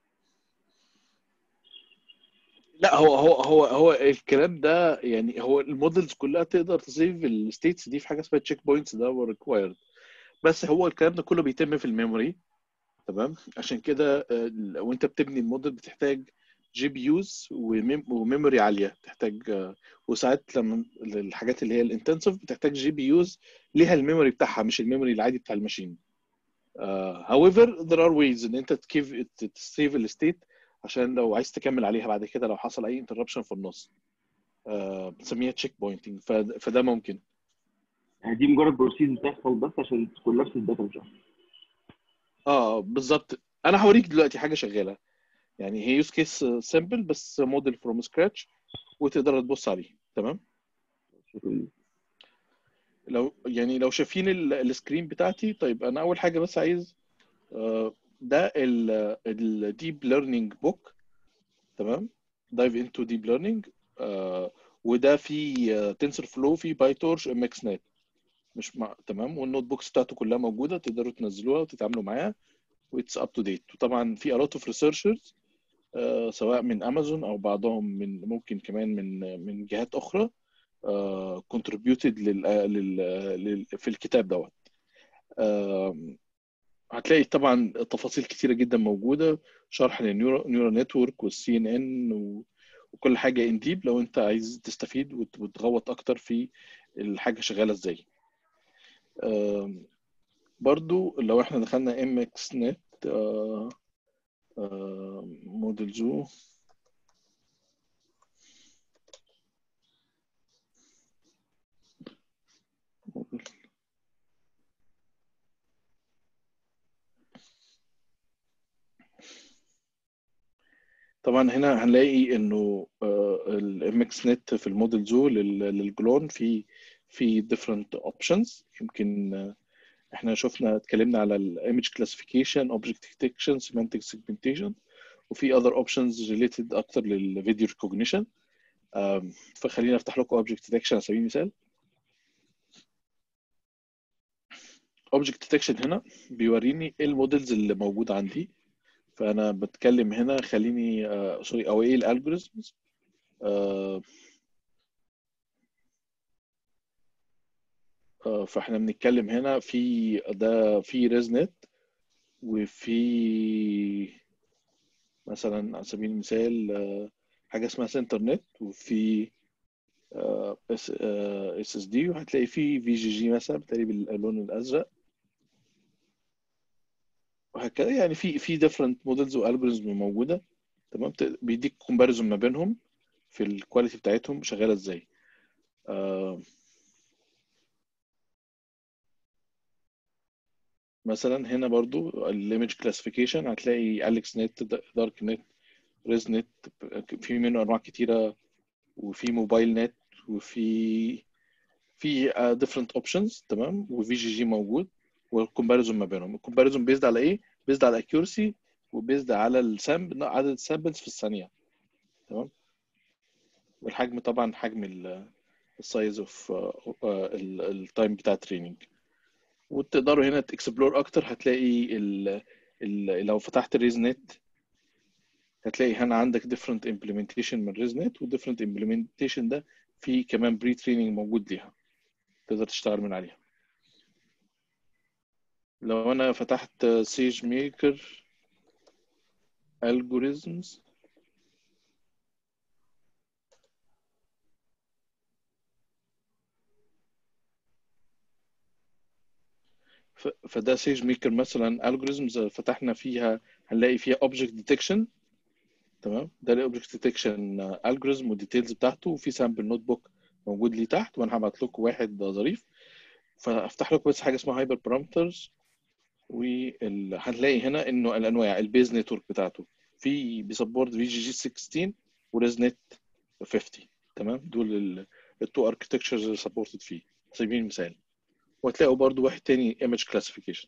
لا هو هو هو هو الكلام ده يعني هو المودلز كلها تقدر تسيف الستيتس دي في حاجه اسمها تشيك بوينتس ده وريكوايرد، بس هو الكلام ده كله بيتم في الميموري. تمام، عشان كده لو انت بتبني الموديل بتحتاج جي بي يوز وميموري عاليه، بتحتاج وساعات لما الحاجات اللي هي الانتنسيف بتحتاج جي بي يوز ليها الميموري بتاعها مش الميموري العادي بتاع الماشين. uh, however there are ways ان انت تكيف تسيف الستيت عشان لو عايز تكمل عليها بعد كده لو حصل اي انتربشن في النص. uh, بنسميها تشيك بوينتنج، فده ممكن. يعني دي مجرد بروسيس بتحصل بس عشان تكولابس الداتا مش اكتر. اه بالظبط، انا هوريك دلوقتي حاجه شغاله يعني هي يوز كيس سامبل بس موديل فروم سكراتش وتقدر تبص عليه. تمام، شكرا. لو يعني لو شايفين السكرين بتاعتي، طيب انا اول حاجه بس عايز آه، ده الديب ليرنينج بوك. تمام، دايف انتو ديب ليرنينج، وده في تنسر فلو في باي تورش ام اكس نت مش مع... تمام، والنوت بوكس بتاعته كلها موجوده تقدروا تنزلوها وتتعاملوا معاها واتس اب تو ديت. وطبعا في a lot of researchers آه، سواء من امازون او بعضهم من ممكن كمان من من جهات اخرى كونتريبيوتد لل, لل, لل في الكتاب دوت. آه، هتلاقي طبعا تفاصيل كتيره جدا موجوده، شرح للنيورو نيورو نتورك والسي ان ان وكل حاجه ان ديب لو انت عايز تستفيد وت- وتغوط اكتر في الحاجه شغاله ازاي. آه، برضو لو احنا دخلنا ام اكس نت موديل زو، طبعا هنا هنلاقي انه الام اكس نت في الموديل زو للجلون في في different options. يمكن آه، احنا شفنا اتكلمنا على الايمج كلاسيفيكيشن، اوبجكت ديتكشن، سيمانتك سيجمنتيشن، وفي other options related اكتر للفيديو ريكوجنيشن. فخلينا افتح لكم اوبجكت ديتكشن على سبيل المثال. اوبجكت ديتكشن هنا بيوريني ايه المودلز اللي موجوده عندي، فانا بتكلم هنا خليني آه سوري او ايه الالجوريزمز. آه آه فاحنا بنتكلم هنا في ده في ريزنت، وفي مثلا على سبيل المثال آه حاجه اسمها سنترنت، وفي اس اس اس دي، وهتلاقي في في جي جي مثلا بالتالي باللون الازرق وهكذا. يعني في في ديفرنت مودلز والجوريزم موجوده. تمام، بيديك كومباريزون ما بينهم في الكواليتي بتاعتهم شغاله ازاي. آه مثلا هنا برضو الايمج كلاسيفيكيشن هتلاقي اليكس نت، دارك نت، ريز نت، في منه انواع كتيره، وفي موبايل نت، وفي في ديفرنت اوبشنز. تمام، وفي جي جي موجود، والكومباريزون ما بينهم. الكومباريزون بيزد على ايه؟ بيزد على الاكيورسي، وبيزد على السامبل عدد السامبلز في الثانيه. تمام، والحجم طبعا حجم السايز اوف التايم بتاع التريننج. وتقدروا هنا تكسبلور اكتر، هتلاقي ال ال لو فتحت الريز نت هتلاقي هنا عندك different implementation من ريز نت، و different implementation ده في كمان بري تريننج موجود ليها تقدر تشتغل من عليها. لو انا فتحت سيج ميكر algorithms، فده سيج ميكر مثلا algorithms فتحنا فيها هنلاقي فيها object detection. تمام، ده الاوبجكت ديتكشن الجوريزم والديتيلز بتاعته، وفي سامبل نوت بوك موجود ليه تحت، وانا هبعت لكم واحد ظريف. فافتح لكم بس حاجه اسمها هايبر بارامترز، وهنلاقي هنا انه الانواع البيز نتورك بتاعته في بيسبورت في جي جي ستاشر وريز نت خمسين. تمام، دول التو اركتكتشرز اللي سبورتد فيه على سبيل المثال. وهتلاقوا برضو واحد تاني ايمج كلاسيفيكيشن.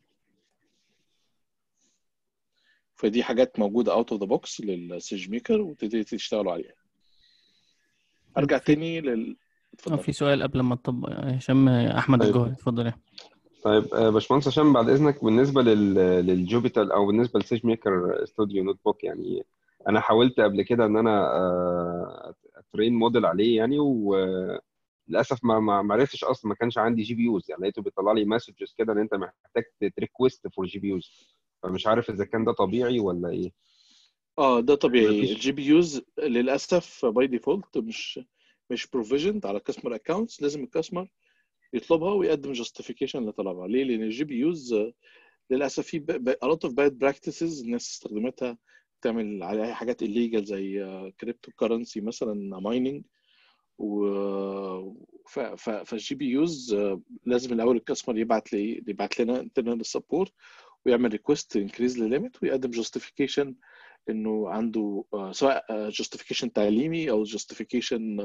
فدي حاجات موجوده اوت اوف ذا بوكس للسيج ميكر وتبتدي تشتغلوا عليها. ارجع في تاني لل اتفضل. في سؤال قبل ما تطبق هشام، احمد طيب الجوهري، اتفضل يا طيب آه، باشمهندس هشام، بعد اذنك، بالنسبه لل للجوبيتر او بالنسبه لسيج ميكر ستوديو نوت بوك، يعني انا حاولت قبل كده ان انا آه، اترين موديل عليه يعني، وللاسف ما ما ما عرفتش اصلا، ما كانش عندي جي بي يوز، يعني لقيته بيطلع لي مسجز كده ان انت محتاج تريكويست فور جي بي يوز، فمش عارف اذا كان ده طبيعي ولا ايه. اه ده طبيعي. مفيش. الجي بي يوز للاسف باي ديفولت مش مش بروفيجند على كاستمر اكونتس. لازم الكاستمر يطلبها ويقدم جاستيفيكيشن لطلبها. ليه؟ لان الجي بي يوز للاسف في ب- ب- a lot of bad practices الناس استخدمتها تعمل عليها حاجات illegal زي كريبتو كرنسي مثلا مايننج. و ف... ف... فالجي بي يوز لازم الاول الكاستمر يبعت لي يبعت لنا انترنال سبورت ويعمل ريكوست انكريز لليميت ويقدم جاستيفيكيشن انه عنده آه، سواء جاستيفيكيشن تعليمي او جاستيفيكيشن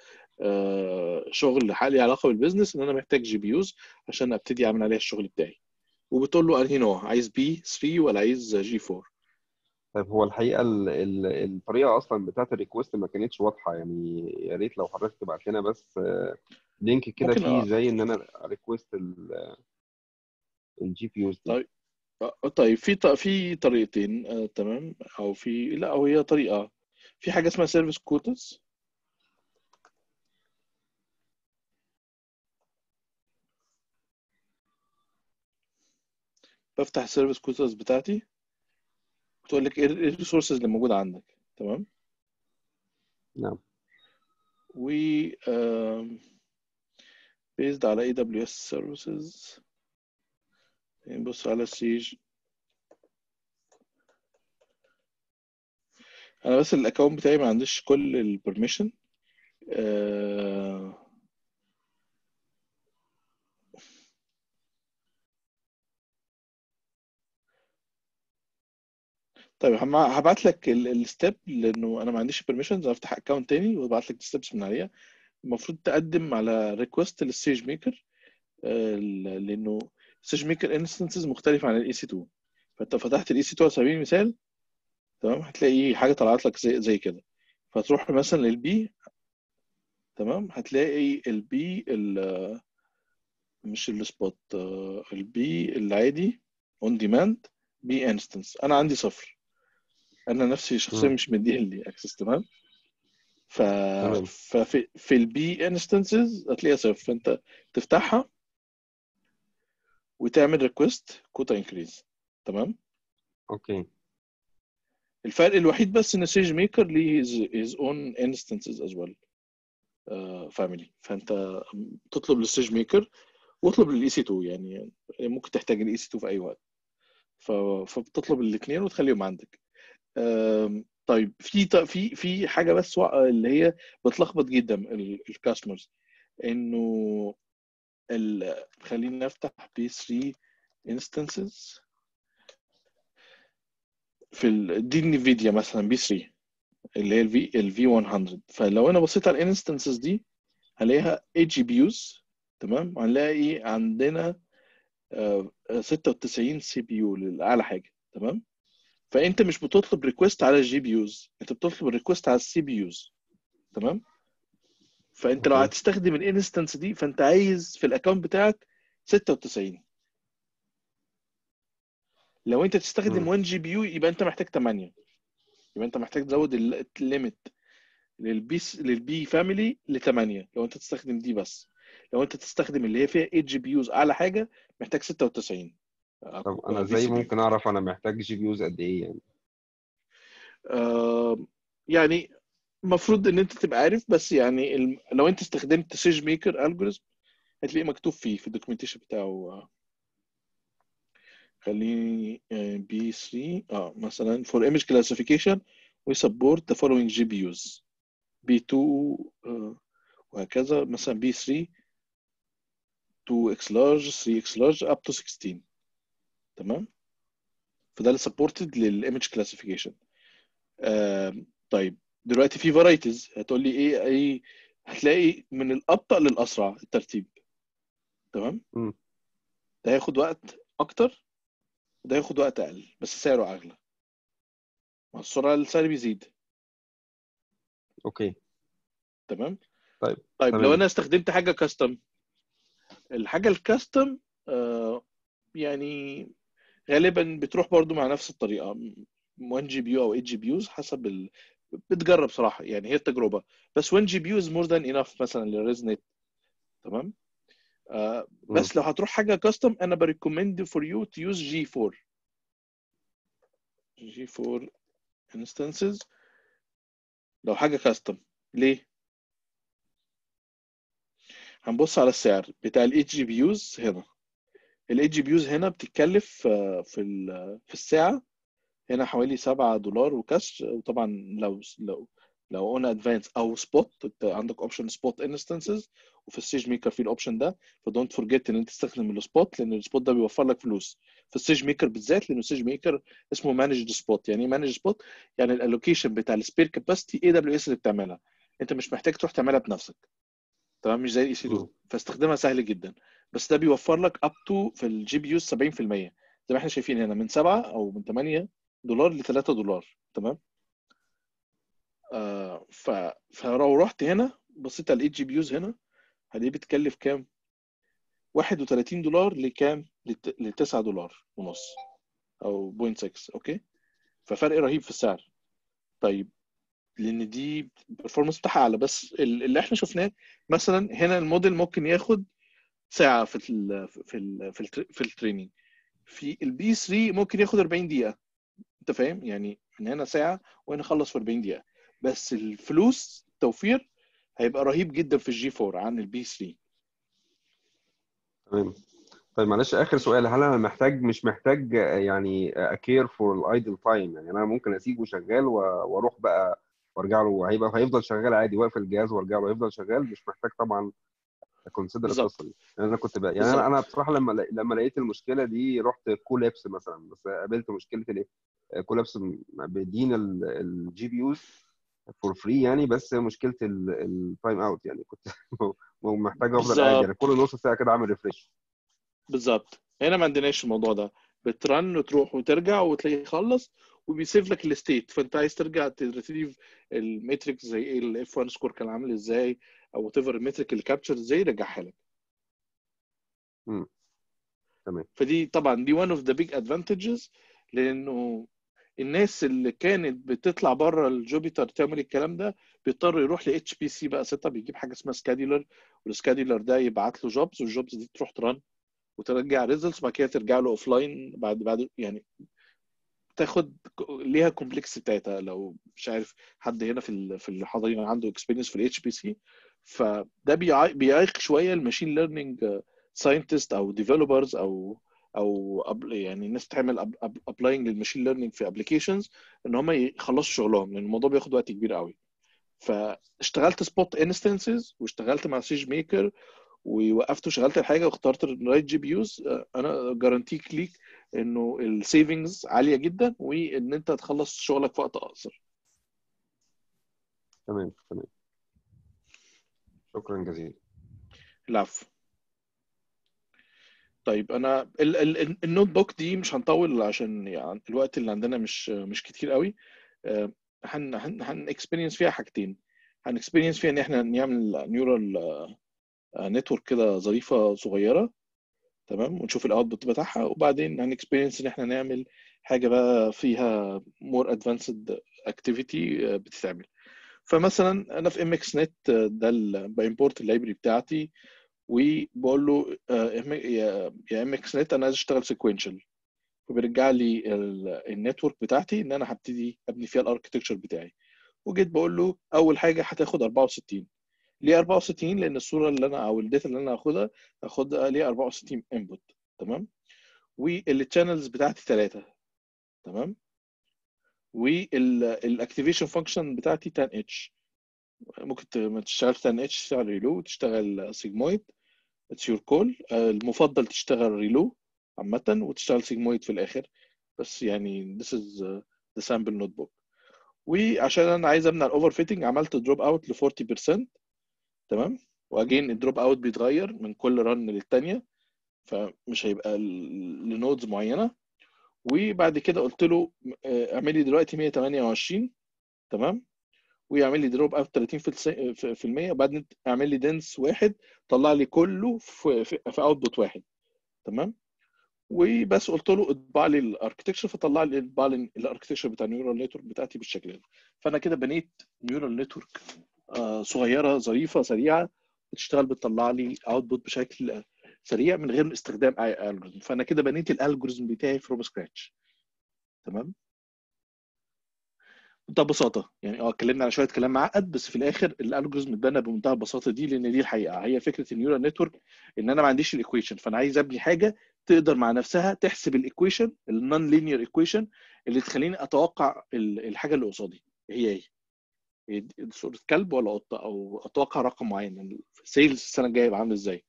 شغل حالي علاقه بالبيزنس ان انا محتاج جي بي يوز عشان ابتدي اعمل عليها الشغل بتاعي. وبتقول له انهي نوع، عايز بي ثلاثة ولا عايز جي أربعة. طيب هو الحقيقه ال ال الطريقه اصلا بتاعت الريكوست ما كانتش واضحه، يعني يا ريت لو حضرتك تبعت لنا بس آه، لينك كده ممكن فيه أ... زي ان انا ريكوست الجي بي يوز دي. طيب آه، طيب في ط... في طريقتين آه، تمام. او في لا او هي طريقه. في حاجه اسمها سيرفيس كوتس. بفتح السيرفيس كوتس بتاعتي بتقول لك ايه الريسورسز اللي موجوده عندك. تمام. نعم. و آم، based على اي دبليو اس services. نبص على سيج. انا بس الاكونت بتاعي ما عنديش كل البرميشن. آه... طيب هم- هبعت لك الستيب لانه انا ما عنديش بيرميشنز. افتح اكونت تاني وابعت لك الستبس من عليها. المفروض تقدم على ريكوست للسيج ميكر لانه السيج ميكر انستنسز مختلفه عن الاي سي اتنين. فانت فتحت الاي سي اتنين على سبيل المثال، تمام، هتلاقي حاجه طلعت لك زي زي كده. فتروح مثلا للبي، تمام، هتلاقي البي ال- مش السبوت، البي العادي اون ديماند بي انستنس. انا عندي صفر. انا نفسي شخصيا مم. مش مديه لي اكسس. تمام. ف... تمام. ففي في البي انستنسز هتلاقيها صفر. فانت تفتحها وتعمل ريكوست كوتا انكريز. تمام. اوكي. الفرق الوحيد بس ان سيج ميكر ليه his own instances as well فاميلي. فانت تطلب للسيج ميكر واطلب للاي سي اتنين. يعني ممكن تحتاج الاي سي اتنين في اي وقت. ف... فبتطلب الاثنين وتخليهم عندك. آم، طيب في ط- في في حاجه بس وق- اللي هي بتلخبط جدا الكاستمرز. انه ال... خلينا نفتح بي ثلاثة instances في ال... دي انفيديا مثلا بي ثلاثة اللي هي الفي الفي مية. فلو انا بصيت على الانستنسز دي هلاقيها ثمانية جي بي يوز. تمام. هنلاقي عندنا آه، ستة وتسعين سي بي يو للاعلى حاجه. تمام. فانت مش بتطلب ريكوست على الجي بي يوز، انت بتطلب ريكوست على السي بي يوز. تمام. فانت لو اوكي. هتستخدم الانستنس دي فانت عايز في الاكونت بتاعك ستة وتسعين. لو انت تستخدم مم. واحد جي بي يو يبقى انت محتاج ثمانية. يبقى انت محتاج تزود الليميت للبي للبي فاميلي ل ثمانية لو انت تستخدم دي بس. لو انت تستخدم اللي هي فيها ثمانية جي بي يوز اعلى حاجه محتاج ستة وتسعين طب انا في ازاي سي بي يو. ممكن اعرف انا محتاج جي بي يوز قد ايه يعني؟ آه يعني المفروض ان انت تبقى عارف. بس يعني ال- لو انت استخدمت سيج ميكر الجوريزم هتلاقيه مكتوب فيه في الدوكيومنتيشن بتاعه. خليني بي ثلاثة اه مثلا for image classification we support the following جي بي يوز. بي اتنين آه وهكذا. مثلا بي ثلاثة اتنين اكس large ثلاثة اكس large up to ستاشر. تمام. فده اللي supported للايمج كلاسيفيكيشن. طيب دلوقتي في فرايتيز هتقول لي ايه ايه. هتلاقي من الابطأ للاسرع الترتيب. تمام. مم. ده هياخد وقت اكتر وده هياخد وقت اقل بس سعره اغلى مع السرعه. السعر بيزيد. اوكي. تمام. طيب طيب لو تمام. انا استخدمت حاجه كاستم، الحاجه الكاستم آه يعني غالبا بتروح برضو مع نفس الطريقه، واحد جي بي يو او ثمانية جي بي يوز حسب ال... بتجرب صراحه، يعني هي التجربه. بس واحد جي بي يو از مور ذان انف مثلا للريزنت. تمام. آه مم. بس لو هتروح حاجه كاستم انا بريكومند فور يو تو يوز جي فور جي فور انستنسز لو حاجه كاستم. ليه؟ هنبص على السعر بتاع ال ثمانية جي بي يوز هنا. ال ثمانية جي بي يوز هنا بتتكلف آه، في ال- في الساعه هنا حوالي سبعة دولار وكاش. وطبعا لو لو لو قلنا ادفانس او سبوت، انت عندك اوبشن سبوت انستنسز، وفي السيج ميكر في الاوبشن ده. فدونت فورجيت ان انت تستخدم السبوت، لان السبوت ده بيوفر لك فلوس في السيج ميكر بالذات، لان السيج ميكر اسمه مانجد سبوت. يعني ايه مانجد سبوت؟ يعني الالوكيشن بتاع السبير كاباسيتي اي دبليو اس اللي بتعملها، انت مش محتاج تروح تعملها بنفسك. تمام، مش زي الاي سي مم. دو، فاستخدامها سهل جدا. بس ده بيوفر لك اب تو في الجي بي يو سبعين في المية، زي ما احنا شايفين هنا، من سبعة او من ثمانية دولار ل ثلاثة دولار. تمام. آه ف فلو رحت هنا بصيت على الاي جي بي يوز هنا، هلاقيه بتكلف كام؟ واحد وثلاثين دولار لكام؟ ل تسعة دولار ونص او صفر فاصلة ستة. اوكي، ففرق رهيب في السعر. طيب لان دي البرفورمانس بتاعها اعلى. بس ال- اللي احنا شفناه مثلا هنا، الموديل ممكن ياخد ساعه في ال في ال في ال في التريننج. في البي ثلاثة ممكن ياخد أربعين دقيقه. انت فاهم؟ يعني من هنا ساعه وهنا خلص في أربعين دقيقه. بس الفلوس التوفير هيبقى رهيب جدا في الجي فور عن البي ثلاثة. تمام. طيب معلش اخر سؤال، هل انا محتاج مش محتاج آه، يعني اكير فور الايدل تايم؟ يعني انا ممكن اسيبه شغال و- واروح بقى وارجع له، هيبقى هيفضل شغال عادي، واقف الجهاز وارجع له هيفضل شغال، مش محتاج طبعا اكونسيدر القصه بالظبط دي. يعني انا كنت بقى، يعني انا انا بالظبط بصراحه لما لا- لما لقيت المشكله دي رحت كولابس مثلا، بس قابلت مشكله الايه، كولابس بيدينا الجي بي يوز فور فري يعني، بس مشكله التايم اوت يعني كنت محتاج افضل قاعد يعني بالظبط كل نص ساعه كده اعمل ريفريش. بالظبط هنا ما عندناش الموضوع ده. بترن وتروح وترجع وتلاقيه خلص، وبيسيف لك الستيت. فانت عايز ترجع تريتريف الميتريك زي ايه، الاف واحد سكور كان عامل ازاي، او وات ايفر الميتريك اللي كابتشر ازاي، يرجعها لك. امم تمام. فدي طبعا دي one of the big advantages. لانه الناس اللي كانت بتطلع بره الجوبيتر تعمل الكلام ده بيضطر يروح ل اتش بي سي بقى سيت اب، يجيب حاجه اسمها سكادولر، والسكادولر ده يبعت له جوبز، والجوبز دي تروح ترن وترجع ريزلتس، وبعد كده ترجع له اوف لاين بعد بعد يعني تاخد ليها كومبلكس بتاعتها. لو مش عارف حد هنا في ال- في الحاضرين عنده اكسبيرينس في الاتش بي سي، فده بيعي- بيعيق شويه الماشين ليرنينج ساينتست او ديفلوبرز او او أب- يعني الناس تعمل ابلاينج للماشين ليرنينج في ابلكيشنز، ان هم يخلصوا شغلهم، لان الموضوع بياخد وقت كبير قوي. فاشتغلت سبوت انستنسز واشتغلت مع سيج ميكر ووقفت وشغلت الحاجه واخترت الرايت جي بي يوز. انا جارانتيك ليك انه السيفنجز عاليه جدا، وان انت تخلص شغلك في وقت اقصر. تمام تمام. شكرا جزيلا. العفو. طيب انا ال- ال- النوت بوك دي مش هنطول عشان يعني الوقت اللي عندنا مش مش كتير قوي. آه، هن هن هن اكسبيرينس فيها حاجتين. هن اكسبيرينس فيها ان احنا نعمل نيورال نتورك كده ظريفه صغيره. تمام، ونشوف الاوتبوت بتاعها. وبعدين هنكسبيرينس ان احنا نعمل حاجه بقى فيها مور ادفانسد اكتيفيتي بتتعمل. فمثلا انا في ام اكس نت ده بامبورت اللايبرري بتاعتي، وبقول له آه، يا يا ام اكس نت انا عايز اشتغل سيكوينشال، وبيرجع لي النتورك بتاعتي ان انا هبتدي ابني فيها الاركتكتشر بتاعي. وجيت بقول له اول حاجه هتاخد أربعة وستين. ليه أربعة وستين؟ لان الصوره اللي انا او الداتا اللي انا هاخدها هاخدها ليه أربعة وستين انبوت. تمام. والتشانلز بتاعتي ثلاثه. تمام. والاكتيفيشن فانكشن بتاعتي عشرة اتش. ممكن ت- ما تشتغلش عشرة اتش، تشتغل ريلو، تشتغل سيجمويد. اتس يور كول. المفضل تشتغل ريلو عامه، وتشتغل سيجمويد في الاخر. بس يعني this is uh, the sample notebook. وعشان انا عايز امنع الاوفر فيتنج عملت دروب اوت ل أربعين بالمية. تمام. واجين الدروب اوت بيتغير من كل رن للتانيه، فمش هيبقى ل- لنودز معينه. وبعد كده قلت له آه، اعمل لي دلوقتي مية وتمنية وعشرين. تمام. ويعمل لي دروب اوت ثلاثين في المية، وبعدين اعمل لي دنس واحد طلع لي كله في في, في اوتبوت واحد. تمام. وبس قلت له اطبع لي الاركتكشر، فطلع لي اطبع لي الاركتكشر بتاع النيورال نتورك بتاعتي بالشكل ده. فانا كده بنيت نيورال نتورك صغيره ظريفه سريعه بتشتغل، بتطلع لي اوتبوت بشكل سريع من غير استخدام اي الجوريزم. فانا كده بنيت الالجوريزم بتاعي فروم سكراتش. تمام. بمنتهى البساطه يعني. اه اتكلمنا على شويه كلام معقد، بس في الاخر الالجوريزم اتبنى بمنتهى البساطه دي، لان دي الحقيقه هي فكره النيورال نتورك. ان انا ما عنديش الايكويشن، فانا عايز ابني حاجه تقدر مع نفسها تحسب الايكويشن النون لينير ايكويشن اللي تخليني اتوقع الحاجه اللي قصادي هي ايه. هي صوره كلب ولا قطه، او اتوقع رقم معين. السيلز السنه الجايه يبقى عامل ازاي.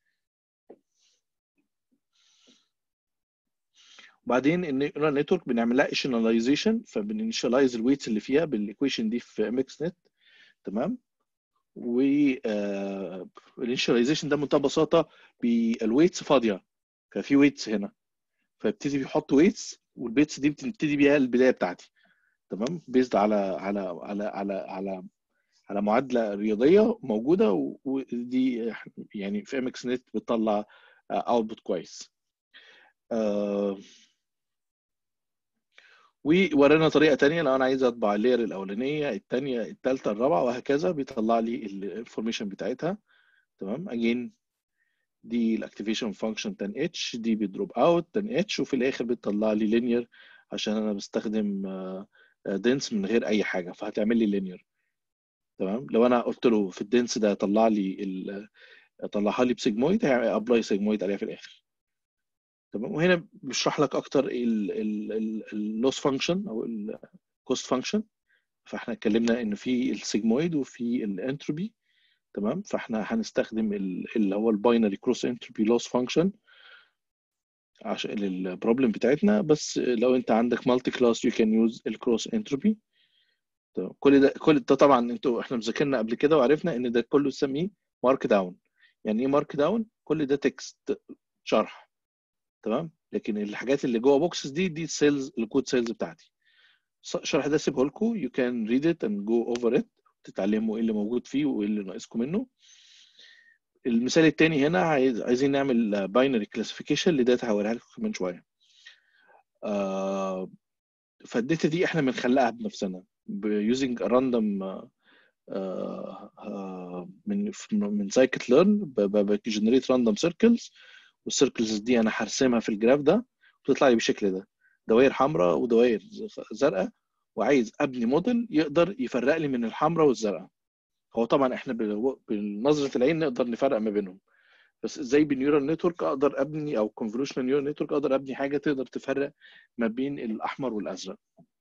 وبعدين النيورال نتورك بنعمل لها انيشاليزيشن، فبننشالايز الويتس اللي فيها بالايكويشن دي في ام اكس نت. تمام. والانشاليزيشن ده بمنتهى البساطه بالويتس فاضيه، ففي ويتس هنا، فيبتدي بيحط ويتس، والبيتس دي بتبتدي بيها البدايه بتاعتي. تمام. بيزد على على على على على على معادله رياضيه موجوده، ودي يعني في ام اكس نت بتطلع اوتبوت كويس. آه وورانا طريقه ثانيه، لو انا عايز اطبع اللير الاولانيه الثانيه الثالثه الرابعه وهكذا، بيطلع لي الانفورميشن بتاعتها. تمام. اجين دي الاكتيفيشن فانكشن عشرة اتش، دي بيدروب اوت عشرة اتش، وفي الاخر بتطلع لي لينير عشان انا بستخدم دنس من غير اي حاجه، فهتعمل لي لينير. تمام. لو انا قلت له في الدنس ده طلع لي طلعها لي بسيجمويد، هيعمل ابلاي سيجمويد عليها في الاخر. تمام. وهنا بشرح لك اكتر اللوس فانكشن او الكوست فانكشن. فاحنا اتكلمنا ان في السيجمويد وفي الانتروبي. تمام. فاحنا هنستخدم اللي هو الباينري كروس انتروبي لوس فانكشن عشان البروبلم بتاعتنا. بس لو انت عندك مالتي كلاس يو كان يوز الكروس انتروبي. كل ده كل ده طبعا انتوا احنا مذاكرنا قبل كده وعرفنا ان ده كله نسميه مارك داون. يعني ايه مارك داون؟ كل ده تكست شرح. تمام. لكن الحاجات اللي جوه بوكسز دي دي السيلز الكود سيلز بتاعتي. الشرح ده سيبه لكم، you can read it and go over it، تتعلموا ايه اللي موجود فيه وايه اللي ناقصكم منه. المثال الثاني هنا عايز عايزين نعمل باينري كلاسيفيكيشن لداتا هوريها لكم كمان شويه. آه فالداتا دي احنا بنخلقها بنفسنا using a random آه آه من من سايكت ليرن، بجنريت راندوم سيركلز، والسيركلز دي انا هرسمها في الجراف ده وتطلع لي بالشكل ده، دوائر حمراء ودوائر زرقاء. وعايز ابني موديل يقدر يفرق لي من الحمراء والزرقاء. هو طبعا احنا بنظره العين نقدر نفرق ما بينهم، بس ازاي بالنيورال نتورك اقدر ابني، او كونفولوشنال نيورال نتورك اقدر ابني حاجه تقدر تفرق ما بين الاحمر والازرق.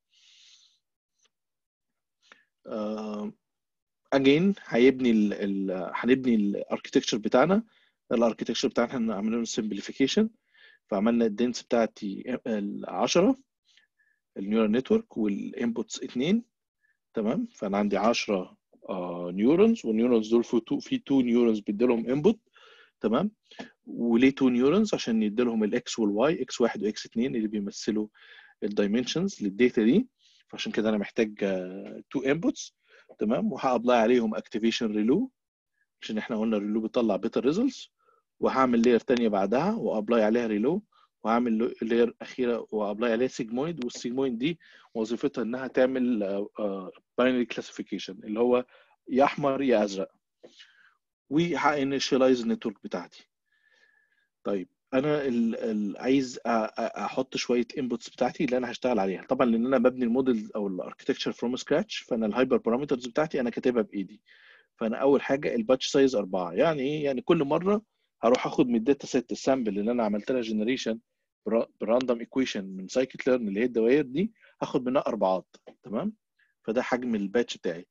اجين هيبني ال ال هنبني الاركتكتشر بتاعنا. الاركتكتشر بتاعنا احنا عملنا له سمبليفيكيشن، فعملنا الدنس بتاعتي عشرة النيورال نتورك والانبوتس اتنين. تمام. فانا عندي عشرة نيورونز، والنيورونز دول في تو في تو نيورونز بيدي لهم انبوت. تمام. وليه تو نيورونز؟ عشان يدي لهم الاكس والواي، اكس واحد واكس اتنين اللي بيمثلوا الدايمنشنز للداتا دي. فعشان كده انا محتاج تو انبوتس. تمام. وهابلاي عليهم اكتيفيشن ريلو عشان احنا قلنا الريلو بيطلع بيتر ريزلتس. وهعمل لاير ثانيه بعدها وابلاي عليها ريلو، وهعمل لاير اخيره وابلاي عليها سيجمويد. والسيجمويد دي وظيفتها انها تعمل باينري كلاسيفيكيشن اللي هو يا احمر يا ازرق، وهانيشالايز النتورك بتاعتي. طيب انا ال ال عايز احط شويه انبوتس بتاعتي اللي انا هشتغل عليها. طبعا لان انا ببني الموديل او الاركتكتشر فروم سكراتش، فانا الهايبر بارامترز بتاعتي انا كاتبها بايدي. فانا اول حاجه الباتش سايز أربعة. يعني ايه؟ يعني كل مره هروح اخد من الداتا سيت السامبل اللي انا عملت لها جنريشن براندوم ايكويشن من سايكت ليرن اللي هي الدوائر دي، هاخد منها اربعات. تمام. فده حجم الباتش بتاعي،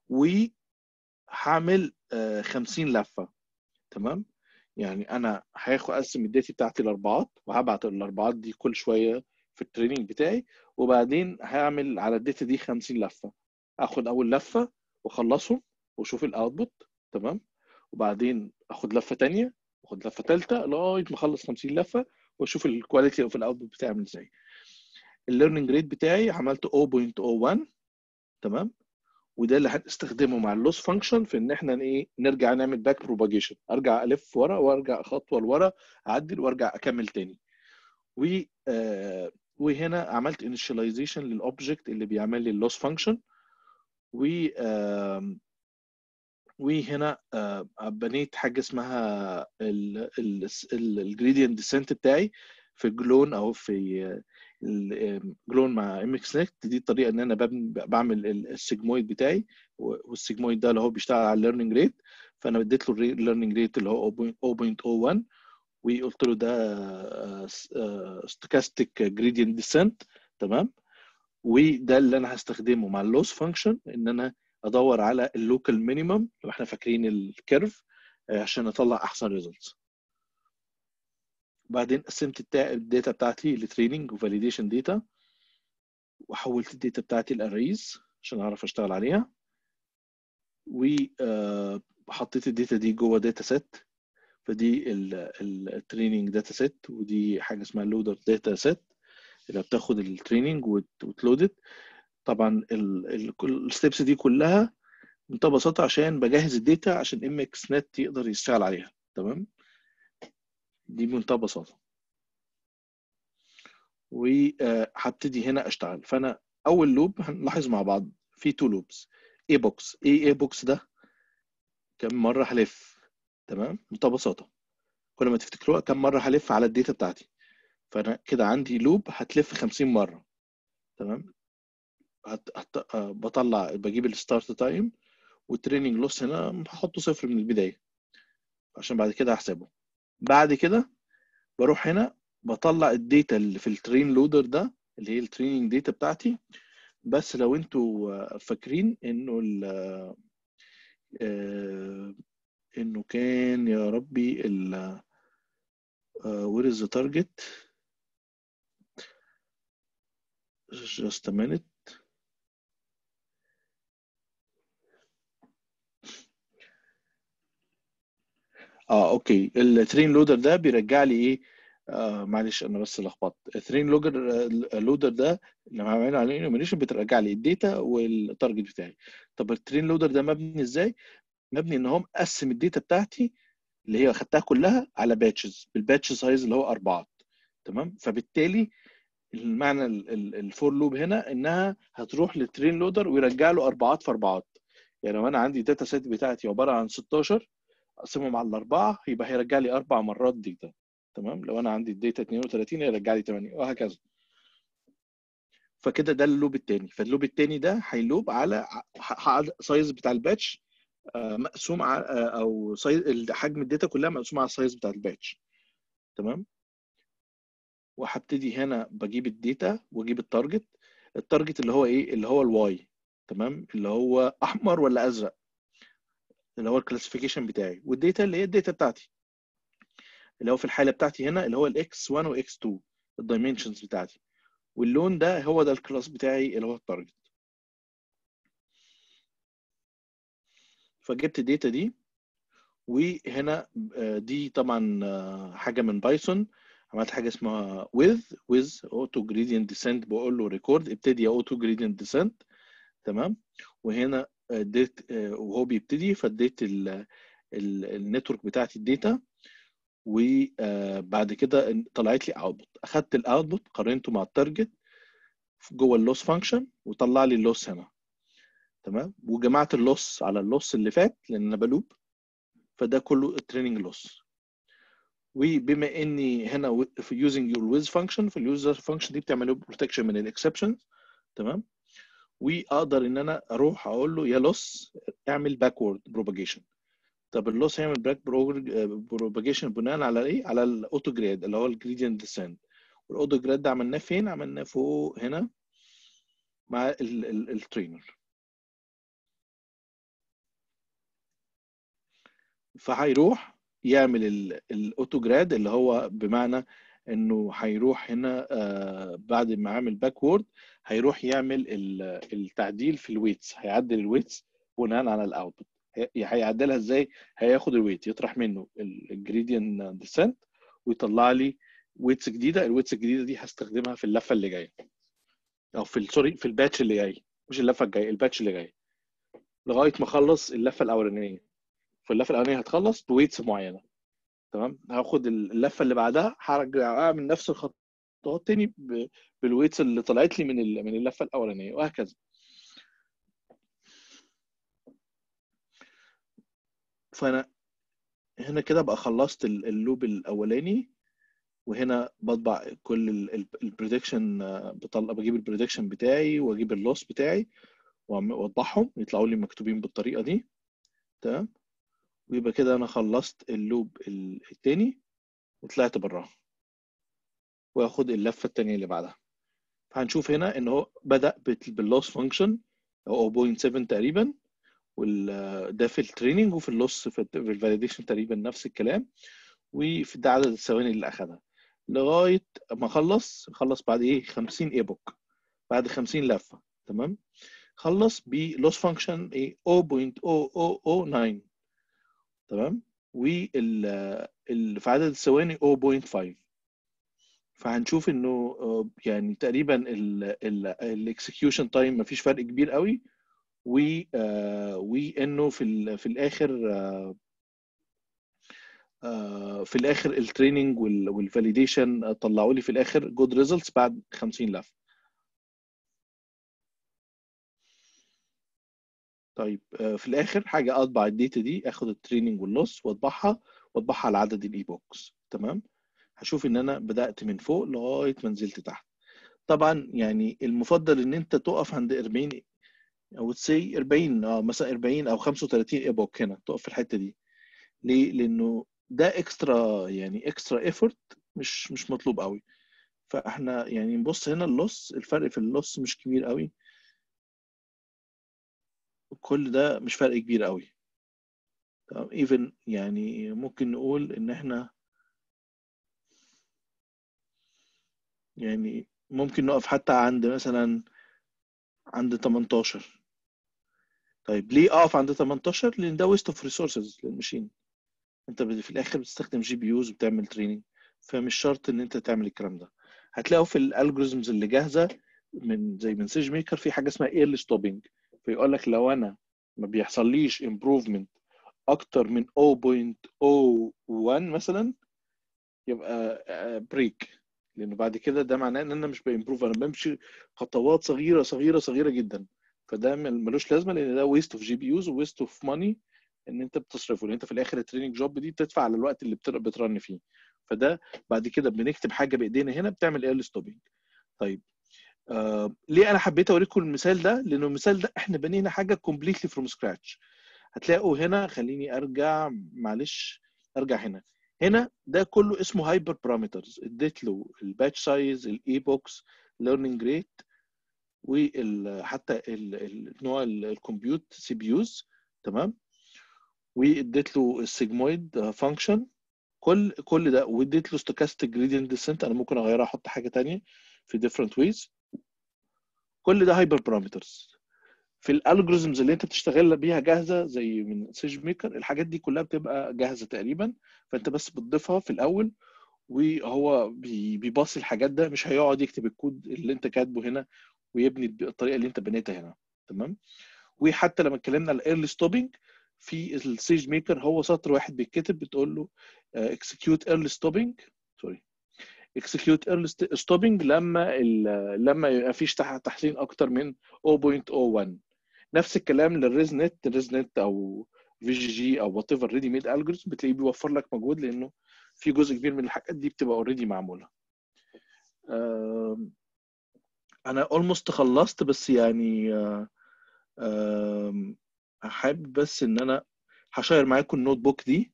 وهعمل خمسين لفه. تمام. يعني انا هاخد اقسم الداتا بتاعتي لاربعات، وهبعت الاربعات دي كل شويه في التريننج بتاعي، وبعدين هعمل على الداتا دي خمسين لفه. اخد اول لفه واخلصهم واشوف الاوتبوت. تمام. وبعدين اخد لفه ثانيه واخد لفه ثالثه لغايه ما اخلص خمسين لفه واشوف الكواليتي اوف الاوتبوت بتاعي عامل ازاي. الليرنينج ريت بتاعي عملته صفر فاصلة صفر واحد. تمام. وده اللي هنستخدمه مع اللوس فانكشن في ان احنا ايه نرجع نعمل باك بروباجيشن، ارجع الف ورا وارجع خطوه لورا اعدل وارجع اكمل تاني. و آه وهنا عملت انيشاليزيشن للاوبجكت اللي بيعمل لي اللوس فانكشن. و آه وهنا آه بنيت حاجه اسمها الجريدينت ديسنت بتاعي في جلون او في الجلون مع ام اكس نت. دي الطريقه ان انا بعمل السيجمويد بتاعي، والسيجمويد ده اللي هو بيشتغل على الليرنينج ريت، فانا اديت له الليرنينج ريت اللي هو صفر فاصلة صفر واحد، وقلت له ده ستوكاستيك جريدينت ديسنت. تمام. وده اللي انا هستخدمه مع اللوس فانكشن، ان انا ادور على اللوكال مينيمم لو احنا فاكرين الكيرف عشان اطلع احسن ريزلتس. بعدين قسمت الداتا بتاعتي لتريننج وفاليديشن داتا، وحولت الداتا بتاعتي الاريز عشان اعرف اشتغل عليها، وحطيت الداتا دي جوه داتا سيت. فدي التريننج داتا سيت، ودي حاجه اسمها اللودر داتا سيت اللي بتاخد التريننج وتلودت. طبعا الستبس دي كلها بمنتهى البساطه عشان بجهز الداتا عشان ام اكس نت يقدر يشتغل عليها. تمام. دي بمنتهى البساطه. وهبتدي هنا اشتغل. فانا اول لوب هنلاحظ مع بعض في تو لوبس. اي بوكس، ايه اي بوكس ده؟ كم مره هلف. تمام. بمنتهى البساطه كل ما تفتكروها كم مره هلف على الداتا بتاعتي. فانا كده عندي لوب هتلف خمسين مره. تمام. هت... هت... بطلع بجيب الستارت تايم، والتريننج لوس هنا هحطه صفر من البدايه عشان بعد كده احسبه. بعد كده بروح هنا بطلع الداتا اللي في الترين لودر ده اللي هي التريننج داتا بتاعتي. بس لو انتوا فاكرين انه ال انه كان يا ربي ال where is the target just a minute. اه اوكي. الترين لودر ده بيرجع لي ايه؟ آه معلش انا بس لخبطت. الترين لودر اللودر ده لما عملنا عليه انيميشن بترجع لي الداتا والتارجت بتاعي. طب الترين لودر ده مبني ازاي؟ مبني ان هو مقسم الداتا بتاعتي اللي هي اخدتها كلها على باتشز، بالباتش سايز اللي هو اربعه. تمام. فبالتالي المعنى الفور لوب هنا انها هتروح للترين لودر ويرجع له اربعات في اربعات. يعني لو انا عندي داتا سيت بتاعتي عباره عن ستاشر اقسمهم على الاربعه يبقى هيرجع لي اربع مرات داتا. تمام. لو انا عندي الداتا اتنين وتلاتين هيرجع لي تمانية وهكذا. فكده ده اللوب الثاني. فاللوب الثاني ده هيلوب على سايز بتاع الباتش مقسوم على او سايز حجم الداتا كلها مقسوم على السايز بتاع الباتش. تمام. وهبتدي هنا بجيب الداتا واجيب التارجت. التارجت اللي هو ايه؟ اللي هو الواي. تمام. اللي هو احمر ولا ازرق، اللي هو الكلاسيفيكيشن بتاعي. والداتا اللي هي الداتا بتاعتي اللي هو في الحاله بتاعتي هنا اللي هو الاكس واحد واكس اتنين الدايمنشنز بتاعتي. واللون ده هو ده الكلاس بتاعي اللي هو التارجت. فجبت الداتا دي، وهنا دي طبعا حاجه من بايثون. عملت حاجه اسمها with with auto gradient descent. بقول له ريكورد ابتدي يا auto gradient descent. تمام. وهنا اديت وهو بيبتدي فاديت النتورك بتاعتي الداتا. وبعد كده طلعت لي اوتبوت. اخدت الاوتبوت قارنته مع التارجت جوه اللوس فانكشن وطلع لي اللوس هنا. تمام. وجمعت اللوس على اللوس اللي فات لان انا بلوب، فده كله التريننج لوس. وبما اني هنا في يوزنج يور ويز فانكشن، فاليوزر فانكشن دي بتعمل له بروتكشن من الاكسبشنز. تمام. واقدر ان انا اروح اقول له يا لوس اعمل باكورد بروباجيشن. طب اللوس هيعمل باك بروباجيشن بناء على ايه؟ على الاوتو جراد اللي هو الجريدينت ديسنت. والاوتو جراد ده عملناه فين؟ عملناه فوق هنا مع الترينر. فهيروح يعمل الاوتو جراد اللي هو بمعنى انه هيروح هنا آه بعد ما عمل باكورد هيروح يعمل التعديل في الويتس. هيعدل الويتس بناء على الاوتبوت. هيعدلها ازاي؟ هياخد الويت يطرح منه الجريدينت ديسنت ويطلع لي ويتس جديده. الويتس الجديده دي هستخدمها في اللفه اللي جايه او في سوري في الباتش اللي جاي، مش اللفه الجايه، الباتش اللي جاي. لغايه ما اخلص اللفه الاولانيه. فاللفه الاولانيه هتخلص بويتس معينه، تمام. هاخد اللفه اللي بعدها هرجع اعمل نفس الخطوات تاني بالويتس اللي طلعت لي من من اللفه الاولانيه، وهكذا. فانا هنا كده بقى خلصت اللوب الاولاني، وهنا بطبع كل البريدكشن، بطلع بجيب البريدكشن بتاعي واجيب اللوس بتاعي واطبعهم يطلعوا لي مكتوبين بالطريقه دي، تمام. ويبقى كده انا خلصت اللوب الثاني وطلعت براها، واخد اللفه الثانيه اللي بعدها. فهنشوف هنا ان هو بدا باللوس فانكشن او صفر فاصلة سبعة تقريبا، وده في التريننج، وفي اللوس في الفاليديشن تقريبا نفس الكلام، وفي ده عدد الثواني اللي اخذها لغايه ما خلص. خلص بعد ايه؟ خمسين ايبوك، بعد خمسين لفه، تمام. خلص بلوس فانكشن ايه؟ صفر فاصلة صفر صفر صفر تسعة، تمام. وال في عدد الثواني صفر فاصلة خمسة. فهنشوف انه يعني تقريبا الاكسكيوشن تايم مفيش فرق كبير قوي، و وانه في في الاخر في الاخر التريننج والفاليديشن طلعوا لي في الاخر جود ريزلتس بعد خمسين لفه. طيب في الاخر حاجه اطبع الداتا دي، اخد التريننج واللوس واطبعها واطبعها على عدد الاي بوكس، تمام. هشوف ان انا بدات من فوق لغايه ما نزلت تحت. طبعا يعني المفضل ان انت تقف عند أربعين او تسي أربعين، اه مثلا أربعين او خمسة وثلاثين ايبوك، هنا تقف في الحته دي. ليه؟ لانه ده اكسترا، يعني اكسترا ايفورت مش مش مطلوب قوي. فاحنا يعني نبص هنا اللوس، الفرق في اللوس مش كبير قوي، كل ده مش فرق كبير قوي، تمام. ايفن يعني ممكن نقول ان احنا يعني ممكن نقف حتى عند مثلا عند تمنتاشر. طيب ليه اقف عند تمنتاشر؟ لان ده ويست اوف ريسورسز للماشين. انت في الاخر بتستخدم جي بي يوز وبتعمل تريننج، فمش شرط ان انت تعمل الكلام ده. هتلاقوا في الالجوريزمز اللي جاهزه من زي من سيج ميكر في حاجه اسمها ايرلي ستوبنج، فيقول لك لو انا ما بيحصليش امبروفمنت اكتر من صفر فاصلة صفر واحد مثلا، يبقى بريك. لانه بعد كده ده معناه ان انا مش بامبروف، انا بمشي خطوات صغيره صغيره صغيره جدا. فده ملوش لازمه، لان ده ويست اوف جي بي يوز وويست اوف ماني ان انت بتصرفه، لان انت في الاخر التريننج جوب دي بتدفع على الوقت اللي بترن فيه. فده بعد كده بنكتب حاجه بايدينا هنا بتعمل ايرلي ستوبنج. طيب آه ليه انا حبيت اوريكم المثال ده؟ لانه المثال ده احنا بنينا حاجه كومبليتلي فروم سكراتش. هتلاقوا هنا، خليني ارجع معلش، ارجع هنا. هنا ده كله اسمه هايبر بارامترز، اديت له الباتش سايز، الاي بوكس، ليرنينج ريت، وحتى النوع الكمبيوت سي بي يوز، تمام. واديت له السيجمويد فانكشن، كل كل ده، واديت له ستوكاستيك جريدينت ديسنت، انا ممكن اغيرها احط حاجه ثانيه في ديفرنت ويز. كل ده هايبر بارامترز. في الالجوريزمز اللي انت بتشتغل بيها جاهزه زي من سيج ميكر، الحاجات دي كلها بتبقى جاهزه تقريبا، فانت بس بتضيفها في الاول، وهو بيباصي الحاجات ده، مش هيقعد يكتب الكود اللي انت كاتبه هنا ويبني بالطريقه اللي انت بنيتها هنا، تمام. وحتى لما اتكلمنا على الايرلي ستوبنج في السيج ميكر، هو سطر واحد بيتكتب، بتقول له اكسكيوت ايرلي ستوبنج، سوري اكسكيوت ايرلي ستوبنج لما لما يبقى فيش تحسين اكتر من صفر فاصلة صفر واحد. نفس الكلام للريز نت، الريز نت او في جي جي او وات ايفر ريدي ميد الجوريزم، بتلاقيه بيوفر لك مجهود، لانه في جزء كبير من الحاجات دي بتبقى اوريدي معموله. انا اولموست خلصت، بس يعني حابب بس ان انا هشير معاكم النوت بوك دي.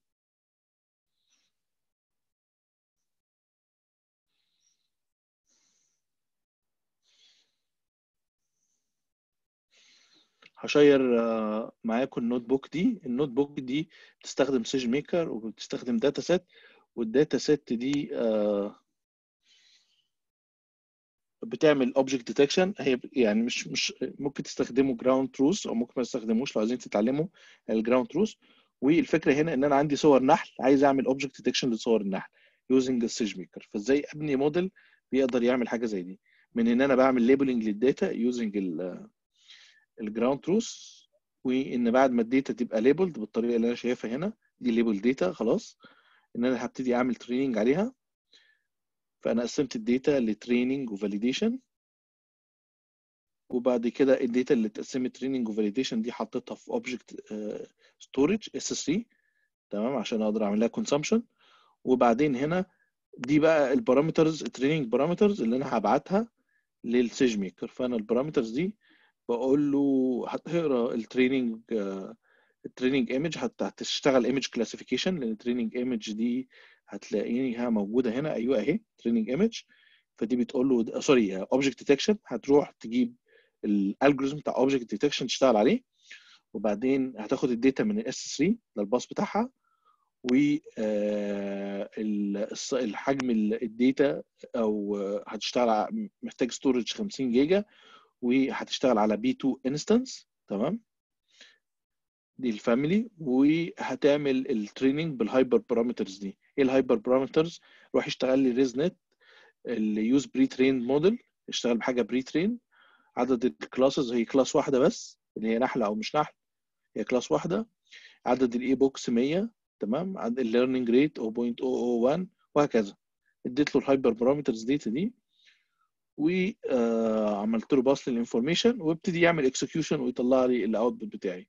هشير معاكم النوت بوك دي. النوت بوك دي بتستخدم سيج ميكر وبتستخدم داتا سيت، والداتا سيت دي بتعمل اوبجكت ديتكشن. هي يعني مش مش ممكن تستخدموا جراوند تروث او ممكن ما تستخدموش لو عايزين تتعلموا الجراوند تروث. والفكره هنا ان انا عندي صور نحل، عايز اعمل اوبجكت ديتكشن لصور النحل يوزنج السيج ميكر. فازاي ابني موديل بيقدر يعمل حاجه زي دي؟ من ان انا بعمل ليبلنج للداتا يوزنج الجراوند تروث، وان بعد ما الداتا تبقى ليبلد بالطريقه اللي انا شايفها هنا، دي ليبل داتا خلاص، ان انا هبتدي اعمل تريننج عليها. فانا قسمت الداتا لتريننج وفاليديشن، وبعد كده الداتا اللي اتقسمت تريننج وفاليديشن دي حطيتها في اوبجكت ستورج اس اس ثري، تمام، عشان اقدر اعمل لها كونسامشن. وبعدين هنا دي بقى البارامترز، التريننج بارامترز اللي انا هبعتها للسيج ميكر. فانا البارامترز دي بقول له هتقرا التريننج التريننج ايمج، هتشتغل ايمج كلاسيفيكيشن، لان التريننج ايمج دي هتلاقيها موجوده هنا، ايوه اهي تريننج ايمج. فدي بتقول له سوري اوبجكت ديتكشن، هتروح تجيب الالجوريزم بتاع اوبجكت ديتكشن تشتغل عليه، وبعدين هتاخد الداتا من الاس ثري ده الباص بتاعها، والحجم الداتا، او هتشتغل محتاج ستورج خمسين جيجا، وهتشتغل على بي تو انستنس، تمام، دي الفاميلي. وهتعمل التريننج بالهايبر بارامترز دي. ايه الهايبر بارامترز؟ روح اشتغل لي ريزنت اليوز بري ترين موديل، اشتغل بحاجه بري ترين. عدد الكلاسز هي كلاس واحده بس، اللي هي نحله او مش نحل، هي كلاس واحده. عدد الاي بوكس مية، تمام، عدد الليرنينج ريت صفر فاصلة صفر صفر واحد، وهكذا. اديت له الهايبر بارامترز داتا دي، وعملت له باص للانفورميشن، وابتدي يعمل اكسكيوشن ويطلع لي الاوتبوت بتاعي.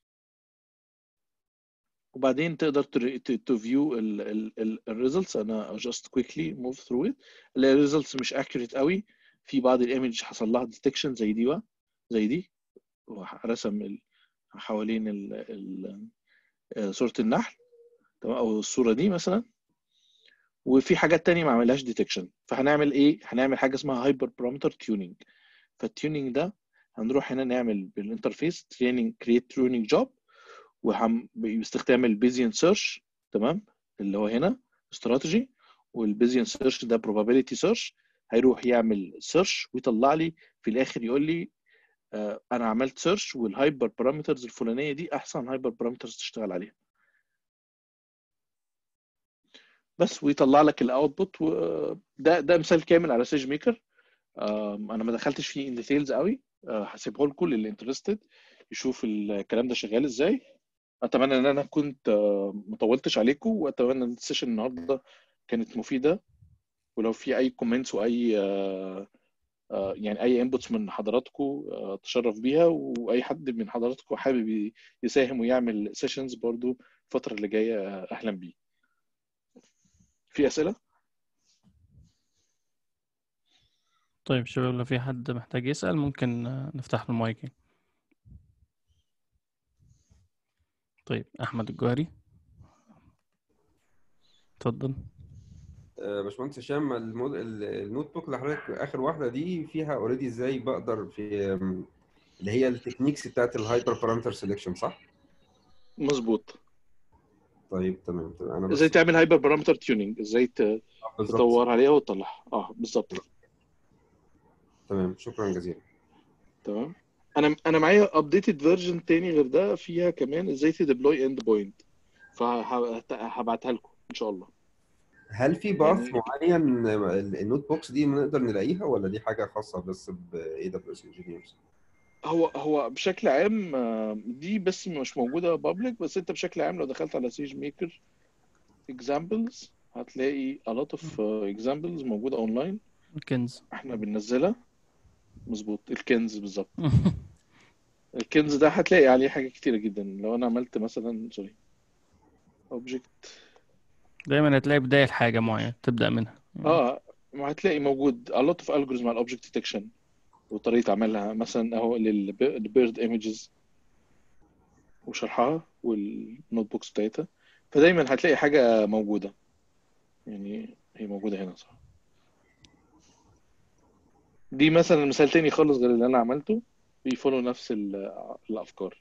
وبعدين تقدر تفيو الريزلتس. انا just quickly move through it. الريزلتس مش accurate قوي، في بعض الايمج حصل لها ديتكشن زي دي و... زي دي، ورسم ال... حوالين ال... ال... صورة النحل، تمام، او الصورة دي مثلا. وفي حاجات تانية ما عملهاش ديتكشن. فهنعمل ايه؟ هنعمل حاجة اسمها هايبر بارامتر تيونينج. فالتيونينج ده هنروح هنا نعمل بالانترفيس تريننج كرييت تيونينج جوب، وهم باستخدام البيزيان سيرش، تمام، اللي هو هنا استراتيجي. والبيزيان سيرش ده probability سيرش، هيروح يعمل سيرش ويطلع لي في الاخر يقول لي آه انا عملت سيرش، والهايبر بارامترز الفلانيه دي احسن هايبر بارامترز تشتغل عليها بس، ويطلع لك الاوتبوت. وده ده مثال كامل على سيج ميكر. انا ما دخلتش فيه ان ديتيلز قوي، هسيبه لكم للي انترستد يشوف الكلام ده شغال ازاي. اتمنى ان انا كنت ما طولتش عليكم، واتمنى ان السيشن النهارده كانت مفيده. ولو في اي كومنتس واي يعني اي انبوتس من حضراتكم تشرف بيها، واي حد من حضراتكم حابب يساهم ويعمل سيشنز برضو الفتره اللي جايه اهلا بيه. في اسئله؟ طيب شباب، لو في حد محتاج يسأل ممكن نفتح له المايك. طيب احمد الجوهري، اتفضل. باشمهندس هشام، المود... النوت بوك اللي حضرتك اخر واحده دي فيها اوريدي ازاي بقدر في اللي هي التكنيكس بتاعت الهايبر بارامتر سيلكشن، صح؟ مظبوط. طيب تمام تمام. انا ازاي بس تعمل هايبر بارامتر تيونينج، ازاي بالظبط تدور عليها وتطلعها. اه بالظبط كده. تمام، شكرا جزيلا. تمام. انا انا معايا ابديتد فيرجن تاني غير ده، فيها كمان ازاي تديبلوي اند بوينت، فهبعتها لكم ان شاء الله. هل في باث يعني معين النوت بوكس دي نقدر نلاقيها، ولا دي حاجه خاصه بس ب اي دبليو اس انجينيرز؟ هو هو بشكل عام دي بس مش موجوده بابليك، بس انت بشكل عام لو دخلت على سيج ميكر اكزامبلز هتلاقي a lot of examples موجوده اونلاين، الكنز. احنا بننزلها. مظبوط، الكنز بالظبط. الكنز ده هتلاقي عليه حاجات كتيره جدا. لو انا عملت مثلا سوري اوبجكت، دايما هتلاقي بداية حاجة معينة تبدأ منها. اه ما هتلاقي موجود a lot of algorithms على الاوبجكت ديتكشن وطريقه عملها، مثلا اهو للبيرد ايمجز وشرحها والنوت بوكس بتاعتها. فدايما هتلاقي حاجه موجوده، يعني هي موجوده هنا صح. دي مثلا مثال تاني خالص غير اللي انا عملته، بيفولو نفس الافكار.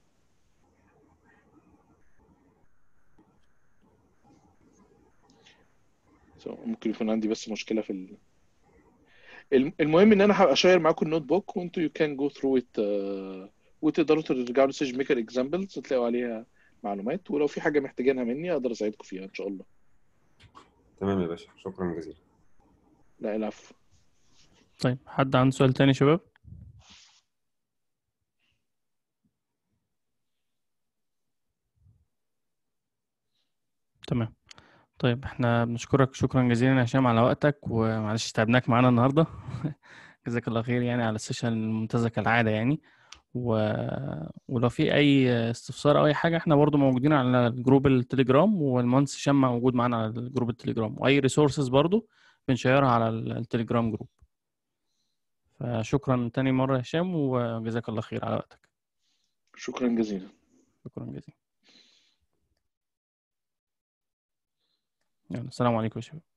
so, ممكن يكون عندي بس مشكله في ال... المهم ان انا هبقى اشير معاكم النوت بوك، وانتوا يو كان جو ثرو ات، وتقدروا ترجعوا لسيج ميكر اكزامبلز تلاقوا عليها معلومات، ولو في حاجه محتاجينها مني اقدر اساعدكم فيها ان شاء الله. تمام يا باشا، شكرا جزيلا. لا العفو. طيب حد عنده سؤال تاني شباب؟ تمام. طيب احنا بنشكرك شكرا جزيلا يا هشام على وقتك، ومعلش تعبناك معانا النهارده. جزاك الله خير يعني على السيشن الممتازة كالعادة يعني. و... ولو في أي استفسار أو أي حاجة احنا برضو موجودين على الجروب التليجرام، والمهندس هشام موجود معانا على الجروب التليجرام، وأي ريسورسز برضو بنشيرها على التليجرام جروب. فشكرا تاني مرة يا هشام، وجزاك الله خير على وقتك. شكرا جزيلا. شكرا جزيلا. يلا السلام عليكم يا شباب.